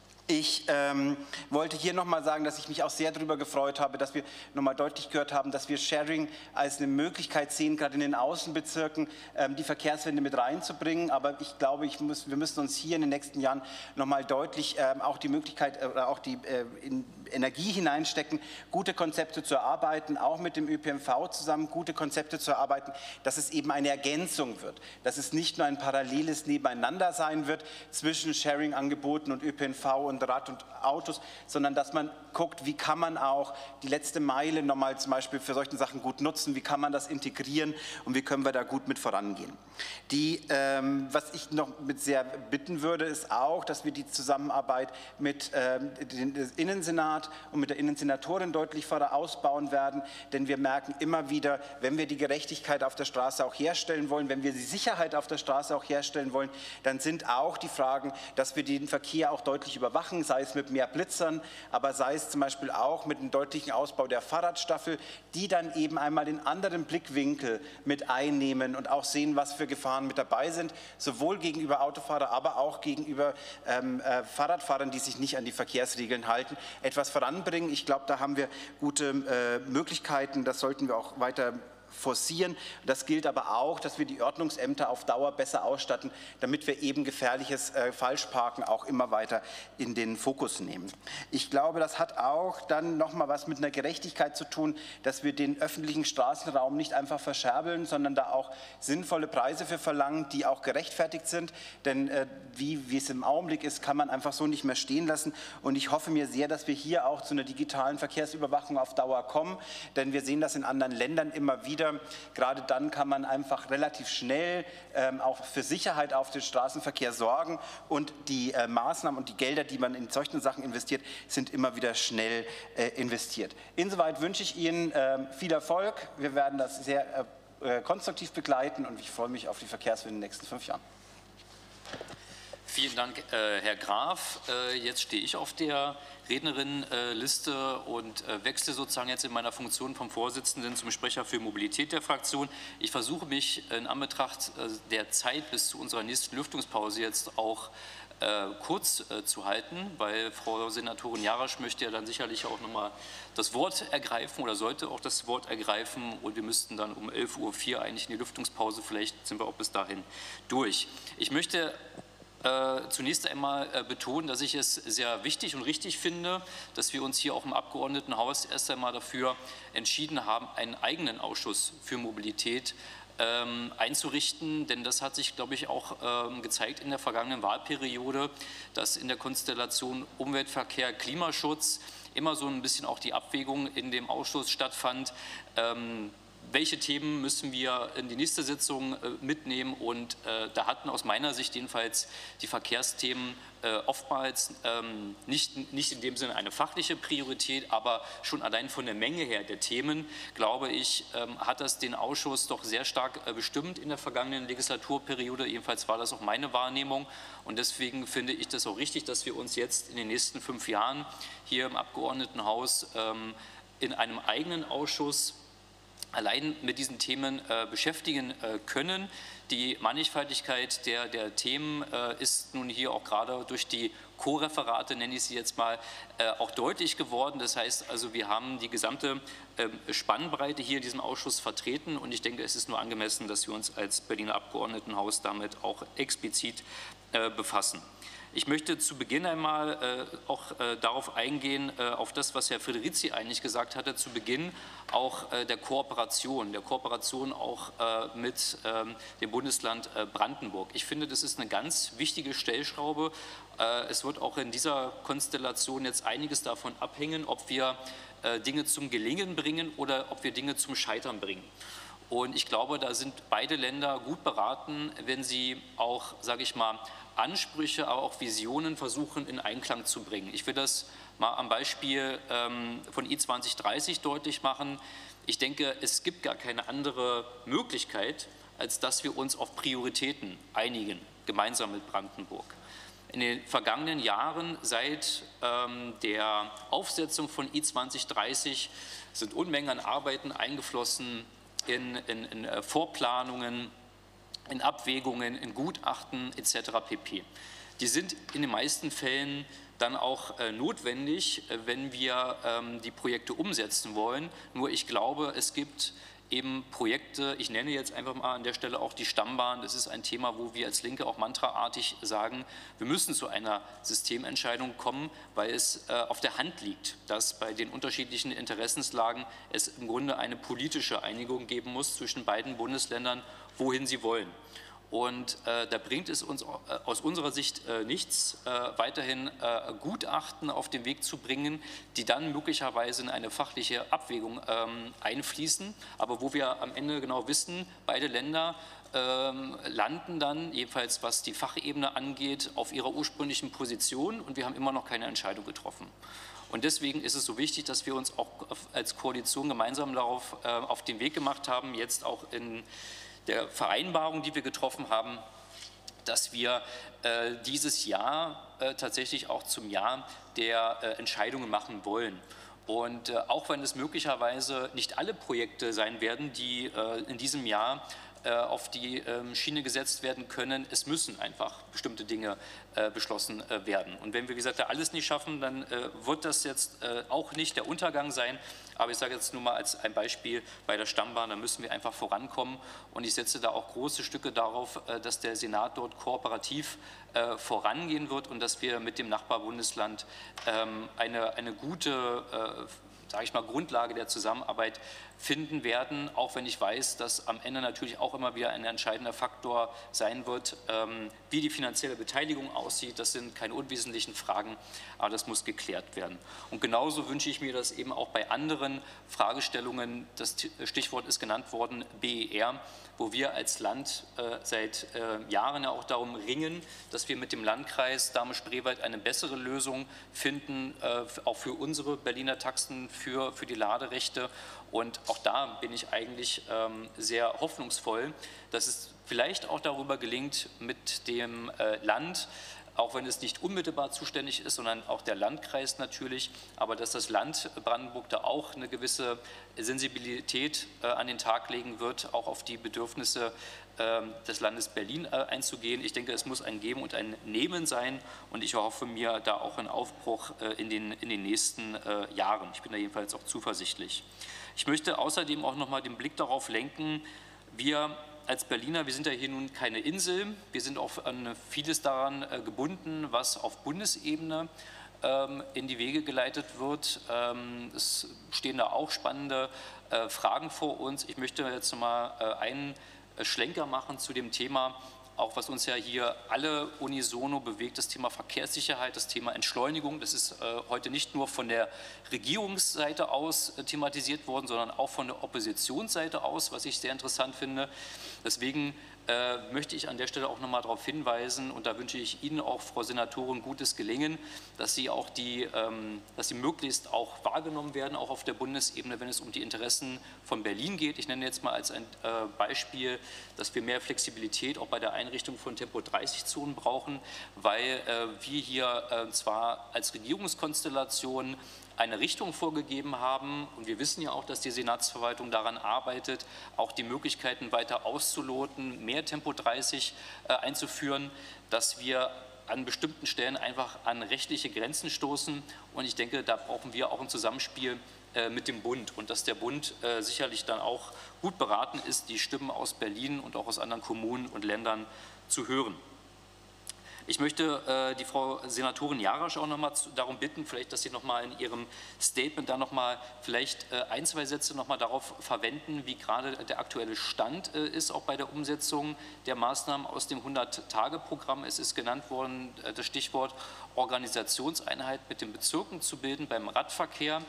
Ich wollte hier nochmal sagen, dass ich mich auch sehr darüber gefreut habe, dass wir nochmal deutlich gehört haben, dass wir Sharing als eine Möglichkeit sehen, gerade in den Außenbezirken die Verkehrswende mit reinzubringen. Aber ich glaube, wir müssen uns hier in den nächsten Jahren nochmal deutlich auch die Möglichkeit oder auch die Energie hineinstecken, gute Konzepte zu erarbeiten, auch mit dem ÖPNV zusammen gute Konzepte zu erarbeiten, dass es eben eine Ergänzung wird, dass es nicht nur ein paralleles Nebeneinander sein wird zwischen Sharing-Angeboten und ÖPNV und Rad und Autos, sondern dass man guckt, wie kann man auch die letzte Meile nochmal zum Beispiel für solche Sachen gut nutzen, wie kann man das integrieren und wie können wir da gut mit vorangehen. Was ich noch mit sehr bitten würde, ist auch, dass wir die Zusammenarbeit mit dem Innensenat und mit der Innensenatorin deutlich weiter ausbauen werden, denn wir merken immer wieder, wenn wir die Gerechtigkeit auf der Straße auch herstellen wollen, wenn wir die Sicherheit auf der Straße auch herstellen wollen, dann sind auch die Fragen, dass wir den Verkehr auch deutlich überwachen, sei es mit mehr Blitzern, aber sei es zum Beispiel auch mit einem deutlichen Ausbau der Fahrradstaffel, die dann eben einmal den anderen Blickwinkel mit einnehmen und auch sehen, was für Gefahren mit dabei sind, sowohl gegenüber Autofahrern, aber auch gegenüber Fahrradfahrern, die sich nicht an die Verkehrsregeln halten, etwas voranbringen. Ich glaube, da haben wir gute Möglichkeiten, das sollten wir auch weiter forcieren. Das gilt aber auch, dass wir die Ordnungsämter auf Dauer besser ausstatten, damit wir eben gefährliches Falschparken auch immer weiter in den Fokus nehmen. Ich glaube, das hat auch dann nochmal was mit einer Gerechtigkeit zu tun, dass wir den öffentlichen Straßenraum nicht einfach verscherbeln, sondern da auch sinnvolle Preise für verlangen, die auch gerechtfertigt sind. Denn wie es im Augenblick ist, kann man einfach so nicht mehr stehen lassen. Und ich hoffe mir sehr, dass wir hier auch zu einer digitalen Verkehrsüberwachung auf Dauer kommen, denn wir sehen das in anderen Ländern immer wieder, wieder. Gerade dann kann man einfach relativ schnell auch für Sicherheit auf dem Straßenverkehr sorgen und die Maßnahmen und die Gelder, die man in solchen Sachen investiert, sind immer wieder schnell investiert. Insoweit wünsche ich Ihnen viel Erfolg. Wir werden das sehr konstruktiv begleiten und ich freue mich auf die Verkehrswende in den nächsten 5 Jahren. Vielen Dank, Herr Graf. Jetzt stehe ich auf der Rednerinnenliste und wechsle sozusagen jetzt in meiner Funktion vom Vorsitzenden zum Sprecher für Mobilität der Fraktion. Ich versuche mich in Anbetracht der Zeit bis zu unserer nächsten Lüftungspause jetzt auch kurz zu halten, weil Frau Senatorin Jarasch möchte ja dann sicherlich auch nochmal das Wort ergreifen oder sollte auch das Wort ergreifen und wir müssten dann um 11:04 Uhr eigentlich in die Lüftungspause, vielleicht sind wir auch bis dahin durch. Ich möchte zunächst einmal betonen, dass ich es sehr wichtig und richtig finde, dass wir uns hier auch im Abgeordnetenhaus erst einmal dafür entschieden haben, einen eigenen Ausschuss für Mobilität einzurichten, denn das hat sich, glaube ich, auch gezeigt in der vergangenen Wahlperiode, dass in der Konstellation Umweltverkehr, Klimaschutz immer so ein bisschen auch die Abwägung in dem Ausschuss stattfand. Welche Themen müssen wir in die nächste Sitzung mitnehmen? Und da hatten aus meiner Sicht jedenfalls die Verkehrsthemen oftmals nicht in dem Sinne eine fachliche Priorität, aber schon allein von der Menge her der Themen, glaube ich, hat das den Ausschuss doch sehr stark bestimmt in der vergangenen Legislaturperiode. Jedenfalls war das auch meine Wahrnehmung. Und deswegen finde ich das auch richtig, dass wir uns jetzt in den nächsten 5 Jahren hier im Abgeordnetenhaus in einem eigenen Ausschuss allein mit diesen Themen beschäftigen können. Die Mannigfaltigkeit der Themen ist nun hier auch gerade durch die Co-Referate, nenne ich sie jetzt mal, auch deutlich geworden. Das heißt also, wir haben die gesamte Spannbreite hier in diesem Ausschuss vertreten und ich denke, es ist nur angemessen, dass wir uns als Berliner Abgeordnetenhaus damit auch explizit befassen. Ich möchte zu Beginn einmal auch darauf eingehen, auf das, was Herr Frederici eigentlich gesagt hatte, zu Beginn auch der Kooperation auch mit dem Bundesland Brandenburg. Ich finde, das ist eine ganz wichtige Stellschraube. Es wird auch in dieser Konstellation jetzt einiges davon abhängen, ob wir Dinge zum Gelingen bringen oder ob wir Dinge zum Scheitern bringen. Und ich glaube, da sind beide Länder gut beraten, wenn sie auch, sage ich mal, Ansprüche, aber auch Visionen versuchen in Einklang zu bringen. Ich will das mal am Beispiel von I2030 deutlich machen. Ich denke, es gibt gar keine andere Möglichkeit, als dass wir uns auf Prioritäten einigen, gemeinsam mit Brandenburg. In den vergangenen Jahren, seit der Aufsetzung von I2030, sind Unmengen an Arbeiten eingeflossen in Vorplanungen, in Abwägungen, in Gutachten etc. pp. Die sind in den meisten Fällen dann auch notwendig, wenn wir die Projekte umsetzen wollen. Nur ich glaube, es gibt eben Projekte, ich nenne jetzt einfach mal an der Stelle auch die Stammbahn, das ist ein Thema, wo wir als Linke auch mantraartig sagen, wir müssen zu einer Systementscheidung kommen, weil es auf der Hand liegt, dass bei den unterschiedlichen Interessenslagen es im Grunde eine politische Einigung geben muss zwischen beiden Bundesländern, wohin sie wollen. Und da bringt es uns aus unserer Sicht nichts, weiterhin Gutachten auf den Weg zu bringen, die dann möglicherweise in eine fachliche Abwägung einfließen, aber wo wir am Ende genau wissen, beide Länder landen dann, jedenfalls was die Fachebene angeht, auf ihrer ursprünglichen Position und wir haben immer noch keine Entscheidung getroffen. Und deswegen ist es so wichtig, dass wir uns auch als Koalition gemeinsam darauf auf den Weg gemacht haben, jetzt auch in der Vereinbarung, die wir getroffen haben, dass wir dieses Jahr tatsächlich auch zum Jahr der Entscheidungen machen wollen. Und auch wenn es möglicherweise nicht alle Projekte sein werden, die in diesem Jahr auf die Schiene gesetzt werden können, es müssen einfach bestimmte Dinge beschlossen werden. Und wenn wir, wie gesagt, alles nicht schaffen, dann wird das jetzt auch nicht der Untergang sein. Aber ich sage jetzt nur mal als ein Beispiel bei der Stammbahn, da müssen wir einfach vorankommen. Und ich setze da auch große Stücke darauf, dass der Senat dort kooperativ vorangehen wird und dass wir mit dem Nachbarbundesland eine gute sage ich mal, Grundlage der Zusammenarbeit finden werden, auch wenn ich weiß, dass am Ende natürlich auch immer wieder ein entscheidender Faktor sein wird, wie die finanzielle Beteiligung aussieht. Das sind keine unwesentlichen Fragen, aber das muss geklärt werden. Und genauso wünsche ich mir das eben auch bei anderen Fragestellungen, das Stichwort ist genannt worden, BER, wo wir als Land seit Jahren ja auch darum ringen, dass wir mit dem Landkreis Dahme-Spreewald eine bessere Lösung finden, auch für unsere Berliner Taxen, für die Laderechte. Und auch da bin ich eigentlich sehr hoffnungsvoll, dass es vielleicht auch darüber gelingt, mit dem Land, auch wenn es nicht unmittelbar zuständig ist, sondern auch der Landkreis natürlich, aber dass das Land Brandenburg da auch eine gewisse Sensibilität an den Tag legen wird, auch auf die Bedürfnisse des Landes Berlin einzugehen. Ich denke, es muss ein Geben und ein Nehmen sein und ich hoffe mir da auch einen Aufbruch in den nächsten Jahren. Ich bin da jedenfalls auch zuversichtlich. Ich möchte außerdem auch noch mal den Blick darauf lenken, wir als Berliner, wir sind ja hier nun keine Insel, wir sind auch an vieles daran gebunden, was auf Bundesebene in die Wege geleitet wird. Es stehen da auch spannende Fragen vor uns. Ich möchte jetzt noch mal einen Schlenker machen zu dem Thema, auch was uns ja hier alle unisono bewegt, das Thema Verkehrssicherheit, das Thema Entschleunigung. Das ist heute nicht nur von der Regierungsseite aus thematisiert worden, sondern auch von der Oppositionsseite aus, was ich sehr interessant finde. Deswegen möchte ich an der Stelle auch noch mal darauf hinweisen, und da wünsche ich Ihnen auch, Frau Senatorin, gutes Gelingen, dass Sie auch dass Sie möglichst auch wahrgenommen werden, auch auf der Bundesebene, wenn es um die Interessen von Berlin geht. Ich nenne jetzt mal als ein Beispiel, dass wir mehr Flexibilität auch bei der Einrichtung von Tempo-30-Zonen brauchen, weil wir hier zwar als Regierungskonstellation eine Richtung vorgegeben haben und wir wissen ja auch, dass die Senatsverwaltung daran arbeitet, auch die Möglichkeiten weiter auszuloten, mehr Tempo 30 einzuführen, dass wir an bestimmten Stellen einfach an rechtliche Grenzen stoßen und ich denke, da brauchen wir auch ein Zusammenspiel mit dem Bund und dass der Bund sicherlich dann auch gut beraten ist, die Stimmen aus Berlin und auch aus anderen Kommunen und Ländern zu hören. Ich möchte die Frau Senatorin Jarasch auch noch mal darum bitten, vielleicht, dass Sie noch mal in Ihrem Statement da noch mal vielleicht ein, zwei Sätze noch mal darauf verwenden, wie gerade der aktuelle Stand ist, auch bei der Umsetzung der Maßnahmen aus dem 100-Tage-Programm. Es ist genannt worden, das Stichwort Organisationseinheit mit den Bezirken zu bilden beim Radverkehr.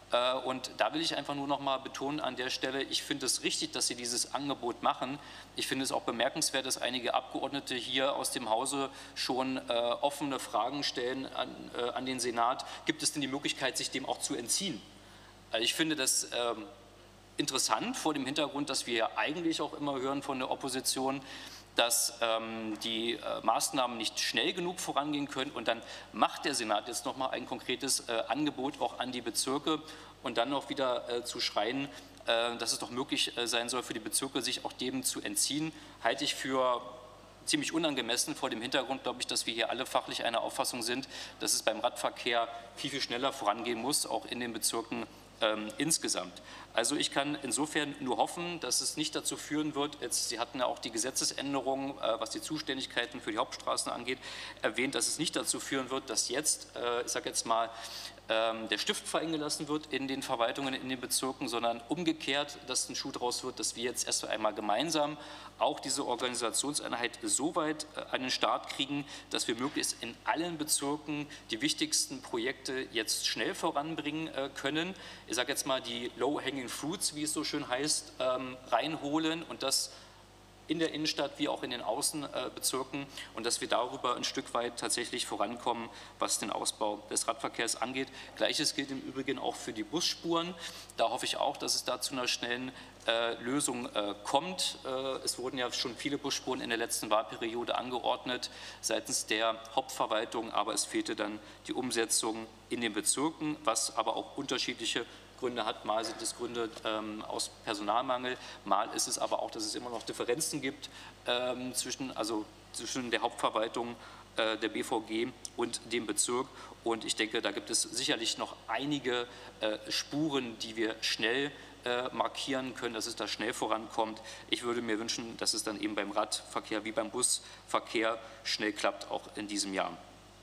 Und da will ich einfach nur noch mal betonen an der Stelle, ich finde es richtig, dass Sie dieses Angebot machen. Ich finde es auch bemerkenswert, dass einige Abgeordnete hier aus dem Hause schon offene Fragen stellen an den Senat. Gibt es denn die Möglichkeit, sich dem auch zu entziehen? Also ich finde das interessant vor dem Hintergrund, dass wir ja eigentlich auch immer hören von der Opposition, dass die Maßnahmen nicht schnell genug vorangehen können und dann macht der Senat jetzt noch mal ein konkretes Angebot auch an die Bezirke und dann noch wieder zu schreien, dass es doch möglich sein soll für die Bezirke, sich auch dem zu entziehen, halte ich für ziemlich unangemessen vor dem Hintergrund, glaube ich, dass wir hier alle fachlich einer Auffassung sind, dass es beim Radverkehr viel, viel schneller vorangehen muss, auch in den Bezirken insgesamt. Also ich kann insofern nur hoffen, dass es nicht dazu führen wird, Sie hatten ja auch die Gesetzesänderung, was die Zuständigkeiten für die Hauptstraßen angeht, erwähnt, dass es nicht dazu führen wird, dass jetzt, ich sage jetzt mal, der Stift fallen gelassen wird in den Verwaltungen, in den Bezirken, sondern umgekehrt, dass ein Schuh draus wird, dass wir jetzt erst einmal gemeinsam auch diese Organisationseinheit so weit an den Start kriegen, dass wir möglichst in allen Bezirken die wichtigsten Projekte jetzt schnell voranbringen können. Ich sage jetzt mal die Low-Hanging Fruits, wie es so schön heißt, reinholen und das in der Innenstadt wie auch in den Außenbezirken und dass wir darüber ein Stück weit tatsächlich vorankommen, was den Ausbau des Radverkehrs angeht. Gleiches gilt im Übrigen auch für die Busspuren. Da hoffe ich auch, dass es da zu einer schnellen Lösung kommt. Es wurden ja schon viele Busspuren in der letzten Wahlperiode angeordnet seitens der Hauptverwaltung, aber es fehlte dann die Umsetzung in den Bezirken, was aber auch unterschiedliche Gründe hat. Mal sind es Gründe aus Personalmangel, mal ist es aber auch, dass es immer noch Differenzen gibt zwischen der Hauptverwaltung der BVG und dem Bezirk. Und ich denke, da gibt es sicherlich noch einige Spuren, die wir schnell markieren können, dass es da schnell vorankommt. Ich würde mir wünschen, dass es dann eben beim Radverkehr wie beim Busverkehr schnell klappt, auch in diesem Jahr.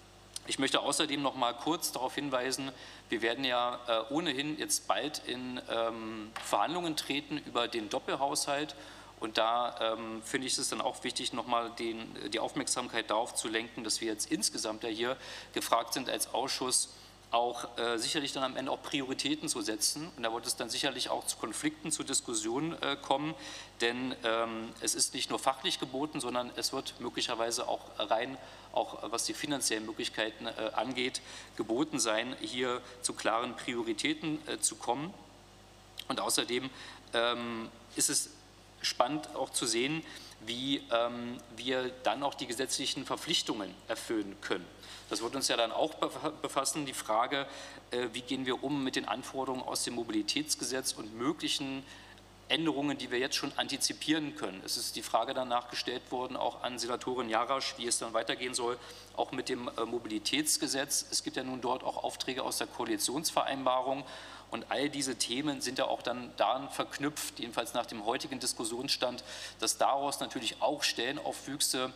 Ich möchte außerdem noch mal kurz darauf hinweisen, wir werden ja ohnehin jetzt bald in Verhandlungen treten über den Doppelhaushalt. Und da finde ich es dann auch wichtig, nochmal die Aufmerksamkeit darauf zu lenken, dass wir jetzt insgesamt ja hier gefragt sind als Ausschuss, auch sicherlich dann am Ende auch Prioritäten zu setzen. Und da wird es dann sicherlich auch zu Konflikten, zu Diskussionen kommen, denn es ist nicht nur fachlich geboten, sondern es wird möglicherweise auch rein, auch was die finanziellen Möglichkeiten angeht, geboten sein, hier zu klaren Prioritäten zu kommen. Und außerdem ist es spannend auch zu sehen, wie wir dann auch die gesetzlichen Verpflichtungen erfüllen können. Das wird uns ja dann auch befassen, die Frage, wie gehen wir um mit den Anforderungen aus dem Mobilitätsgesetz und möglichen Änderungen, die wir jetzt schon antizipieren können. Es ist die Frage danach gestellt worden, auch an Senatorin Jarasch, wie es dann weitergehen soll, auch mit dem Mobilitätsgesetz. Es gibt ja nun dort auch Aufträge aus der Koalitionsvereinbarung. Und all diese Themen sind ja auch dann daran verknüpft, jedenfalls nach dem heutigen Diskussionsstand, dass daraus natürlich auch Stellenaufwüchse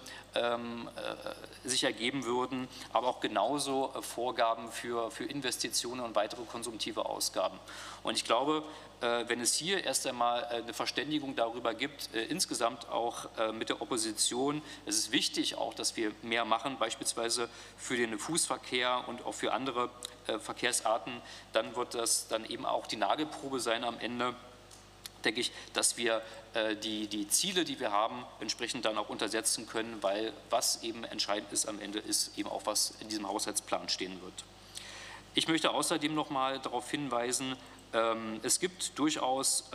sich ergeben würden, aber auch genauso Vorgaben für Investitionen und weitere konsumtive Ausgaben. Und ich glaube, wenn es hier erst einmal eine Verständigung darüber gibt, insgesamt auch mit der Opposition, es ist wichtig auch, dass wir mehr machen, beispielsweise für den Fußverkehr und auch für andere Verkehrsarten, dann wird das dann eben auch die Nagelprobe sein am Ende, denke ich, dass wir die Ziele, die wir haben, entsprechend dann auch untersetzen können, weil was eben entscheidend ist am Ende, ist eben auch, was in diesem Haushaltsplan stehen wird. Ich möchte außerdem noch mal darauf hinweisen, es gibt durchaus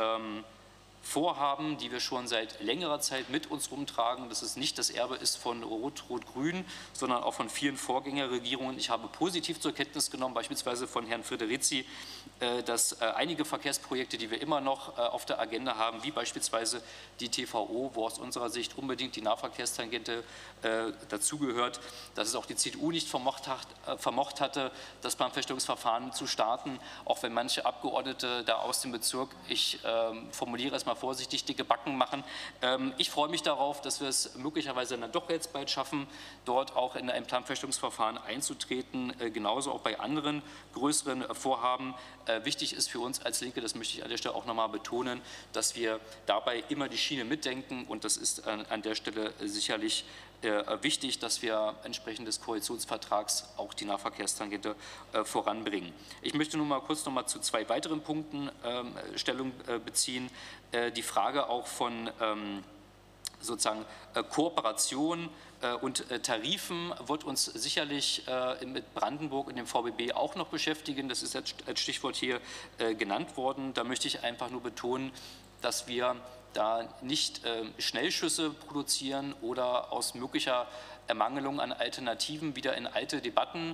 Vorhaben, die wir schon seit längerer Zeit mit uns rumtragen, dass es nicht das Erbe ist von Rot-Rot-Grün, sondern auch von vielen Vorgängerregierungen. Ich habe positiv zur Kenntnis genommen, beispielsweise von Herrn Frederici, dass einige Verkehrsprojekte, die wir immer noch auf der Agenda haben, wie beispielsweise die TVO, wo aus unserer Sicht unbedingt die Nahverkehrstangente dazugehört, dass es auch die CDU nicht vermocht hatte, das Planfeststellungsverfahren zu starten, auch wenn manche Abgeordnete da aus dem Bezirk, ich formuliere es mal vorsichtig, dicke Backen machen. Ich freue mich darauf, dass wir es möglicherweise dann doch jetzt bald schaffen, dort auch in ein Planfeststellungsverfahren einzutreten, genauso auch bei anderen größeren Vorhaben. Wichtig ist für uns als Linke, das möchte ich an der Stelle auch nochmal betonen, dass wir dabei immer die Schiene mitdenken und das ist an der Stelle sicherlich wichtig, dass wir entsprechend des Koalitionsvertrags auch die Nahverkehrstangente voranbringen. Ich möchte nun mal kurz noch mal zu zwei weiteren Punkten Stellung beziehen. Die Frage auch von sozusagen Kooperation und Tarifen wird uns sicherlich mit Brandenburg und dem VBB auch noch beschäftigen. Das ist als Stichwort hier genannt worden. Da möchte ich einfach nur betonen, dass wir da nicht Schnellschüsse produzieren oder aus möglicher Ermangelung an Alternativen wieder in alte Debatten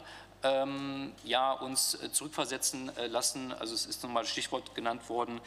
uns zurückversetzen lassen. Also es ist nochmal Stichwort genannt worden,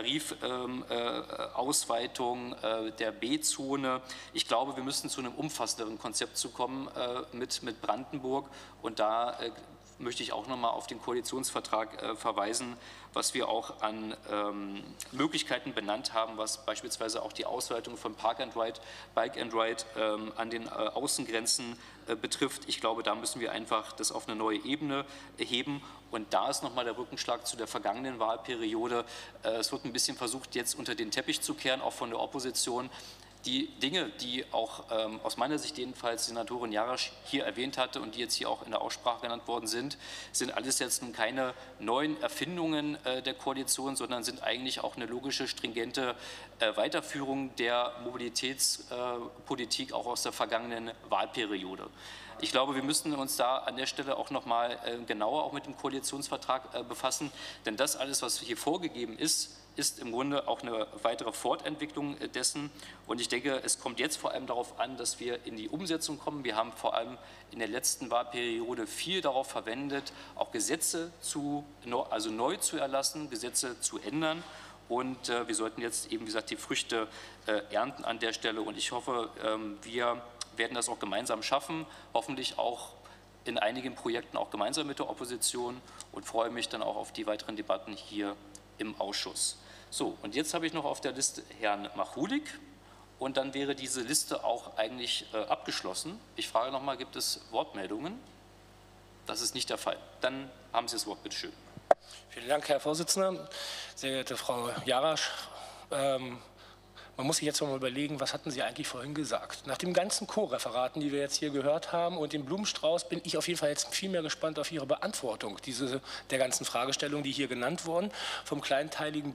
Tarifausweitung der B-Zone. Ich glaube, wir müssen zu einem umfassenderen Konzept zu kommen mit Brandenburg und da möchte ich auch noch mal auf den Koalitionsvertrag verweisen, was wir auch an Möglichkeiten benannt haben, was beispielsweise auch die Ausweitung von Park and Ride, Bike and Ride an den Außengrenzen betrifft. Ich glaube, da müssen wir einfach das auf eine neue Ebene heben. Und da ist nochmal der Rückenschlag zu der vergangenen Wahlperiode. Es wird ein bisschen versucht, jetzt unter den Teppich zu kehren, auch von der Opposition. Die Dinge, die auch aus meiner Sicht jedenfalls Senatorin Jarasch hier erwähnt hatte und die jetzt hier auch in der Aussprache genannt worden sind alles jetzt nun keine neuen Erfindungen der Koalition, sondern sind eigentlich auch eine logische, stringente Weiterführung der Mobilitätspolitik auch aus der vergangenen Wahlperiode. Ich glaube, wir müssen uns da an der Stelle auch noch mal genauer auch mit dem Koalitionsvertrag befassen, denn das alles, was hier vorgegeben ist im Grunde auch eine weitere Fortentwicklung dessen. Und ich denke, es kommt jetzt vor allem darauf an, dass wir in die Umsetzung kommen. Wir haben vor allem in der letzten Wahlperiode viel darauf verwendet, auch Gesetze neu zu erlassen, Gesetze zu ändern. Und wir sollten jetzt eben, wie gesagt, die Früchte ernten an der Stelle. Und ich hoffe, wir werden das auch gemeinsam schaffen, hoffentlich auch in einigen Projekten auch gemeinsam mit der Opposition und freue mich dann auch auf die weiteren Debatten hier im Ausschuss. So, und jetzt habe ich noch auf der Liste Herrn Machulik und dann wäre diese Liste auch eigentlich abgeschlossen. Ich frage noch mal, gibt es Wortmeldungen? Das ist nicht der Fall. Dann haben Sie das Wort, bitte schön. Vielen Dank, Herr Vorsitzender. Sehr geehrte Frau Jarasch, man muss sich jetzt mal überlegen, was hatten Sie eigentlich vorhin gesagt? Nach den ganzen Co-Referaten, die wir jetzt hier gehört haben und dem Blumenstrauß, bin ich auf jeden Fall jetzt viel mehr gespannt auf Ihre Beantwortung der ganzen Fragestellungen, die hier genannt wurden, vom kleinteiligen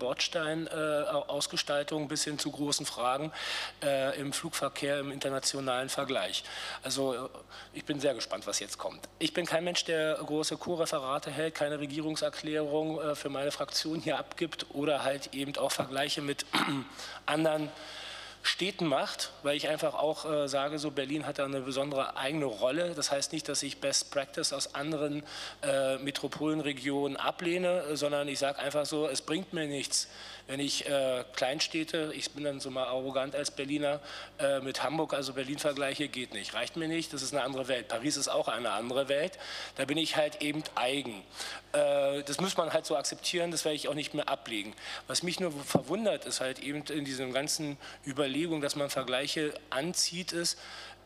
Bordstein-Ausgestaltung bis hin zu großen Fragen im Flugverkehr, im internationalen Vergleich. Also ich bin sehr gespannt, was jetzt kommt. Ich bin kein Mensch, der große Co-Referate hält, keine Regierungserklärung für meine Fraktion hier abgibt oder halt eben auch Vergleiche mit anderen Städten macht, weil ich einfach auch sage, so Berlin hat da eine besondere eigene Rolle. Das heißt nicht, dass ich Best Practice aus anderen Metropolenregionen ablehne, sondern ich sage einfach so, es bringt mir nichts, wenn ich Kleinstädte, ich bin dann so mal arrogant als Berliner, mit Hamburg, also Berlin vergleiche, geht nicht. Reicht mir nicht, das ist eine andere Welt. Paris ist auch eine andere Welt. Da bin ich halt eben eigen. Das muss man halt so akzeptieren, das werde ich auch nicht mehr ablegen. Was mich nur verwundert, ist halt eben in diesem ganzen Überlegung, dass man Vergleiche anzieht, ist,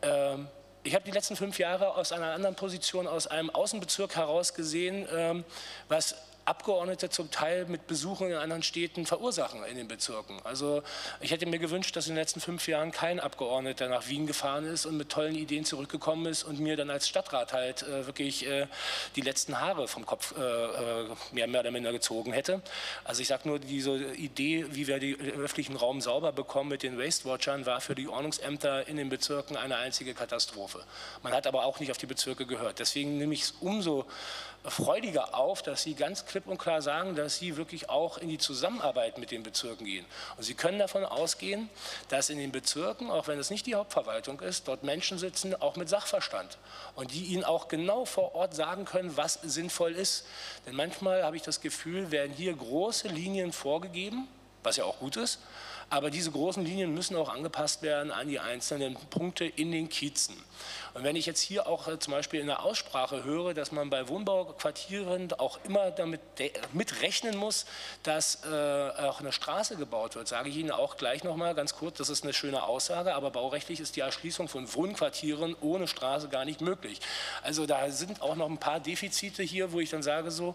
ich habe die letzten 5 Jahre aus einer anderen Position, aus einem Außenbezirk heraus gesehen, was Abgeordnete zum Teil mit Besuchen in anderen Städten verursachen in den Bezirken. Also ich hätte mir gewünscht, dass in den letzten 5 Jahren kein Abgeordneter nach Wien gefahren ist und mit tollen Ideen zurückgekommen ist und mir dann als Stadtrat halt wirklich die letzten Haare vom Kopf mehr oder minder gezogen hätte. Also ich sage nur, diese Idee, wie wir den öffentlichen Raum sauber bekommen mit den Waste-Watchern, war für die Ordnungsämter in den Bezirken eine einzige Katastrophe. Man hat aber auch nicht auf die Bezirke gehört. Deswegen nehme ich es umso freudiger auf, dass Sie ganz klipp und klar sagen, dass Sie wirklich auch in die Zusammenarbeit mit den Bezirken gehen. Und Sie können davon ausgehen, dass in den Bezirken, auch wenn es nicht die Hauptverwaltung ist, dort Menschen sitzen, auch mit Sachverstand. Und die Ihnen auch genau vor Ort sagen können, was sinnvoll ist. Denn manchmal habe ich das Gefühl, werden hier große Linien vorgegeben, was ja auch gut ist, aber diese großen Linien müssen auch angepasst werden an die einzelnen Punkte in den Kiezen. Und wenn ich jetzt hier auch zum Beispiel in der Aussprache höre, dass man bei Wohnbauquartieren auch immer damit mitrechnen muss, dass auch eine Straße gebaut wird, sage ich Ihnen auch gleich nochmal ganz kurz, das ist eine schöne Aussage, aber baurechtlich ist die Erschließung von Wohnquartieren ohne Straße gar nicht möglich. Also da sind auch noch ein paar Defizite hier, wo ich dann sage so,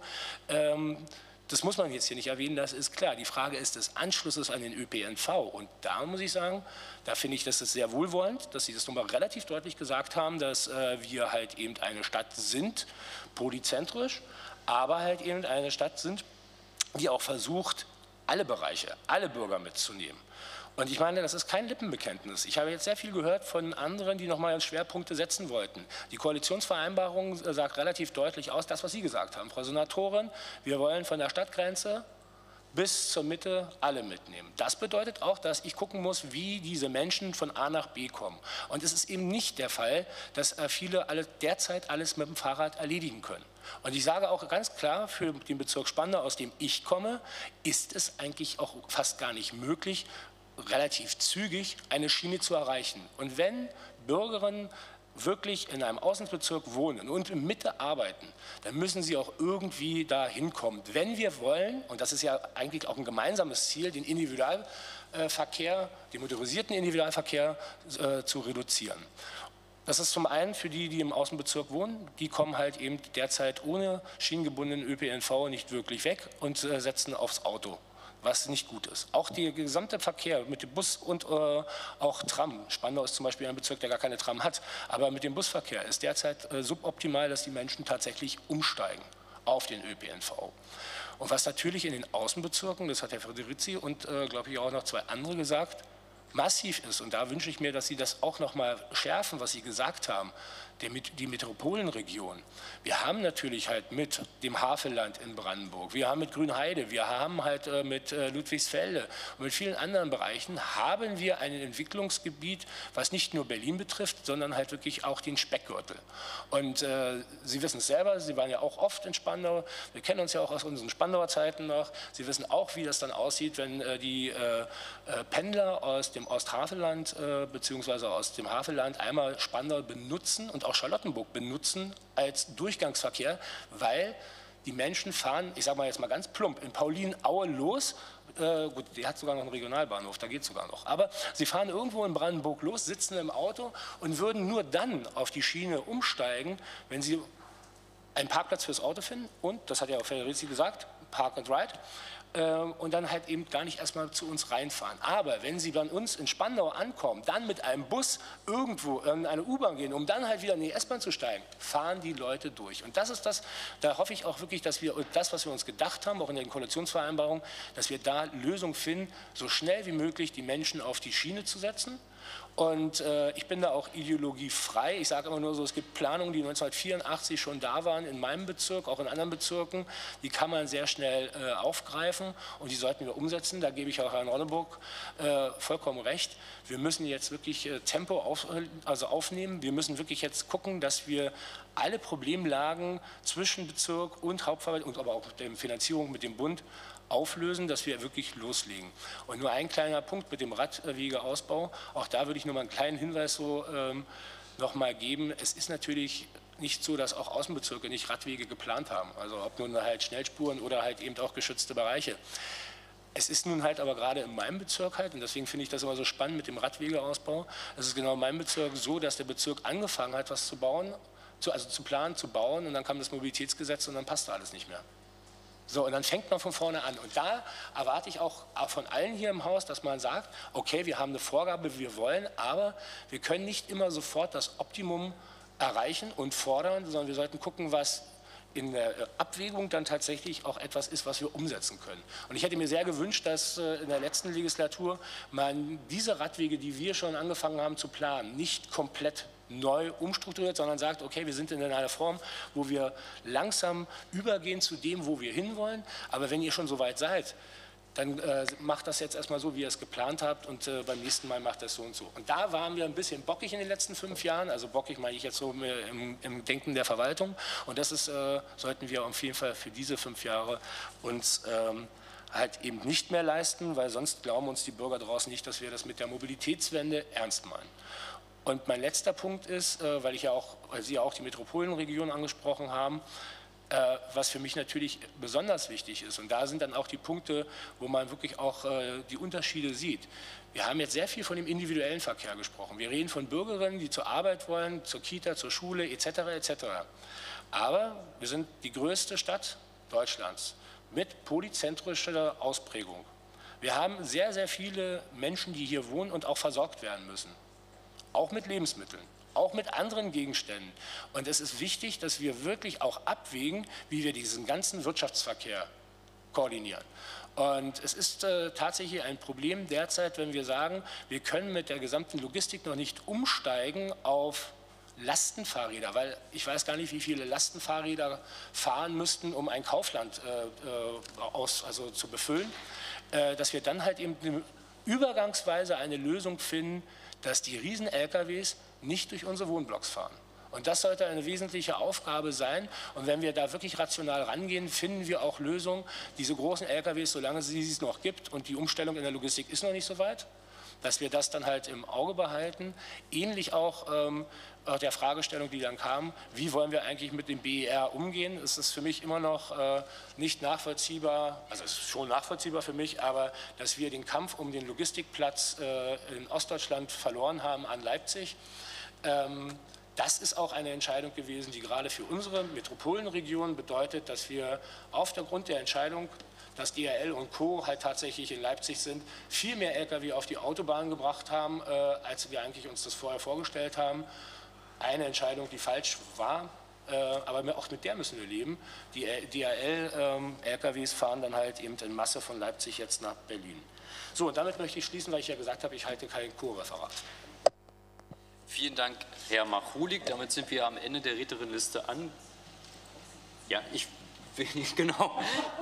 das muss man jetzt hier nicht erwähnen, das ist klar. Die Frage ist des Anschlusses an den ÖPNV. Und da muss ich sagen, da finde ich, das ist sehr wohlwollend, dass Sie das nochmal relativ deutlich gesagt haben, dass wir halt eben eine Stadt sind, polyzentrisch, aber halt eben eine Stadt sind, die auch versucht, alle Bereiche, alle Bürger mitzunehmen. Und ich meine, das ist kein Lippenbekenntnis. Ich habe jetzt sehr viel gehört von anderen, die nochmal Schwerpunkte setzen wollten. Die Koalitionsvereinbarung sagt relativ deutlich aus, das, was Sie gesagt haben, Frau Senatorin, wir wollen von der Stadtgrenze bis zur Mitte alle mitnehmen. Das bedeutet auch, dass ich gucken muss, wie diese Menschen von A nach B kommen. Und es ist eben nicht der Fall, dass viele derzeit alles mit dem Fahrrad erledigen können. Und ich sage auch ganz klar, für den Bezirk Spandau, aus dem ich komme, ist es eigentlich auch fast gar nicht möglich, relativ zügig eine Schiene zu erreichen. Und wenn Bürgerinnen wirklich in einem Außenbezirk wohnen und in Mitte arbeiten, dann müssen sie auch irgendwie da hinkommen. Wenn wir wollen, und das ist ja eigentlich auch ein gemeinsames Ziel, den Individualverkehr, den motorisierten Individualverkehr zu reduzieren. Das ist zum einen für die, die im Außenbezirk wohnen, die kommen halt eben derzeit ohne schienengebundenen ÖPNV nicht wirklich weg und setzen aufs Auto, was nicht gut ist. Auch der gesamte Verkehr mit dem Bus und auch Tram, Spandau ist zum Beispiel ein Bezirk, der gar keine Tram hat, aber mit dem Busverkehr ist derzeit suboptimal, dass die Menschen tatsächlich umsteigen auf den ÖPNV. Und was natürlich in den Außenbezirken, das hat Herr Frederici und glaube ich auch noch 2 andere gesagt, massiv ist, und da wünsche ich mir, dass Sie das auch noch mal schärfen, was Sie gesagt haben, die Metropolenregion. Wir haben natürlich halt mit dem Havelland in Brandenburg, wir haben mit Grünheide, wir haben halt mit Ludwigsfelde und mit vielen anderen Bereichen haben wir ein Entwicklungsgebiet, was nicht nur Berlin betrifft, sondern halt wirklich auch den Speckgürtel. Und Sie wissen es selber, Sie waren ja auch oft in Spandau, wir kennen uns ja auch aus unseren Spandauer Zeiten noch, Sie wissen auch, wie das dann aussieht, wenn die Pendler aus dem Osthavelland bzw. aus dem Havelland einmal Spandau benutzen und auch Charlottenburg benutzen als Durchgangsverkehr, weil die Menschen fahren, ich sage mal jetzt mal ganz plump, in Paulinaue los, gut, die hat sogar noch einen Regionalbahnhof, da geht es sogar noch, aber sie fahren irgendwo in Brandenburg los, sitzen im Auto und würden nur dann auf die Schiene umsteigen, wenn sie einen Parkplatz fürs Auto finden und, das hat ja auch Federici gesagt, Park and Ride, und dann halt eben gar nicht erstmal zu uns reinfahren. Aber wenn Sie bei uns in Spandau ankommen, dann mit einem Bus irgendwo in eine U-Bahn gehen, um dann halt wieder in die S-Bahn zu steigen, fahren die Leute durch. Und das ist das, da hoffe ich auch wirklich, dass wir das, was wir uns gedacht haben, auch in den Koalitionsvereinbarungen, dass wir da Lösungen finden, so schnell wie möglich die Menschen auf die Schiene zu setzen. Und ich bin da auch ideologiefrei. Ich sage immer nur so, es gibt Planungen, die 1984 schon da waren in meinem Bezirk, auch in anderen Bezirken. Die kann man sehr schnell aufgreifen und die sollten wir umsetzen. Da gebe ich auch Herrn Ronneburg vollkommen recht. Wir müssen jetzt wirklich Tempo aufnehmen. Wir müssen wirklich jetzt gucken, dass wir alle Problemlagen zwischen Bezirk und Hauptverwaltung und aber auch der Finanzierung mit dem Bund auflösen, dass wir wirklich loslegen. Und nur ein kleiner Punkt mit dem Radwegeausbau, auch da würde ich nur mal einen kleinen Hinweis so noch mal geben. Es ist natürlich nicht so, dass auch Außenbezirke nicht Radwege geplant haben, also ob nun halt Schnellspuren oder halt eben auch geschützte Bereiche. Es ist nun halt aber gerade in meinem Bezirk halt, und deswegen finde ich das immer so spannend mit dem Radwegeausbau, es ist genau in meinem Bezirk so, dass der Bezirk angefangen hat, was zu bauen, also zu planen, zu bauen, und dann kam das Mobilitätsgesetz und dann passte alles nicht mehr. So, und dann fängt man von vorne an. Und da erwarte ich auch von allen hier im Haus, dass man sagt, okay, wir haben eine Vorgabe, wir wollen, aber wir können nicht immer sofort das Optimum erreichen und fordern, sondern wir sollten gucken, was in der Abwägung dann tatsächlich auch etwas ist, was wir umsetzen können. Und ich hätte mir sehr gewünscht, dass in der letzten Legislatur man diese Radwege, die wir schon angefangen haben zu planen, nicht komplett neu umstrukturiert, sondern sagt, okay, wir sind in einer Form, wo wir langsam übergehen zu dem, wo wir hinwollen. Aber wenn ihr schon so weit seid, dann macht das jetzt erstmal so, wie ihr es geplant habt, und beim nächsten Mal macht das so und so. Und da waren wir ein bisschen bockig in den letzten 5 Jahren, also bockig meine ich jetzt so im Denken der Verwaltung, und das ist, sollten wir auf jeden Fall für diese 5 Jahre uns halt eben nicht mehr leisten, weil sonst glauben uns die Bürger draußen nicht, dass wir das mit der Mobilitätswende ernst meinen. Und mein letzter Punkt ist, weil Sie ja auch die Metropolenregion angesprochen haben, was für mich natürlich besonders wichtig ist. Und da sind dann auch die Punkte, wo man wirklich auch die Unterschiede sieht. Wir haben jetzt sehr viel von dem individuellen Verkehr gesprochen. Wir reden von Bürgerinnen, die zur Arbeit wollen, zur Kita, zur Schule etc. etc. Aber wir sind die größte Stadt Deutschlands mit polyzentrischer Ausprägung. Wir haben sehr, sehr viele Menschen, die hier wohnen und auch versorgt werden müssen. Auch mit Lebensmitteln, auch mit anderen Gegenständen. Und es ist wichtig, dass wir wirklich auch abwägen, wie wir diesen ganzen Wirtschaftsverkehr koordinieren. Und es ist tatsächlich ein Problem derzeit, wenn wir sagen, wir können mit der gesamten Logistik noch nicht umsteigen auf Lastenfahrräder, weil ich weiß gar nicht, wie viele Lastenfahrräder fahren müssten, um ein Kaufland zu befüllen, dass wir dann halt eben übergangsweise eine Lösung finden, dass die Riesen-LKWs nicht durch unsere Wohnblocks fahren. Und das sollte eine wesentliche Aufgabe sein. Und wenn wir da wirklich rational rangehen, finden wir auch Lösungen. Diese großen LKWs, solange es sie noch gibt, und die Umstellung in der Logistik ist noch nicht so weit, dass wir das dann halt im Auge behalten. Ähnlich auch der Fragestellung, die dann kam, wie wollen wir eigentlich mit dem BER umgehen? Es ist für mich immer noch nicht nachvollziehbar, also es ist schon nachvollziehbar für mich, aber dass wir den Kampf um den Logistikplatz in Ostdeutschland verloren haben an Leipzig. Das ist auch eine Entscheidung gewesen, die gerade für unsere Metropolenregion bedeutet, dass wir aufgrund der Entscheidung, dass DHL und Co. halt tatsächlich in Leipzig sind, viel mehr Lkw auf die Autobahn gebracht haben, als wir eigentlich uns das vorher vorgestellt haben. Eine Entscheidung, die falsch war, aber auch mit der müssen wir leben. Die DHL-LKWs fahren dann halt eben in Masse von Leipzig jetzt nach Berlin. So, und damit möchte ich schließen, weil ich ja gesagt habe, ich halte kein Co-Referat. Vielen Dank, Herr Machulik. Damit sind wir am Ende der Rednerinnenliste an. Ja, genau.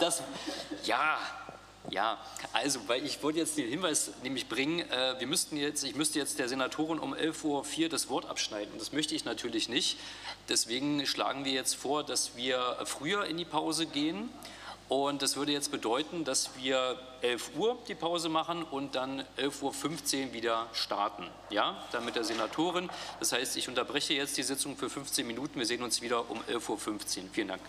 Also, weil ich wollte jetzt den Hinweis nämlich bringen, ich müsste jetzt der Senatorin um 11:04 Uhr das Wort abschneiden. Das möchte ich natürlich nicht. Deswegen schlagen wir jetzt vor, dass wir früher in die Pause gehen. Und das würde jetzt bedeuten, dass wir 11 Uhr die Pause machen und dann 11:15 Uhr wieder starten. Ja, dann mit der Senatorin. Das heißt, ich unterbreche jetzt die Sitzung für 15 Minuten. Wir sehen uns wieder um 11:15 Uhr. Vielen Dank.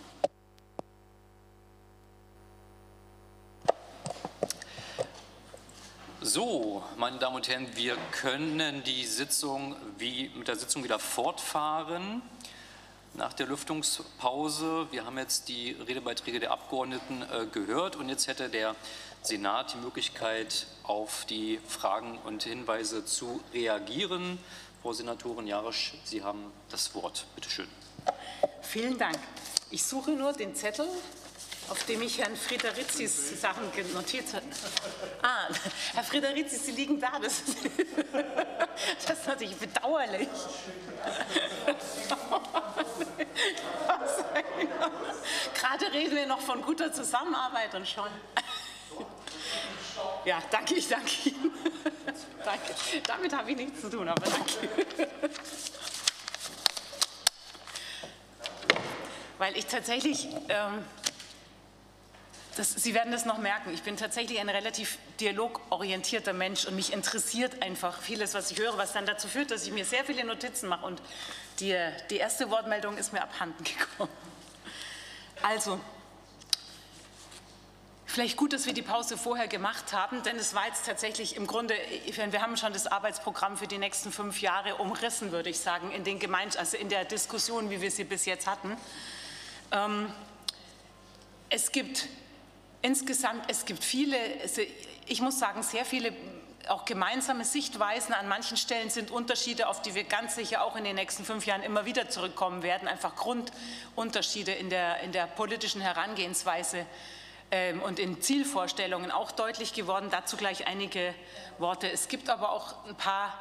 So, meine Damen und Herren, wir können mit der Sitzung wieder fortfahren. nach der Lüftungspause. Wir haben jetzt die Redebeiträge der Abgeordneten gehört und jetzt hätte der Senat die Möglichkeit, auf die Fragen und Hinweise zu reagieren. Frau Senatorin Jarasch, Sie haben das Wort. Bitte schön. Vielen Dank. Ich suche nur den Zettel, auf dem ich Herrn Frideritzis Sachen notiert habe. Ah, Herr Frideritzis, Sie liegen da. Das ist natürlich bedauerlich. Gerade reden wir noch von guter Zusammenarbeit und schon. Ja, danke, ich danke Ihnen. Danke. Damit habe ich nichts zu tun, aber danke. Weil ich tatsächlich, Sie werden das noch merken, ich bin tatsächlich ein relativ dialogorientierter Mensch und mich interessiert einfach vieles, was ich höre, was dann dazu führt, dass ich mir sehr viele Notizen mache und die erste Wortmeldung ist mir abhanden gekommen. Also, vielleicht gut, dass wir die Pause vorher gemacht haben, denn es war jetzt tatsächlich im Grunde, wir haben schon das Arbeitsprogramm für die nächsten 5 Jahre umrissen, würde ich sagen, also in der Diskussion, wie wir sie bis jetzt hatten. Es gibt viele, ich muss sagen, sehr viele auch gemeinsame Sichtweisen. An manchen Stellen sind Unterschiede, auf die wir ganz sicher auch in den nächsten 5 Jahren immer wieder zurückkommen werden, einfach Grundunterschiede in der politischen Herangehensweise und in Zielvorstellungen auch deutlich geworden. Dazu gleich einige Worte. Es gibt aber auch ein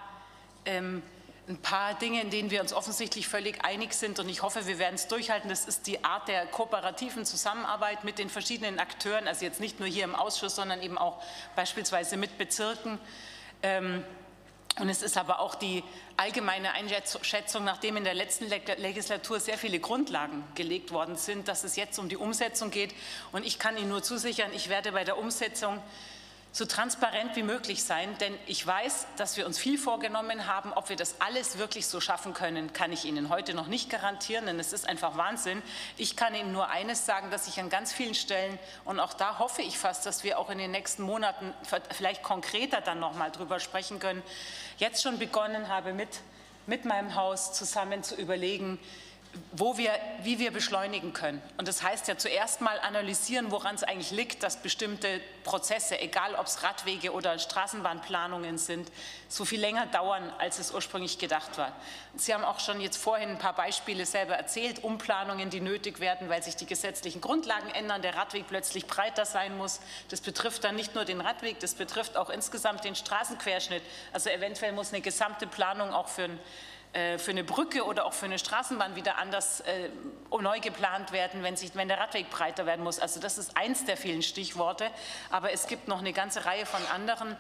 paar Dinge, in denen wir uns offensichtlich völlig einig sind und ich hoffe, wir werden es durchhalten. Das ist die Art der kooperativen Zusammenarbeit mit den verschiedenen Akteuren, also jetzt nicht nur hier im Ausschuss, sondern eben auch beispielsweise mit Bezirken. Und es ist aber auch die allgemeine Einschätzung, nachdem in der letzten Legislatur sehr viele Grundlagen gelegt worden sind, dass es jetzt um die Umsetzung geht. Und ich kann Ihnen nur zusichern, ich werde bei der Umsetzung so transparent wie möglich sein, denn ich weiß, dass wir uns viel vorgenommen haben. Ob wir das alles wirklich so schaffen können, kann ich Ihnen heute noch nicht garantieren, denn es ist einfach Wahnsinn. Ich kann Ihnen nur eines sagen, dass ich an ganz vielen Stellen, und auch da hoffe ich fast, dass wir auch in den nächsten Monaten vielleicht konkreter dann noch mal drüber sprechen können, jetzt schon begonnen habe, mit meinem Haus zusammen zu überlegen, wie wir beschleunigen können. Und das heißt ja zuerst mal analysieren, woran es eigentlich liegt, dass bestimmte Prozesse, egal ob es Radwege oder Straßenbahnplanungen sind, so viel länger dauern, als es ursprünglich gedacht war. Sie haben auch schon jetzt vorhin ein paar Beispiele selber erzählt, Umplanungen, die nötig werden, weil sich die gesetzlichen Grundlagen ändern, der Radweg plötzlich breiter sein muss. Das betrifft dann nicht nur den Radweg, das betrifft auch insgesamt den Straßenquerschnitt. Also eventuell muss eine gesamte Planung auch für eine Brücke oder auch für eine Straßenbahn wieder anders neu geplant werden, wenn der Radweg breiter werden muss. Also das ist eins der vielen Stichworte, aber es gibt noch eine ganze Reihe von anderen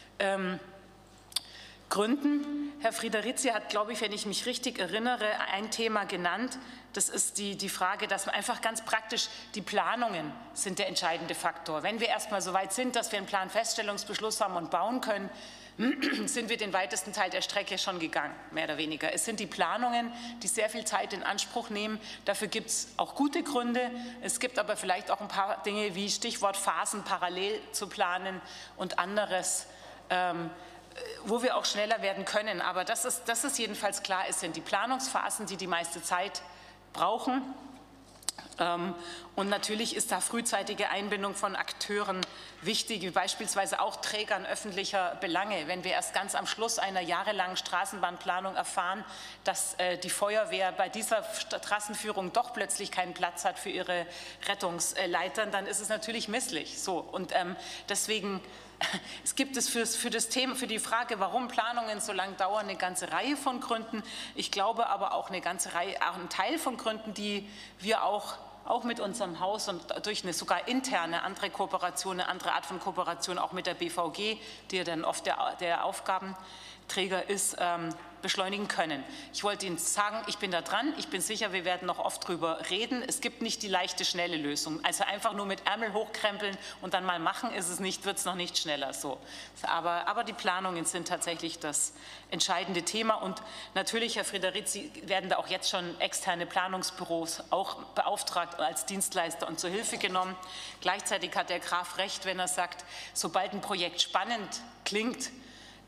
Gründen. Herr Friderizzi hat, glaube ich, wenn ich mich richtig erinnere, ein Thema genannt. Das ist die Frage, dass man einfach ganz praktisch, die Planungen sind der entscheidende Faktor. Wenn wir erstmal so weit sind, dass wir einen Planfeststellungsbeschluss haben und bauen können, sind wir den weitesten Teil der Strecke schon gegangen, mehr oder weniger. Es sind die Planungen, die sehr viel Zeit in Anspruch nehmen. Dafür gibt es auch gute Gründe. Es gibt aber vielleicht auch ein paar Dinge wie Stichwort Phasen parallel zu planen und anderes, wo wir auch schneller werden können. Aber das ist jedenfalls klar, es sind die Planungsphasen, die meiste Zeit brauchen. Und natürlich ist da frühzeitige Einbindung von Akteuren wichtig, wie beispielsweise auch Trägern öffentlicher Belange. Wenn wir erst ganz am Schluss einer jahrelangen Straßenbahnplanung erfahren, dass die Feuerwehr bei dieser Trassenführung doch plötzlich keinen Platz hat für ihre Rettungsleitern, dann ist es natürlich misslich. So, und deswegen es gibt es für das Thema, für die Frage, warum Planungen so lang dauern, eine ganze Reihe von Gründen. Ich glaube aber auch eine ganze Reihe, auch ein Teil von Gründen, die wir auch mit unserem Haus und durch eine sogar interne andere Kooperation, eine andere Art von Kooperation auch mit der BVG, die ja dann oft der Aufgabenträger ist, beschleunigen können. Ich wollte Ihnen sagen, ich bin da dran, ich bin sicher, wir werden noch oft drüber reden. Es gibt nicht die leichte, schnelle Lösung. Also einfach nur mit Ärmel hochkrempeln und dann mal machen, wird es noch nicht schneller so. Aber die Planungen sind tatsächlich das entscheidende Thema und natürlich, Herr Friderizzi, werden da auch jetzt schon externe Planungsbüros auch beauftragt als Dienstleister und zur Hilfe genommen. Gleichzeitig hat der Graf recht, wenn er sagt, sobald ein Projekt spannend klingt,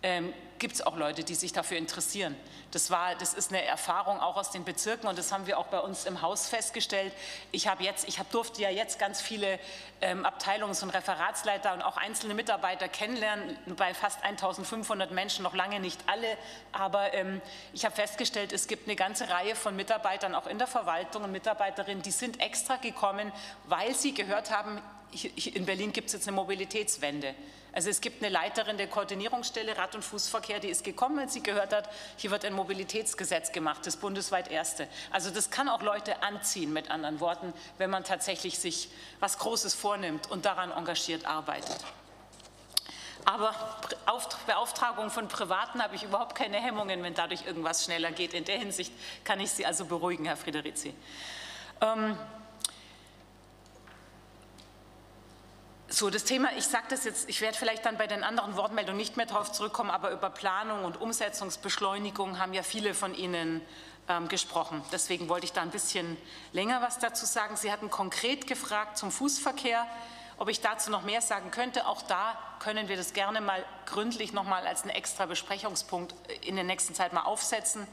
gibt es auch Leute, die sich dafür interessieren. Das ist eine Erfahrung auch aus den Bezirken und das haben wir auch bei uns im Haus festgestellt. Ich durfte ja jetzt ganz viele Abteilungs- und Referatsleiter und auch einzelne Mitarbeiter kennenlernen, bei fast 1500 Menschen, noch lange nicht alle, aber ich habe festgestellt, es gibt eine ganze Reihe von Mitarbeitern, auch in der Verwaltung und Mitarbeiterinnen, die sind extra gekommen, weil sie gehört haben, in Berlin gibt es jetzt eine Mobilitätswende. Also es gibt eine Leiterin der Koordinierungsstelle Rad- und Fußverkehr, die ist gekommen, weil sie gehört hat, hier wird ein Mobilitätsgesetz gemacht, das bundesweit erste. Also das kann auch Leute anziehen, mit anderen Worten, wenn man tatsächlich sich was Großes vornimmt und daran engagiert arbeitet. Aber Beauftragung von Privaten habe ich überhaupt keine Hemmungen, wenn dadurch irgendwas schneller geht. In der Hinsicht kann ich Sie also beruhigen, Herr Friederici. So, das Thema, ich sage das jetzt, ich werde vielleicht dann bei den anderen Wortmeldungen nicht mehr darauf zurückkommen, aber über Planung und Umsetzungsbeschleunigung haben ja viele von Ihnen gesprochen. Deswegen wollte ich da ein bisschen länger was dazu sagen. Sie hatten konkret gefragt zum Fußverkehr, ob ich dazu noch mehr sagen könnte. Auch da können wir das gerne mal gründlich noch mal als einen extra Besprechungspunkt in der nächsten Zeit mal aufsetzen.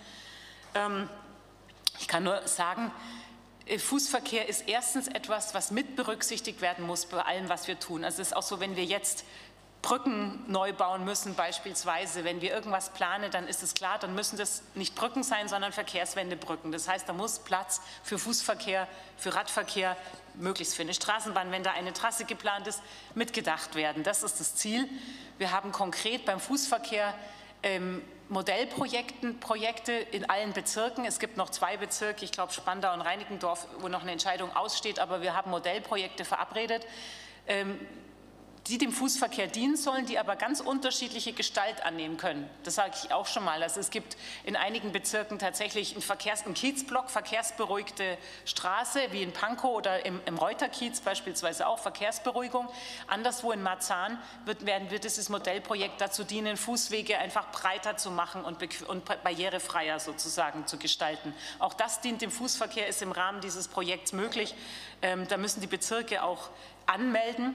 Ich kann nur sagen, Fußverkehr ist erstens etwas, was mit berücksichtigt werden muss bei allem, was wir tun. Also es ist auch so, wenn wir jetzt Brücken neu bauen müssen beispielsweise, wenn wir irgendwas planen, dann ist es klar, dann müssen das nicht Brücken sein, sondern Verkehrswendebrücken. Das heißt, da muss Platz für Fußverkehr, für Radverkehr, möglichst für eine Straßenbahn, wenn da eine Trasse geplant ist, mitgedacht werden. Das ist das Ziel. Wir haben konkret beim Fußverkehr Modellprojekte in allen Bezirken. Es gibt noch 2 Bezirke, ich glaube Spandau und Reinickendorf, wo noch eine Entscheidung aussteht, aber wir haben Modellprojekte verabredet, die dem Fußverkehr dienen sollen, die aber ganz unterschiedliche Gestalt annehmen können. Das sage ich auch schon mal. Also es gibt in einigen Bezirken tatsächlich einen Kiezblock, verkehrsberuhigte Straße, wie in Pankow oder im Reuterkiez beispielsweise auch Verkehrsberuhigung. Anderswo in Marzahn wird dieses Modellprojekt dazu dienen, Fußwege einfach breiter zu machen und barrierefreier sozusagen zu gestalten. Auch das dient dem Fußverkehr, ist im Rahmen dieses Projekts möglich. Da müssen die Bezirke auch anmelden.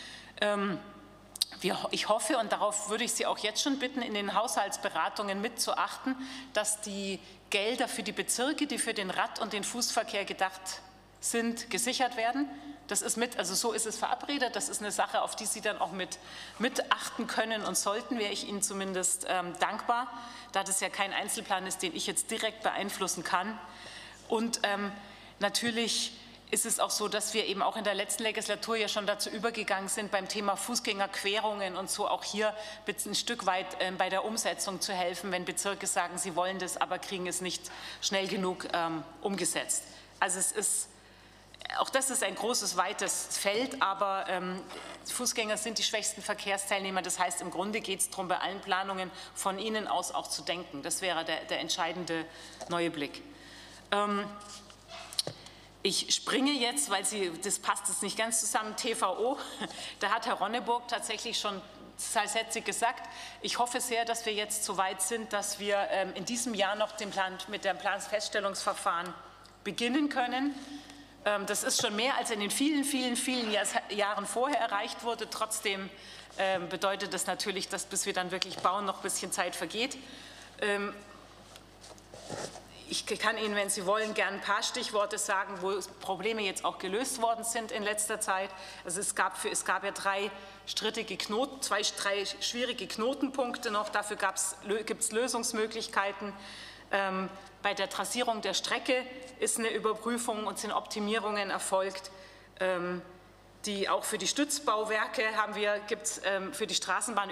Ich hoffe, und darauf würde ich Sie auch jetzt schon bitten, in den Haushaltsberatungen mitzuachten, dass die Gelder für die Bezirke, die für den Rad- und den Fußverkehr gedacht sind, gesichert werden. Das ist also so ist es verabredet. Das ist eine Sache, auf die Sie dann auch mit achten können und sollten, wäre ich Ihnen zumindest dankbar, da das ja kein Einzelplan ist, den ich jetzt direkt beeinflussen kann. Und natürlich ist es auch so, dass wir eben auch in der letzten Legislatur ja schon dazu übergegangen sind, beim Thema Fußgängerquerungen und so auch hier ein Stück weit bei der Umsetzung zu helfen, wenn Bezirke sagen, sie wollen das, aber kriegen es nicht schnell genug umgesetzt. Also auch das ist ein großes, weites Feld, aber Fußgänger sind die schwächsten Verkehrsteilnehmer. Das heißt, im Grunde geht es darum, bei allen Planungen von ihnen aus auch zu denken. Das wäre der entscheidende neue Blick. Ich springe jetzt, weil das passt jetzt nicht ganz zusammen, TVO. Da hat Herr Ronneburg tatsächlich schon 2 Sätze gesagt. Ich hoffe sehr, dass wir jetzt so weit sind, dass wir in diesem Jahr noch mit dem Planfeststellungsverfahren beginnen können. Das ist schon mehr als in den vielen, vielen, vielen Jahren vorher erreicht wurde. Trotzdem bedeutet das natürlich, dass bis wir dann wirklich bauen, noch ein bisschen Zeit vergeht. Ich kann Ihnen, wenn Sie wollen, gerne ein paar Stichworte sagen, wo Probleme jetzt auch gelöst worden sind in letzter Zeit. Also es gab ja 3 schwierige Knotenpunkte noch. Dafür gibt es Lösungsmöglichkeiten. Bei der Trassierung der Strecke ist eine Überprüfung und sind Optimierungen erfolgt. Die auch für die Stützbauwerke gibt es für die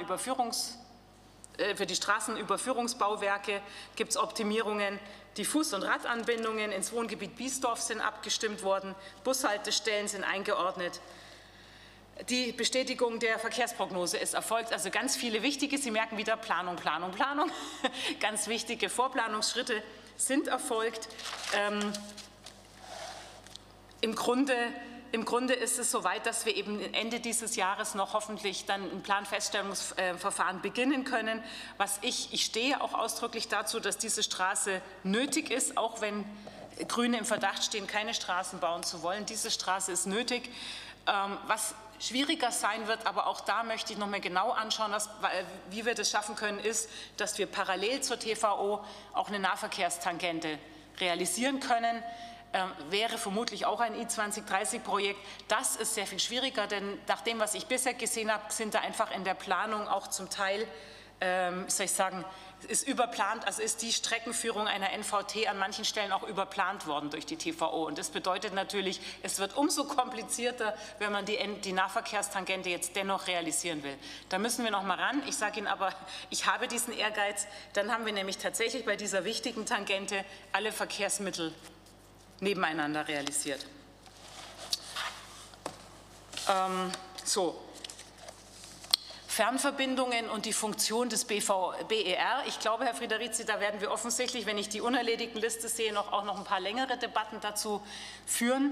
Straßenüberführungsbauwerke gibt es Optimierungen. Die Fuß- und Radanbindungen ins Wohngebiet Biesdorf sind abgestimmt worden. Bushaltestellen sind eingeordnet. Die Bestätigung der Verkehrsprognose ist erfolgt. Also ganz viele wichtige, Sie merken wieder Planung, Planung, Planung. Ganz wichtige Vorplanungsschritte sind erfolgt. Im Grunde ist es soweit, dass wir eben Ende dieses Jahres noch hoffentlich dann ein Planfeststellungsverfahren beginnen können. Ich stehe auch ausdrücklich dazu, dass diese Straße nötig ist, auch wenn Grüne im Verdacht stehen, keine Straßen bauen zu wollen. Diese Straße ist nötig. Was schwieriger sein wird, aber auch da möchte ich noch mal genau anschauen, wie wir das schaffen können, ist, dass wir parallel zur TVO auch eine Nahverkehrstangente realisieren können. Wäre vermutlich auch ein I2030-Projekt. Das ist sehr viel schwieriger, denn nach dem, was ich bisher gesehen habe, sind da einfach in der Planung auch zum Teil, wie soll ich sagen, ist überplant, also ist die Streckenführung einer NVT an manchen Stellen auch überplant worden durch die TVO. Und das bedeutet natürlich, es wird umso komplizierter, wenn man die Nahverkehrstangente jetzt dennoch realisieren will. Da müssen wir noch mal ran. Ich sage Ihnen aber, ich habe diesen Ehrgeiz. Dann haben wir nämlich tatsächlich bei dieser wichtigen Tangente alle Verkehrsmittel nebeneinander realisiert. Fernverbindungen und die Funktion des BER. Ich glaube, Herr Friederizi, da werden wir offensichtlich, wenn ich die unerledigten Liste sehe, auch noch ein paar längere Debatten dazu führen.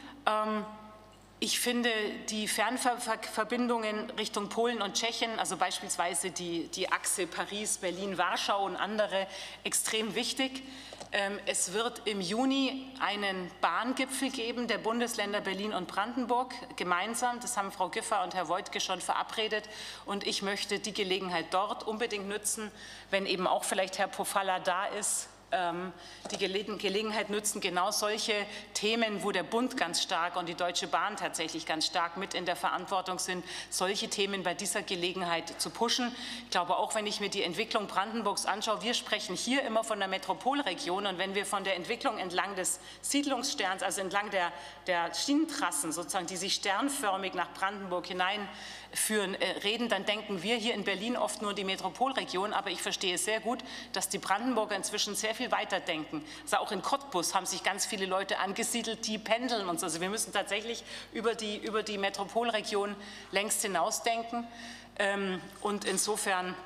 Ich finde die Fernverbindungen Richtung Polen und Tschechien, also beispielsweise die Achse Paris, Berlin, Warschau und andere, extrem wichtig. Es wird im Juni einen Bahngipfel geben der Bundesländer Berlin und Brandenburg gemeinsam. Das haben Frau Giffey und Herr Woidke schon verabredet. Und ich möchte die Gelegenheit dort unbedingt nutzen, wenn eben auch vielleicht Herr Pofalla da ist, die Gelegenheit nutzen, genau solche Themen, wo der Bund ganz stark und die Deutsche Bahn tatsächlich ganz stark mit in der Verantwortung sind, solche Themen bei dieser Gelegenheit zu pushen. Ich glaube auch, wenn ich mir die Entwicklung Brandenburgs anschaue, wir sprechen hier immer von der Metropolregion, und wenn wir von der Entwicklung entlang des Siedlungssterns, also entlang der Schienentrassen sozusagen, die sich sternförmig nach Brandenburg hineinführen, reden, dann denken wir hier in Berlin oft nur die Metropolregion, aber ich verstehe sehr gut, dass die Brandenburger inzwischen sehr viel weiterdenken. Also auch in Cottbus haben sich ganz viele Leute angesiedelt, die pendeln und so. Also wir müssen tatsächlich über die Metropolregion längst hinausdenken. Und insofern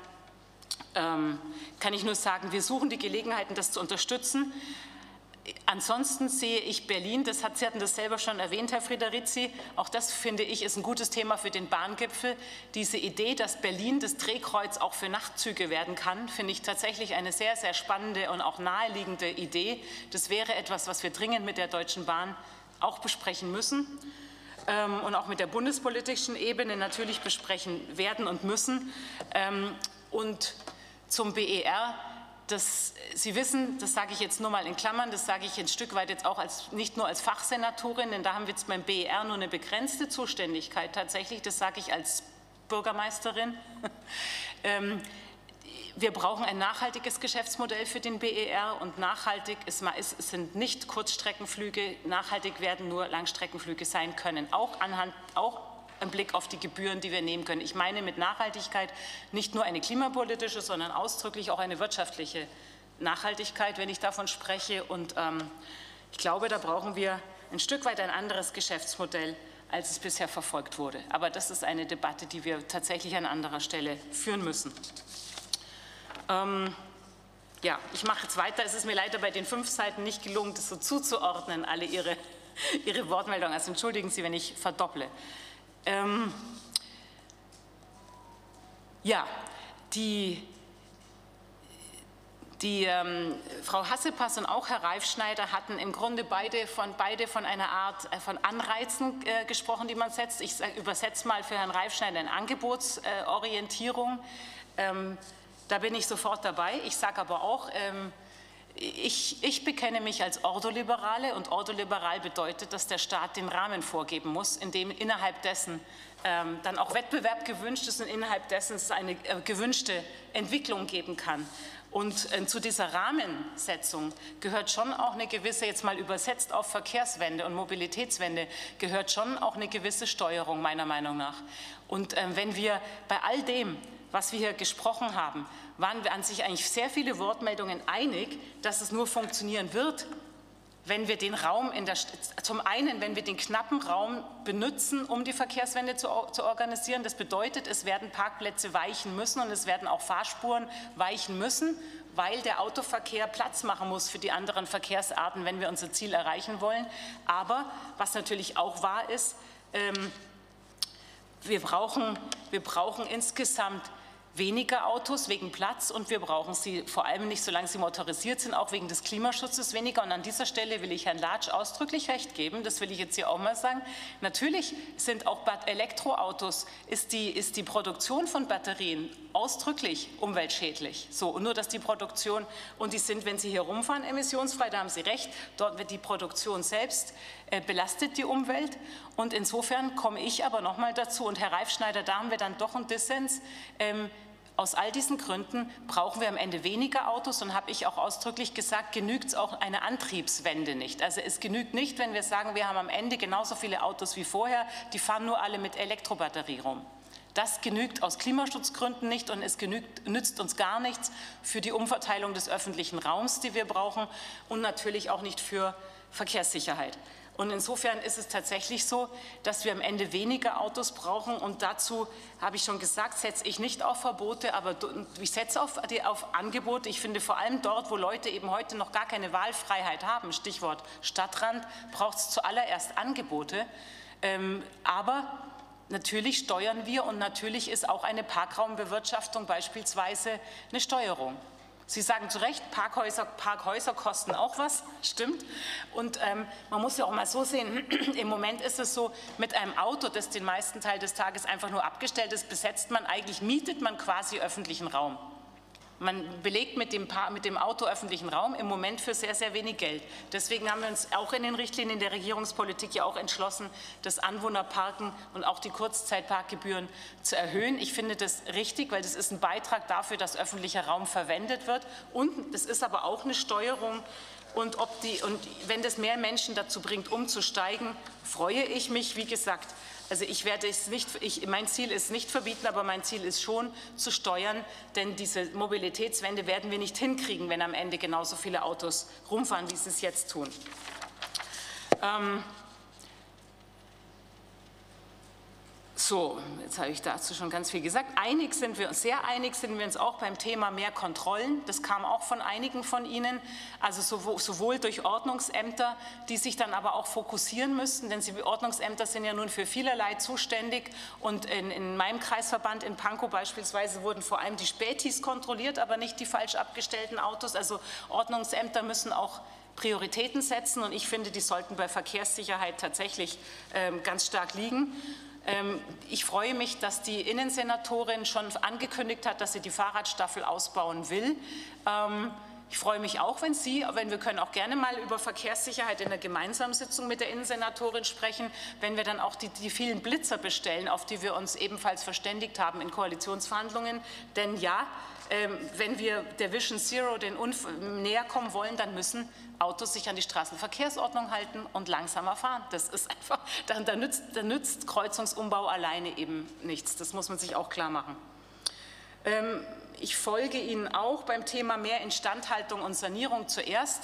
kann ich nur sagen, wir suchen die Gelegenheiten, das zu unterstützen. Ansonsten sehe ich Berlin, Sie hatten das selber schon erwähnt, Herr Friederizi, auch das finde ich ist ein gutes Thema für den Bahngipfel. Diese Idee, dass Berlin das Drehkreuz auch für Nachtzüge werden kann, finde ich tatsächlich eine sehr, sehr spannende und auch naheliegende Idee. Das wäre etwas, was wir dringend mit der Deutschen Bahn auch besprechen müssen und auch mit der bundespolitischen Ebene natürlich besprechen werden und müssen. Und zum BER. Sie wissen, das sage ich jetzt nur mal in Klammern, das sage ich ein Stück weit jetzt auch nicht nur als Fachsenatorin, denn da haben wir jetzt beim BER nur eine begrenzte Zuständigkeit tatsächlich, das sage ich als Bürgermeisterin. Wir brauchen ein nachhaltiges Geschäftsmodell für den BER, und nachhaltig sind nicht Kurzstreckenflüge, nachhaltig werden nur Langstreckenflüge sein können, auch im Blick auf die Gebühren, die wir nehmen können. Ich meine mit Nachhaltigkeit nicht nur eine klimapolitische, sondern ausdrücklich auch eine wirtschaftliche Nachhaltigkeit, wenn ich davon spreche. Und ich glaube, da brauchen wir ein Stück weit ein anderes Geschäftsmodell, als es bisher verfolgt wurde. Aber das ist eine Debatte, die wir tatsächlich an anderer Stelle führen müssen. Ja, ich mache jetzt weiter. Es ist mir leider bei den 5 Seiten nicht gelungen, das so zuzuordnen, alle Ihre Wortmeldungen. Also entschuldigen Sie, wenn ich verdopple. Ja, Frau Hassepass und auch Herr Reifschneider hatten im Grunde beide von einer Art von Anreizen gesprochen, die man setzt. Ich übersetze mal für Herrn Reifschneider eine Angebotsorientierung. Da bin ich sofort dabei. Ich sage aber auch, ich bekenne mich als Ordoliberale, und ordoliberal bedeutet, dass der Staat den Rahmen vorgeben muss, in dem innerhalb dessen dann auch Wettbewerb gewünscht ist und innerhalb dessen es eine gewünschte Entwicklung geben kann. Und zu dieser Rahmensetzung gehört schon auch eine gewisse, jetzt mal übersetzt auf Verkehrswende und Mobilitätswende, gehört schon auch eine gewisse Steuerung meiner Meinung nach. Und wenn wir bei all dem, was wir hier gesprochen haben, waren wir an sich eigentlich sehr viele Wortmeldungen einig, dass es nur funktionieren wird, wenn wir den Raum zum einen, wenn wir den knappen Raum benutzen, um die Verkehrswende zu organisieren. Das bedeutet, es werden Parkplätze weichen müssen und es werden auch Fahrspuren weichen müssen, weil der Autoverkehr Platz machen muss für die anderen Verkehrsarten, wenn wir unser Ziel erreichen wollen. Aber was natürlich auch wahr ist, wir brauchen insgesamt weniger Autos wegen Platz und wir brauchen sie vor allem nicht, solange sie motorisiert sind, auch wegen des Klimaschutzes weniger. Und an dieser Stelle will ich Herrn Latsch ausdrücklich recht geben, das will ich jetzt hier auch mal sagen. Natürlich sind auch Elektroautos, ist die Produktion von Batterien ausdrücklich umweltschädlich. So, und nur, dass die Produktion, und die sind, wenn sie hier rumfahren, emissionsfrei, da haben Sie recht, dort wird die Produktion selbst belastet die Umwelt. Und insofern komme ich aber nochmal dazu, und Herr Reifschneider, da haben wir dann doch einen Dissens. Aus all diesen Gründen brauchen wir am Ende weniger Autos und habe ich auch ausdrücklich gesagt, genügt es auch eine Antriebswende nicht. Also es genügt nicht, wenn wir sagen, wir haben am Ende genauso viele Autos wie vorher, die fahren nur alle mit Elektrobatterie rum. Das genügt aus Klimaschutzgründen nicht und es nützt uns gar nichts für die Umverteilung des öffentlichen Raums, die wir brauchen, und natürlich auch nicht für Verkehrssicherheit. Und insofern ist es tatsächlich so, dass wir am Ende weniger Autos brauchen. Und dazu, habe ich schon gesagt, setze ich nicht auf Verbote, aber ich setze auf Angebote. Ich finde, vor allem dort, wo Leute eben heute noch gar keine Wahlfreiheit haben, Stichwort Stadtrand, braucht es zuallererst Angebote. Aber natürlich steuern wir und natürlich ist auch eine Parkraumbewirtschaftung beispielsweise eine Steuerung. Sie sagen zu Recht, Parkhäuser kosten auch was, stimmt. Und man muss ja auch mal so sehen, im Moment ist es so, mit einem Auto, das den meisten Teil des Tages einfach nur abgestellt ist, mietet man quasi öffentlichen Raum. Man belegt mit dem Auto öffentlichen Raum im Moment für sehr, sehr wenig Geld. Deswegen haben wir uns auch in den Richtlinien der Regierungspolitik ja auch entschlossen, das Anwohnerparken und auch die Kurzzeitparkgebühren zu erhöhen. Ich finde das richtig, weil das ist ein Beitrag dafür, dass öffentlicher Raum verwendet wird. Und das ist aber auch eine Steuerung. Und wenn das mehr Menschen dazu bringt, umzusteigen, freue ich mich, wie gesagt. Also mein Ziel ist nicht verbieten, aber mein Ziel ist schon zu steuern, denn diese Mobilitätswende werden wir nicht hinkriegen, wenn am Ende genauso viele Autos rumfahren, wie sie es jetzt tun. So, jetzt habe ich dazu schon ganz viel gesagt. Sehr einig sind wir uns auch beim Thema mehr Kontrollen. Das kam auch von einigen von Ihnen, also sowohl durch Ordnungsämter, die sich dann aber auch fokussieren müssten, denn die Ordnungsämter sind ja nun für vielerlei zuständig. Und in meinem Kreisverband in Pankow beispielsweise wurden vor allem die Spätis kontrolliert, aber nicht die falsch abgestellten Autos. Also Ordnungsämter müssen auch Prioritäten setzen und ich finde, die sollten bei Verkehrssicherheit tatsächlich ganz stark liegen. Ich freue mich, dass die Innensenatorin schon angekündigt hat, dass sie die Fahrradstaffel ausbauen will. Ich freue mich auch, wenn wir können auch gerne mal über Verkehrssicherheit in der gemeinsamen Sitzung mit der Innensenatorin sprechen, wenn wir dann auch die vielen Blitzer bestellen, auf die wir uns ebenfalls verständigt haben in Koalitionsverhandlungen. Denn ja, wenn wir der Vision Zero näher kommen wollen, dann müssen Autos sich an die Straßenverkehrsordnung halten und langsamer fahren. Das ist einfach, da nützt Kreuzungsumbau alleine eben nichts. Das muss man sich auch klar machen. Ich folge Ihnen auch beim Thema mehr Instandhaltung und Sanierung zuerst.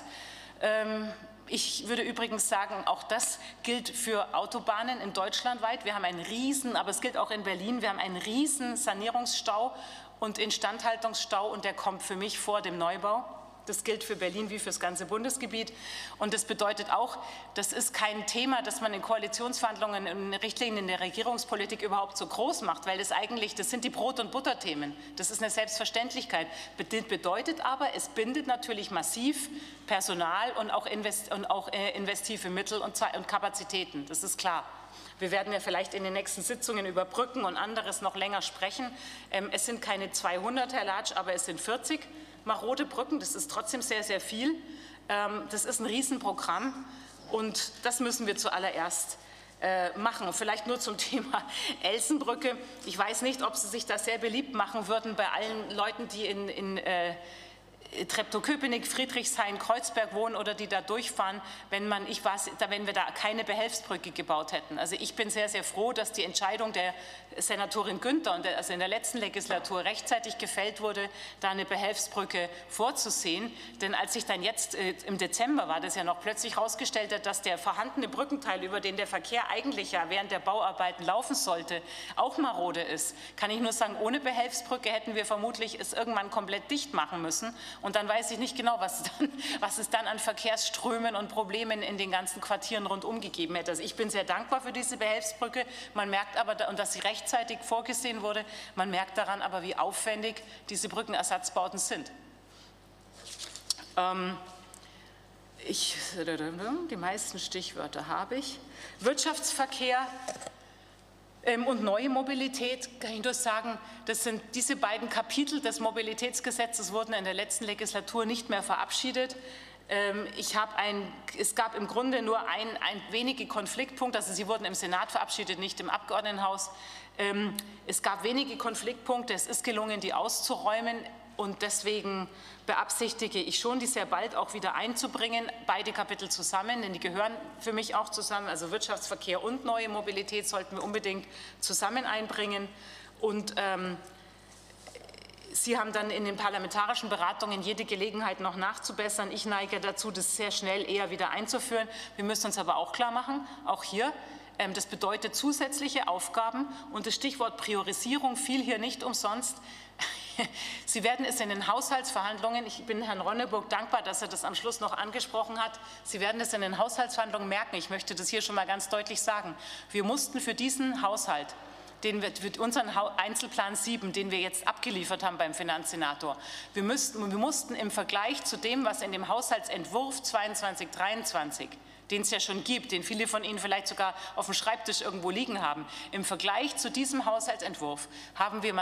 Ich würde übrigens sagen, auch das gilt für Autobahnen in Deutschland weit. Wir haben aber es gilt auch in Berlin, wir haben einen riesen Sanierungsstau und Instandhaltungsstau und der kommt für mich vor dem Neubau. Das gilt für Berlin wie für das ganze Bundesgebiet. Und das bedeutet auch, das ist kein Thema, das man in Koalitionsverhandlungen, in Richtlinien der Regierungspolitik überhaupt so groß macht, weil das sind die Brot- und Butterthemen. Das ist eine Selbstverständlichkeit. Bedeutet aber, es bindet natürlich massiv Personal und auch investive Mittel und Kapazitäten. Das ist klar. Wir werden ja vielleicht in den nächsten Sitzungen über Brücken und anderes noch länger sprechen. Es sind keine 200, Herr Latsch, aber es sind 40 marode Brücken. Das ist trotzdem sehr, sehr viel. Das ist ein Riesenprogramm und das müssen wir zuallererst machen. Vielleicht nur zum Thema Elsenbrücke. Ich weiß nicht, ob Sie sich da sehr beliebt machen würden bei allen Leuten, die in Treptow-Köpenick, Friedrichshain, Kreuzberg wohnen oder die da durchfahren, wenn wir da keine Behelfsbrücke gebaut hätten. Also ich bin sehr, sehr froh, dass die Entscheidung der Senatorin Günther, also in der letzten Legislatur rechtzeitig gefällt wurde, da eine Behelfsbrücke vorzusehen. Denn als sich dann jetzt im Dezember war das ja noch plötzlich herausgestellt hat, dass der vorhandene Brückenteil, über den der Verkehr eigentlich ja während der Bauarbeiten laufen sollte, auch marode ist, kann ich nur sagen, ohne Behelfsbrücke hätten wir vermutlich es irgendwann komplett dicht machen müssen. Und dann weiß ich nicht genau, was es dann an Verkehrsströmen und Problemen in den ganzen Quartieren rundum gegeben hätte. Also ich bin sehr dankbar für diese Behelfsbrücke. Man merkt aber, und dass sie rechtzeitig vorgesehen wurde, man merkt daran aber, wie aufwendig diese Brückenersatzbauten sind. Die meisten Stichwörter habe ich. Wirtschaftsverkehr und neue Mobilität, kann ich nur sagen, das sind diese beiden Kapitel des Mobilitätsgesetzes wurden in der letzten Legislatur nicht mehr verabschiedet. Es gab im Grunde nur wenige Konfliktpunkte, also sie wurden im Senat verabschiedet, nicht im Abgeordnetenhaus. Es gab wenige Konfliktpunkte, es ist gelungen, die auszuräumen. Und deswegen beabsichtige ich schon, die sehr bald auch wieder einzubringen, beide Kapitel zusammen, denn die gehören für mich auch zusammen, also Wirtschaftsverkehr und neue Mobilität sollten wir unbedingt zusammen einbringen. Und Sie haben dann in den parlamentarischen Beratungen jede Gelegenheit noch nachzubessern. Ich neige dazu, das sehr schnell eher wieder einzuführen. Wir müssen uns aber auch klar machen, auch hier, das bedeutet zusätzliche Aufgaben und das Stichwort Priorisierung fiel hier nicht umsonst. Sie werden es in den Haushaltsverhandlungen, ich bin Herrn Ronneburg dankbar, dass er das am Schluss noch angesprochen hat, Sie werden es in den Haushaltsverhandlungen merken, ich möchte das hier schon mal ganz deutlich sagen. Wir mussten für diesen Haushalt, für unseren Einzelplan 7, den wir jetzt abgeliefert haben beim Finanzsenator, wir mussten im Vergleich zu dem, was in dem Haushaltsentwurf 22/23 den es ja schon gibt, den viele von Ihnen vielleicht sogar auf dem Schreibtisch irgendwo liegen haben. Im Vergleich zu diesem Haushaltsentwurf haben wir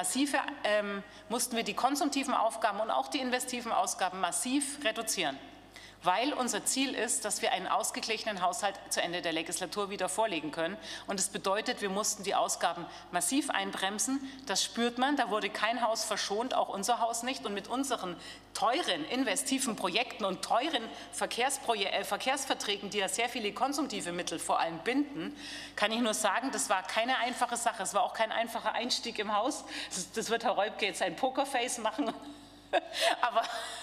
mussten wir die konsumtiven Aufgaben und auch die investiven Ausgaben massiv reduzieren, weil unser Ziel ist, dass wir einen ausgeglichenen Haushalt zu Ende der Legislatur wieder vorlegen können. Und das bedeutet, wir mussten die Ausgaben massiv einbremsen. Das spürt man, da wurde kein Haus verschont, auch unser Haus nicht. Und mit unseren teuren, investiven Projekten und teuren Verkehrsverträgen, die ja sehr viele konsumtive Mittel vor allem binden, kann ich nur sagen, das war keine einfache Sache. Es war auch kein einfacher Einstieg im Haus. Das wird Herr Reubke jetzt ein Pokerface machen. Aber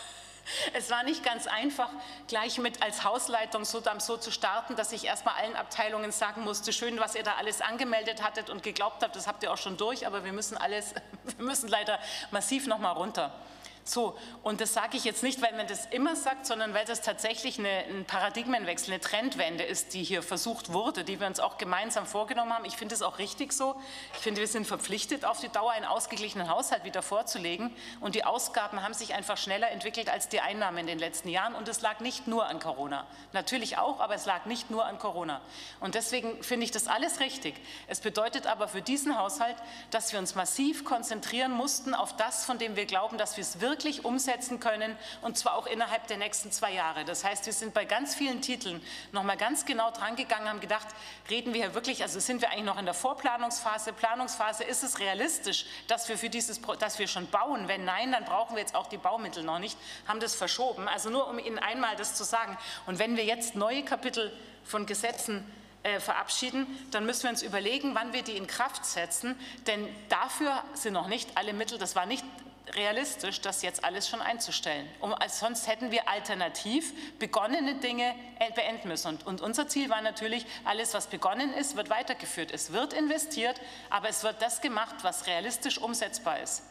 es war nicht ganz einfach, gleich mit als Hausleitung so zu starten, dass ich erstmal allen Abteilungen sagen musste, schön, was ihr da alles angemeldet hattet und geglaubt habt, das habt ihr auch schon durch, aber wir müssen leider massiv nochmal runter. So, und das sage ich jetzt nicht, weil man das immer sagt, sondern weil das tatsächlich ein Paradigmenwechsel, eine Trendwende ist, die hier versucht wurde, die wir uns auch gemeinsam vorgenommen haben. Ich finde es auch richtig so. Ich finde, wir sind verpflichtet, auf die Dauer einen ausgeglichenen Haushalt wieder vorzulegen. Und die Ausgaben haben sich einfach schneller entwickelt als die Einnahmen in den letzten Jahren. Und es lag nicht nur an Corona. Natürlich auch, aber es lag nicht nur an Corona. Und deswegen finde ich das alles richtig. Es bedeutet aber für diesen Haushalt, dass wir uns massiv konzentrieren mussten auf das, von dem wir glauben, dass wir es wirklich umsetzen können, und zwar auch innerhalb der nächsten 2 Jahre. Das heißt, wir sind bei ganz vielen Titeln noch mal ganz genau dran gegangen, haben gedacht, reden wir hier wirklich, also sind wir eigentlich noch in der Vorplanungsphase, Planungsphase, ist es realistisch, dass wir schon bauen? Wenn nein, dann brauchen wir jetzt auch die Baumittel noch nicht, haben das verschoben. Also nur um Ihnen einmal das zu sagen. Und wenn wir jetzt neue Kapitel von Gesetzen verabschieden, dann müssen wir uns überlegen, wann wir die in Kraft setzen, denn dafür sind noch nicht alle Mittel, das war nicht realistisch, das jetzt alles schon einzustellen. Sonst hätten wir alternativ begonnene Dinge beenden müssen. Und unser Ziel war natürlich, alles, was begonnen ist, wird weitergeführt. Es wird investiert, aber es wird das gemacht, was realistisch umsetzbar ist.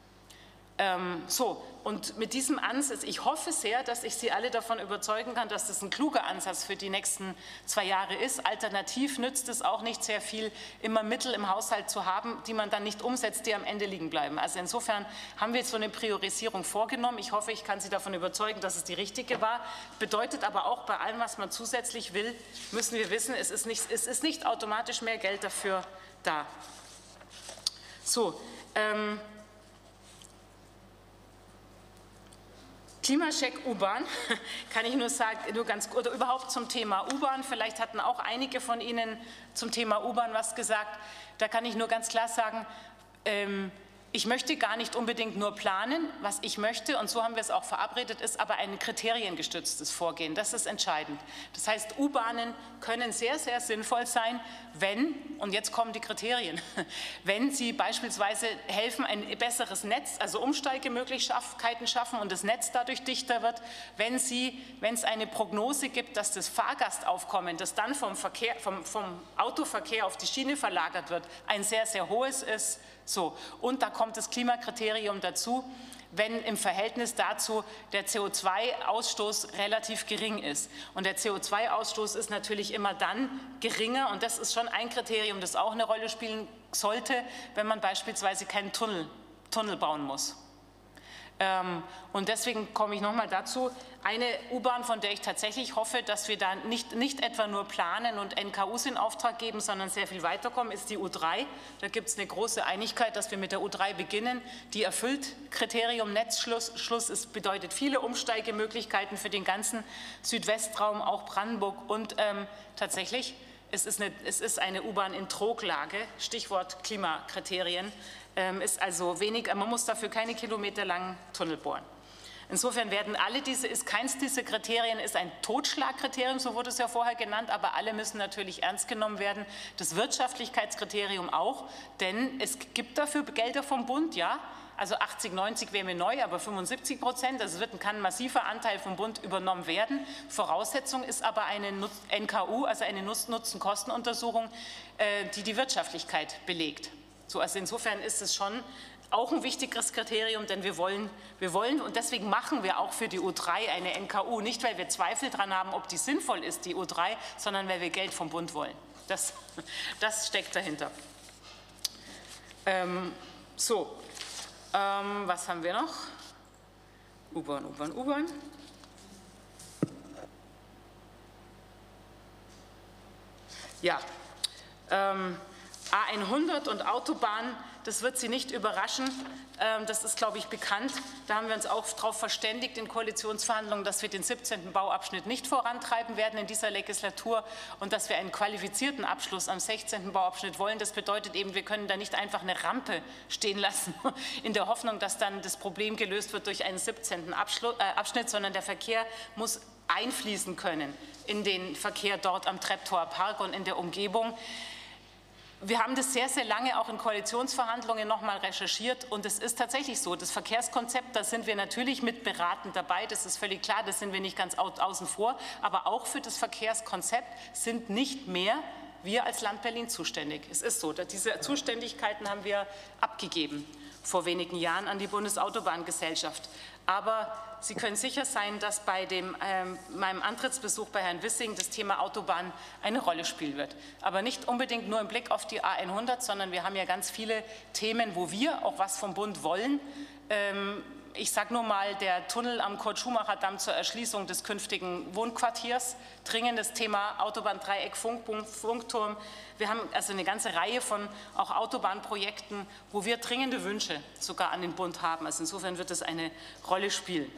Und mit diesem Ansatz, ich hoffe sehr, dass ich Sie alle davon überzeugen kann, dass das ein kluger Ansatz für die nächsten 2 Jahre ist. Alternativ nützt es auch nicht sehr viel, immer Mittel im Haushalt zu haben, die man dann nicht umsetzt, die am Ende liegen bleiben. Also insofern haben wir jetzt so eine Priorisierung vorgenommen. Ich hoffe, ich kann Sie davon überzeugen, dass es die richtige war. Bedeutet aber auch, bei allem, was man zusätzlich will, müssen wir wissen, es ist nicht automatisch mehr Geld dafür da. So, Klimacheck U-Bahn, kann ich nur sagen, oder überhaupt zum Thema U-Bahn, vielleicht hatten auch einige von Ihnen zum Thema U-Bahn was gesagt, da kann ich nur ganz klar sagen, ich möchte gar nicht unbedingt nur planen, was ich möchte, und so haben wir es auch verabredet, ist aber ein kriteriengestütztes Vorgehen, das ist entscheidend. Das heißt, U-Bahnen können sehr, sehr sinnvoll sein, wenn, und jetzt kommen die Kriterien, wenn sie beispielsweise helfen, ein besseres Netz, also Umsteigemöglichkeiten schaffen und das Netz dadurch dichter wird, wenn es eine Prognose gibt, dass das Fahrgastaufkommen, das dann vom Autoverkehr auf die Schiene verlagert wird, ein sehr, sehr hohes ist, So, und da kommt das Klimakriterium dazu, wenn im Verhältnis dazu der CO2-Ausstoß relativ gering ist. Und der CO2-Ausstoß ist natürlich immer dann geringer, und das ist schon ein Kriterium, das auch eine Rolle spielen sollte, wenn man beispielsweise keinen Tunnel bauen muss. Und deswegen komme ich nochmal dazu, eine U-Bahn, von der ich tatsächlich hoffe, dass wir da nicht etwa nur planen und NKUs in Auftrag geben, sondern sehr viel weiterkommen, ist die U3. Da gibt es eine große Einigkeit, dass wir mit der U3 beginnen. Die erfüllt Kriterium Netzschluss. Es bedeutet viele Umsteigemöglichkeiten für den ganzen Südwestraum, auch Brandenburg. Und tatsächlich, es ist eine U-Bahn in Troglage, Stichwort Klimakriterien. Ist also wenig, man muss dafür keine kilometerlangen Tunnel bohren. Insofern werden keins dieser Kriterien ist ein Totschlagkriterium, so wurde es ja vorher genannt, aber alle müssen natürlich ernst genommen werden. Das Wirtschaftlichkeitskriterium auch, denn es gibt dafür Gelder vom Bund, ja. Also 80, 90 wäre mir neu, aber 75%, also kann ein massiver Anteil vom Bund übernommen werden. Voraussetzung ist aber eine NKU, also eine Nutzen-Kosten-Untersuchung, die die Wirtschaftlichkeit belegt. So, also insofern ist es schon auch ein wichtiges Kriterium, denn wir wollen und deswegen machen wir auch für die U3 eine NKU, nicht weil wir Zweifel daran haben, ob die sinnvoll ist, die U3, sondern weil wir Geld vom Bund wollen. Das steckt dahinter. Was haben wir noch? U-Bahn. Ja, A100 und Autobahn, das wird Sie nicht überraschen, das ist, glaube ich, bekannt. Da haben wir uns auch darauf verständigt in Koalitionsverhandlungen, dass wir den 17. Bauabschnitt nicht vorantreiben werden in dieser Legislatur und dass wir einen qualifizierten Abschluss am 16. Bauabschnitt wollen. Das bedeutet eben, wir können da nicht einfach eine Rampe stehen lassen, in der Hoffnung, dass dann das Problem gelöst wird durch einen 17. Abschnitt, sondern der Verkehr muss einfließen können in den Verkehr dort am Treptower Park und in der Umgebung. Wir haben das sehr, sehr lange auch in Koalitionsverhandlungen nochmal recherchiert und es ist tatsächlich so, das Verkehrskonzept, da sind wir natürlich mit beratend dabei, das ist völlig klar, das sind wir nicht ganz außen vor, aber auch für das Verkehrskonzept sind nicht mehr wir als Land Berlin zuständig. Es ist so, diese Zuständigkeiten haben wir abgegeben vor wenigen Jahren an die Bundesautobahngesellschaft. Aber Sie können sicher sein, dass bei meinem Antrittsbesuch bei Herrn Wissing das Thema Autobahn eine Rolle spielen wird. Aber nicht unbedingt nur im Blick auf die A100, sondern wir haben ja ganz viele Themen, wo wir auch was vom Bund wollen. Ich sage nur mal, der Tunnel am Kurt-Schumacher-Damm zur Erschließung des künftigen Wohnquartiers, dringendes Thema Autobahndreieck, Funkturm. Wir haben also eine ganze Reihe von auch Autobahnprojekten, wo wir dringende Wünsche sogar an den Bund haben. Also insofern wird es eine Rolle spielen.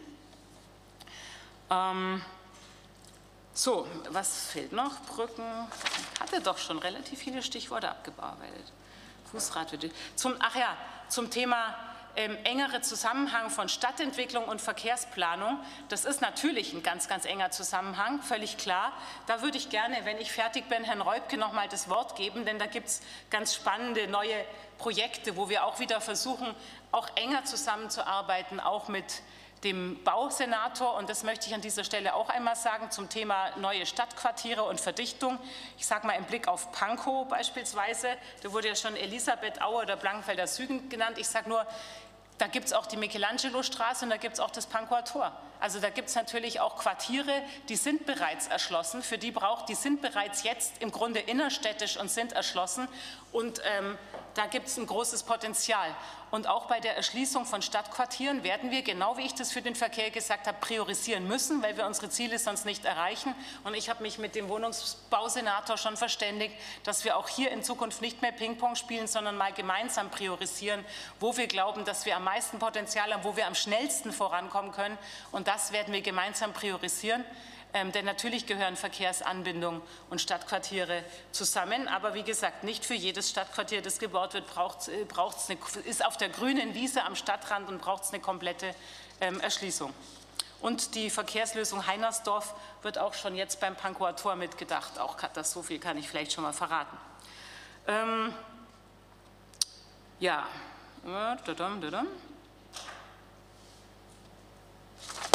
Was fehlt noch? Brücken. Ich hatte doch schon relativ viele Stichworte abgearbeitet. Fußradwege. Zum Thema engere Zusammenhang von Stadtentwicklung und Verkehrsplanung. Das ist natürlich ein ganz, ganz enger Zusammenhang, völlig klar. Da würde ich gerne, wenn ich fertig bin, Herrn Reubke noch mal das Wort geben, denn da gibt es ganz spannende neue Projekte, wo wir auch wieder versuchen, auch enger zusammenzuarbeiten, auch mit dem Bausenator, und das möchte ich an dieser Stelle auch einmal sagen, zum Thema neue Stadtquartiere und Verdichtung. Ich sage mal im Blick auf Pankow beispielsweise, da wurde ja schon Elisabeth Aue oder Blankenfelder Süden genannt. Ich sage nur, da gibt es auch die Michelangelo-Straße und da gibt es auch das Pankower Tor. Also da gibt es natürlich auch Quartiere, die sind bereits erschlossen, die sind bereits jetzt im Grunde innerstädtisch und sind erschlossen und da gibt es ein großes Potenzial. Und auch bei der Erschließung von Stadtquartieren werden wir, genau wie ich das für den Verkehr gesagt habe, priorisieren müssen, weil wir unsere Ziele sonst nicht erreichen. Und ich habe mich mit dem Wohnungsbausenator schon verständigt, dass wir auch hier in Zukunft nicht mehr Ping-Pong spielen, sondern mal gemeinsam priorisieren, wo wir glauben, dass wir am meisten Potenzial haben, wo wir am schnellsten vorankommen können. Und das werden wir gemeinsam priorisieren. Denn natürlich gehören Verkehrsanbindung und Stadtquartiere zusammen. Aber wie gesagt, nicht für jedes Stadtquartier, das gebaut wird, ist auf der grünen Wiese am Stadtrand und braucht es eine komplette Erschließung. Und die Verkehrslösung Heinersdorf wird auch schon jetzt beim Pankower Tor mitgedacht. Auch das, so viel kann ich vielleicht schon mal verraten.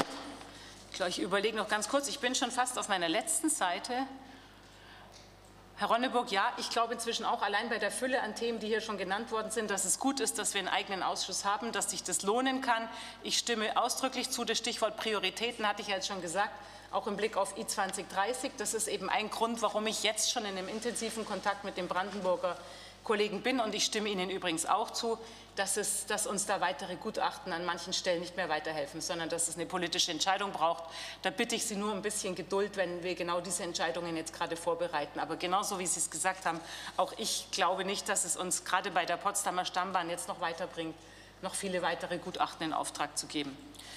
Ich überlege noch ganz kurz, ich bin schon fast auf meiner letzten Seite. Herr Ronneburg, ja, ich glaube inzwischen auch allein bei der Fülle an Themen, die hier schon genannt worden sind, dass es gut ist, dass wir einen eigenen Ausschuss haben, dass sich das lohnen kann. Ich stimme ausdrücklich zu. Das Stichwort Prioritäten hatte ich ja jetzt schon gesagt, auch im Blick auf I2030. Das ist eben ein Grund, warum ich jetzt schon in einem intensiven Kontakt mit dem Brandenburger Kollegen bin. Und ich stimme Ihnen übrigens auch zu, dass uns da weitere Gutachten an manchen Stellen nicht mehr weiterhelfen, sondern dass es eine politische Entscheidung braucht. Da bitte ich Sie nur ein bisschen Geduld, wenn wir genau diese Entscheidungen jetzt gerade vorbereiten. Aber genauso wie Sie es gesagt haben, auch ich glaube nicht, dass es uns gerade bei der Potsdamer Stammbahn jetzt noch weiterbringt, noch viele weitere Gutachten in Auftrag zu geben.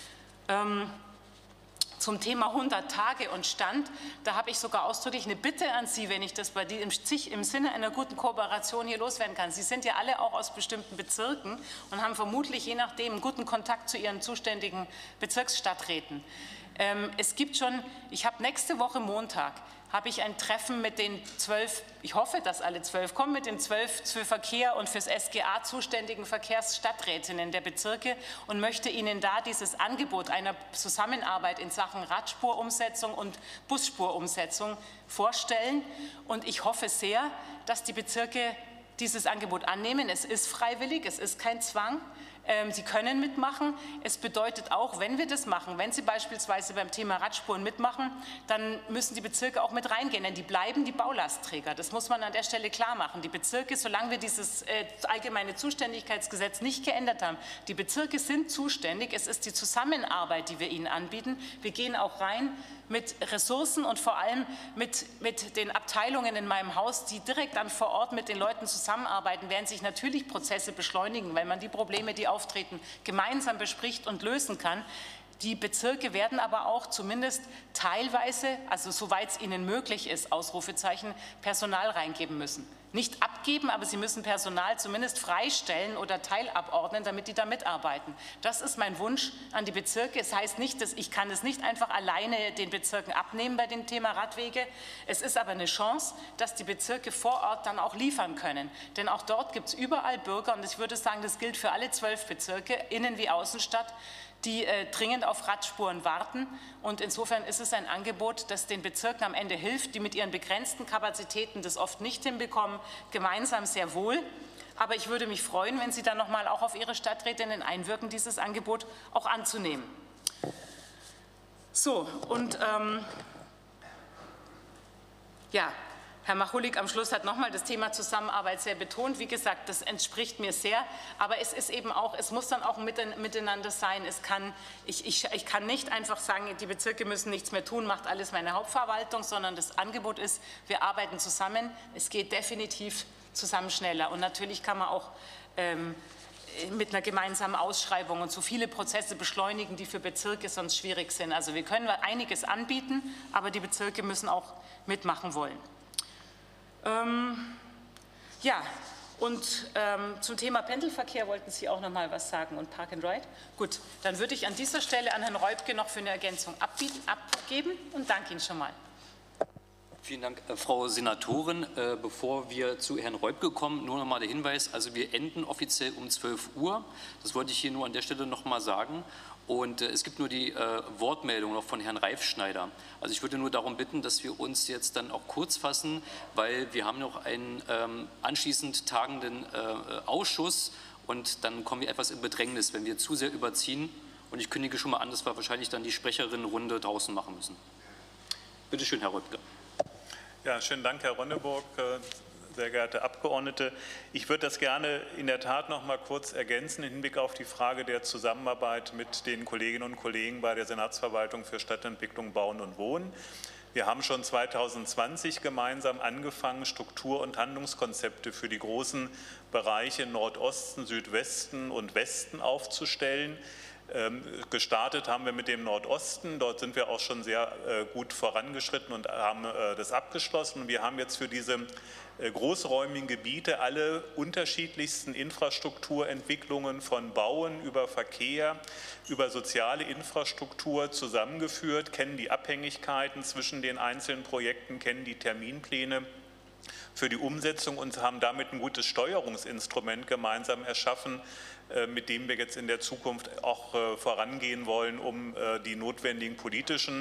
Zum Thema 100 Tage und Stand, da habe ich sogar ausdrücklich eine Bitte an Sie, wenn ich das bei die im Sinne einer guten Kooperation hier loswerden kann. Sie sind ja alle auch aus bestimmten Bezirken und haben vermutlich je nachdem einen guten Kontakt zu Ihren zuständigen Bezirksstadträten. Es gibt schon, ich habe nächste Woche Montag, habe ich ein Treffen mit den 12, ich hoffe, dass alle 12 kommen, mit den 12 für Verkehr und fürs SGA zuständigen Verkehrsstadträtinnen der Bezirke und möchte Ihnen da dieses Angebot einer Zusammenarbeit in Sachen Radspurumsetzung und Busspurumsetzung vorstellen. Und ich hoffe sehr, dass die Bezirke dieses Angebot annehmen. Es ist freiwillig, es ist kein Zwang. Sie können mitmachen. Es bedeutet auch, wenn wir das machen, wenn Sie beispielsweise beim Thema Radspuren mitmachen, dann müssen die Bezirke auch mit reingehen, denn die bleiben die Baulastträger. Das muss man an der Stelle klar machen. Die Bezirke, solange wir dieses allgemeine Zuständigkeitsgesetz nicht geändert haben, die Bezirke sind zuständig. Es ist die Zusammenarbeit, die wir ihnen anbieten. Wir gehen auch rein mit Ressourcen und vor allem mit den Abteilungen in meinem Haus, die direkt dann vor Ort mit den Leuten zusammenarbeiten, werden sich natürlich Prozesse beschleunigen, weil man die Probleme, die auftreten, gemeinsam bespricht und lösen kann. Die Bezirke werden aber auch zumindest teilweise, also soweit es ihnen möglich ist, Ausrufezeichen, Personal reingeben müssen. Nicht abgeben, aber sie müssen Personal zumindest freistellen oder teilabordnen, damit die da mitarbeiten. Das ist mein Wunsch an die Bezirke. Es heißt nicht, dass ich kann es nicht einfach alleine den Bezirken abnehmen bei dem Thema Radwege. Es ist aber eine Chance, dass die Bezirke vor Ort dann auch liefern können. Denn auch dort gibt es überall Bürger, und ich würde sagen, das gilt für alle 12 Bezirke, Innen- wie Außenstadt, die dringend auf Radspuren warten. Und insofern ist es ein Angebot, das den Bezirken am Ende hilft, die mit ihren begrenzten Kapazitäten das oft nicht hinbekommen, gemeinsam sehr wohl. Aber ich würde mich freuen, wenn Sie dann noch mal auch auf Ihre Stadträtinnen einwirken, dieses Angebot auch anzunehmen. So, und ja, Herr Machulik am Schluss hat nochmal das Thema Zusammenarbeit sehr betont. Wie gesagt, das entspricht mir sehr, aber es ist eben auch, es muss dann auch miteinander sein. Ich kann nicht einfach sagen, die Bezirke müssen nichts mehr tun, macht alles meine Hauptverwaltung, sondern das Angebot ist, wir arbeiten zusammen. Es geht definitiv zusammen schneller und natürlich kann man auch mit einer gemeinsamen Ausschreibung und so viele Prozesse beschleunigen, die für Bezirke sonst schwierig sind. Also wir können einiges anbieten, aber die Bezirke müssen auch mitmachen wollen. Ja, und zum Thema Pendelverkehr wollten Sie auch noch mal was sagen und Park and Ride. Gut, dann würde ich an dieser Stelle an Herrn Reubke noch für eine Ergänzung abgeben und danke Ihnen schon mal. Vielen Dank, Frau Senatorin. Bevor wir zu Herrn Reubke kommen, nur noch mal der Hinweis, also wir enden offiziell um 12 Uhr. Das wollte ich hier nur an der Stelle noch mal sagen. Und es gibt nur die Wortmeldung noch von Herrn Reifschneider. Also ich würde nur darum bitten, dass wir uns jetzt dann auch kurz fassen, weil wir haben noch einen anschließend tagenden Ausschuss und dann kommen wir etwas in Bedrängnis, wenn wir zu sehr überziehen. Und ich kündige schon mal an, dass wir wahrscheinlich dann die Sprecherinnenrunde draußen machen müssen. Bitte schön, Herr Reubke. Ja, schönen Dank, Herr Ronneburg. Sehr geehrte Abgeordnete, ich würde das gerne in der Tat noch mal kurz ergänzen im Hinblick auf die Frage der Zusammenarbeit mit den Kolleginnen und Kollegen bei der Senatsverwaltung für Stadtentwicklung, Bauen und Wohnen. Wir haben schon 2020 gemeinsam angefangen, Struktur- und Handlungskonzepte für die großen Bereiche Nordosten, Südwesten und Westen aufzustellen. Gestartet haben wir mit dem Nordosten, dort sind wir auch schon sehr gut vorangeschritten und haben das abgeschlossen. Wir haben jetzt für diese großräumigen Gebiete alle unterschiedlichsten Infrastrukturentwicklungen von Bauen über Verkehr, über soziale Infrastruktur zusammengeführt, kennen die Abhängigkeiten zwischen den einzelnen Projekten, kennen die Terminpläne für die Umsetzung und haben damit ein gutes Steuerungsinstrument gemeinsam erschaffen, mit dem wir jetzt in der Zukunft auch vorangehen wollen, um die notwendigen politischen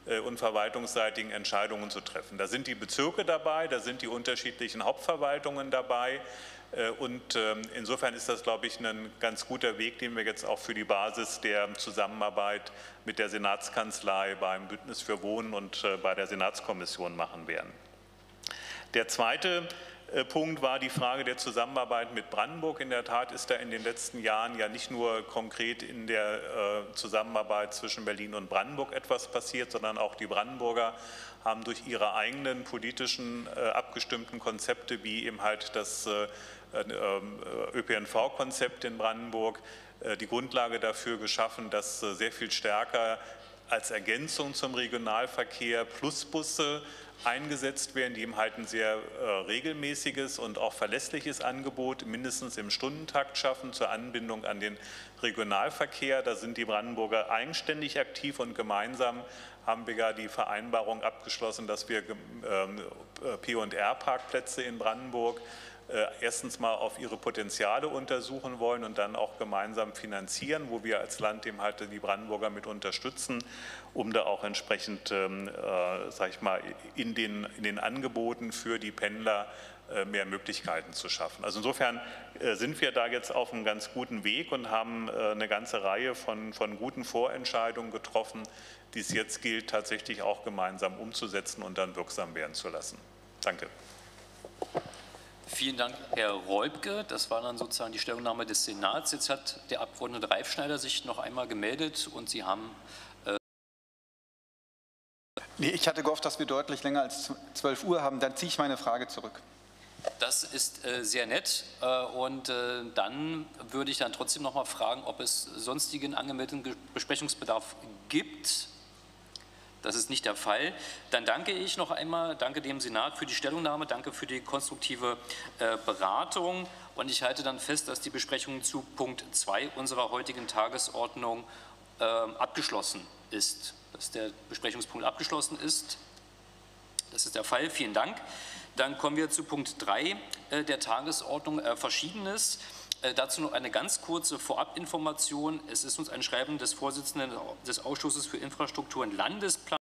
und verwaltungsseitigen Entscheidungen zu treffen. Da sind die Bezirke dabei, da sind die unterschiedlichen Hauptverwaltungen dabei. Und insofern ist das, glaube ich, ein ganz guter Weg, den wir jetzt auch für die Basis der Zusammenarbeit mit der Senatskanzlei beim Bündnis für Wohnen und bei der Senatskommission machen werden. Der zweite Punkt war die Frage der Zusammenarbeit mit Brandenburg. In der Tat ist da in den letzten Jahren ja nicht nur konkret in der Zusammenarbeit zwischen Berlin und Brandenburg etwas passiert, sondern auch die Brandenburger haben durch ihre eigenen politischen abgestimmten Konzepte, wie eben halt das ÖPNV-Konzept in Brandenburg, die Grundlage dafür geschaffen, dass sehr viel stärker als Ergänzung zum Regionalverkehr Plusbusse eingesetzt werden, die eben halt ein sehr regelmäßiges und auch verlässliches Angebot mindestens im Stundentakt schaffen zur Anbindung an den Regionalverkehr. Da sind die Brandenburger eigenständig aktiv und gemeinsam haben wir ja die Vereinbarung abgeschlossen, dass wir P&R-Parkplätze in Brandenburg erstens mal auf ihre Potenziale untersuchen wollen und dann auch gemeinsam finanzieren, wo wir als Land eben halt die Brandenburger mit unterstützen, um da auch entsprechend, sag ich mal, in den Angeboten für die Pendler mehr Möglichkeiten zu schaffen. Also insofern sind wir da jetzt auf einem ganz guten Weg und haben eine ganze Reihe von guten Vorentscheidungen getroffen, die es jetzt gilt, tatsächlich auch gemeinsam umzusetzen und dann wirksam werden zu lassen. Danke. Vielen Dank, Herr Reubke. Das war dann sozusagen die Stellungnahme des Senats. Jetzt hat der Abgeordnete Reifschneider sich noch einmal gemeldet und Sie haben... Nee, ich hatte gehofft, dass wir deutlich länger als 12 Uhr haben. Dann ziehe ich meine Frage zurück. Das ist sehr nett. Und dann würde ich dann trotzdem noch mal fragen, ob es sonstigen angemeldeten Besprechungsbedarf gibt. Das ist nicht der Fall. Dann danke ich noch einmal, danke dem Senat für die Stellungnahme, danke für die konstruktive Beratung. Und ich halte dann fest, dass die Besprechung zu Punkt 2 unserer heutigen Tagesordnung abgeschlossen ist. Dass der Besprechungspunkt abgeschlossen ist. Das ist der Fall. Vielen Dank. Dann kommen wir zu Punkt 3 der Tagesordnung, Verschiedenes. Dazu noch eine ganz kurze Vorabinformation. Es ist uns ein Schreiben des Vorsitzenden des Ausschusses für Infrastruktur und Landesplanung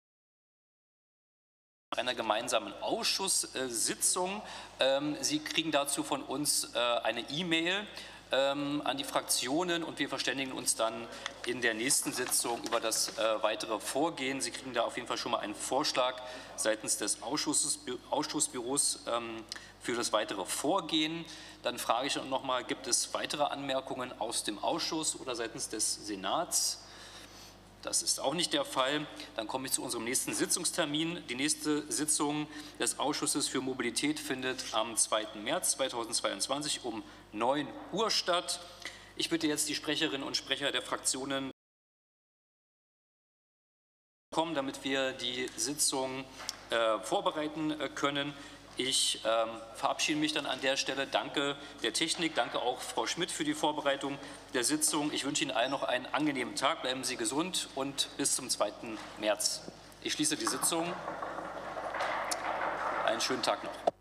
einer gemeinsamen Ausschusssitzung. Sie kriegen dazu von uns eine E-Mail an die Fraktionen und wir verständigen uns dann in der nächsten Sitzung über das weitere Vorgehen. Sie kriegen da auf jeden Fall schon mal einen Vorschlag seitens des Ausschussbüros für das weitere Vorgehen. Dann frage ich noch mal, gibt es weitere Anmerkungen aus dem Ausschuss oder seitens des Senats? Das ist auch nicht der Fall. Dann komme ich zu unserem nächsten Sitzungstermin. Die nächste Sitzung des Ausschusses für Mobilität findet am 2. März 2022 um 9 Uhr statt. Ich bitte jetzt die Sprecherinnen und Sprecher der Fraktionen kommen, damit wir die Sitzung vorbereiten können. Ich verabschiede mich dann an der Stelle. Danke der Technik, danke auch Frau Schmidt für die Vorbereitung der Sitzung. Ich wünsche Ihnen allen noch einen angenehmen Tag. Bleiben Sie gesund und bis zum 2. März. Ich schließe die Sitzung. Einen schönen Tag noch.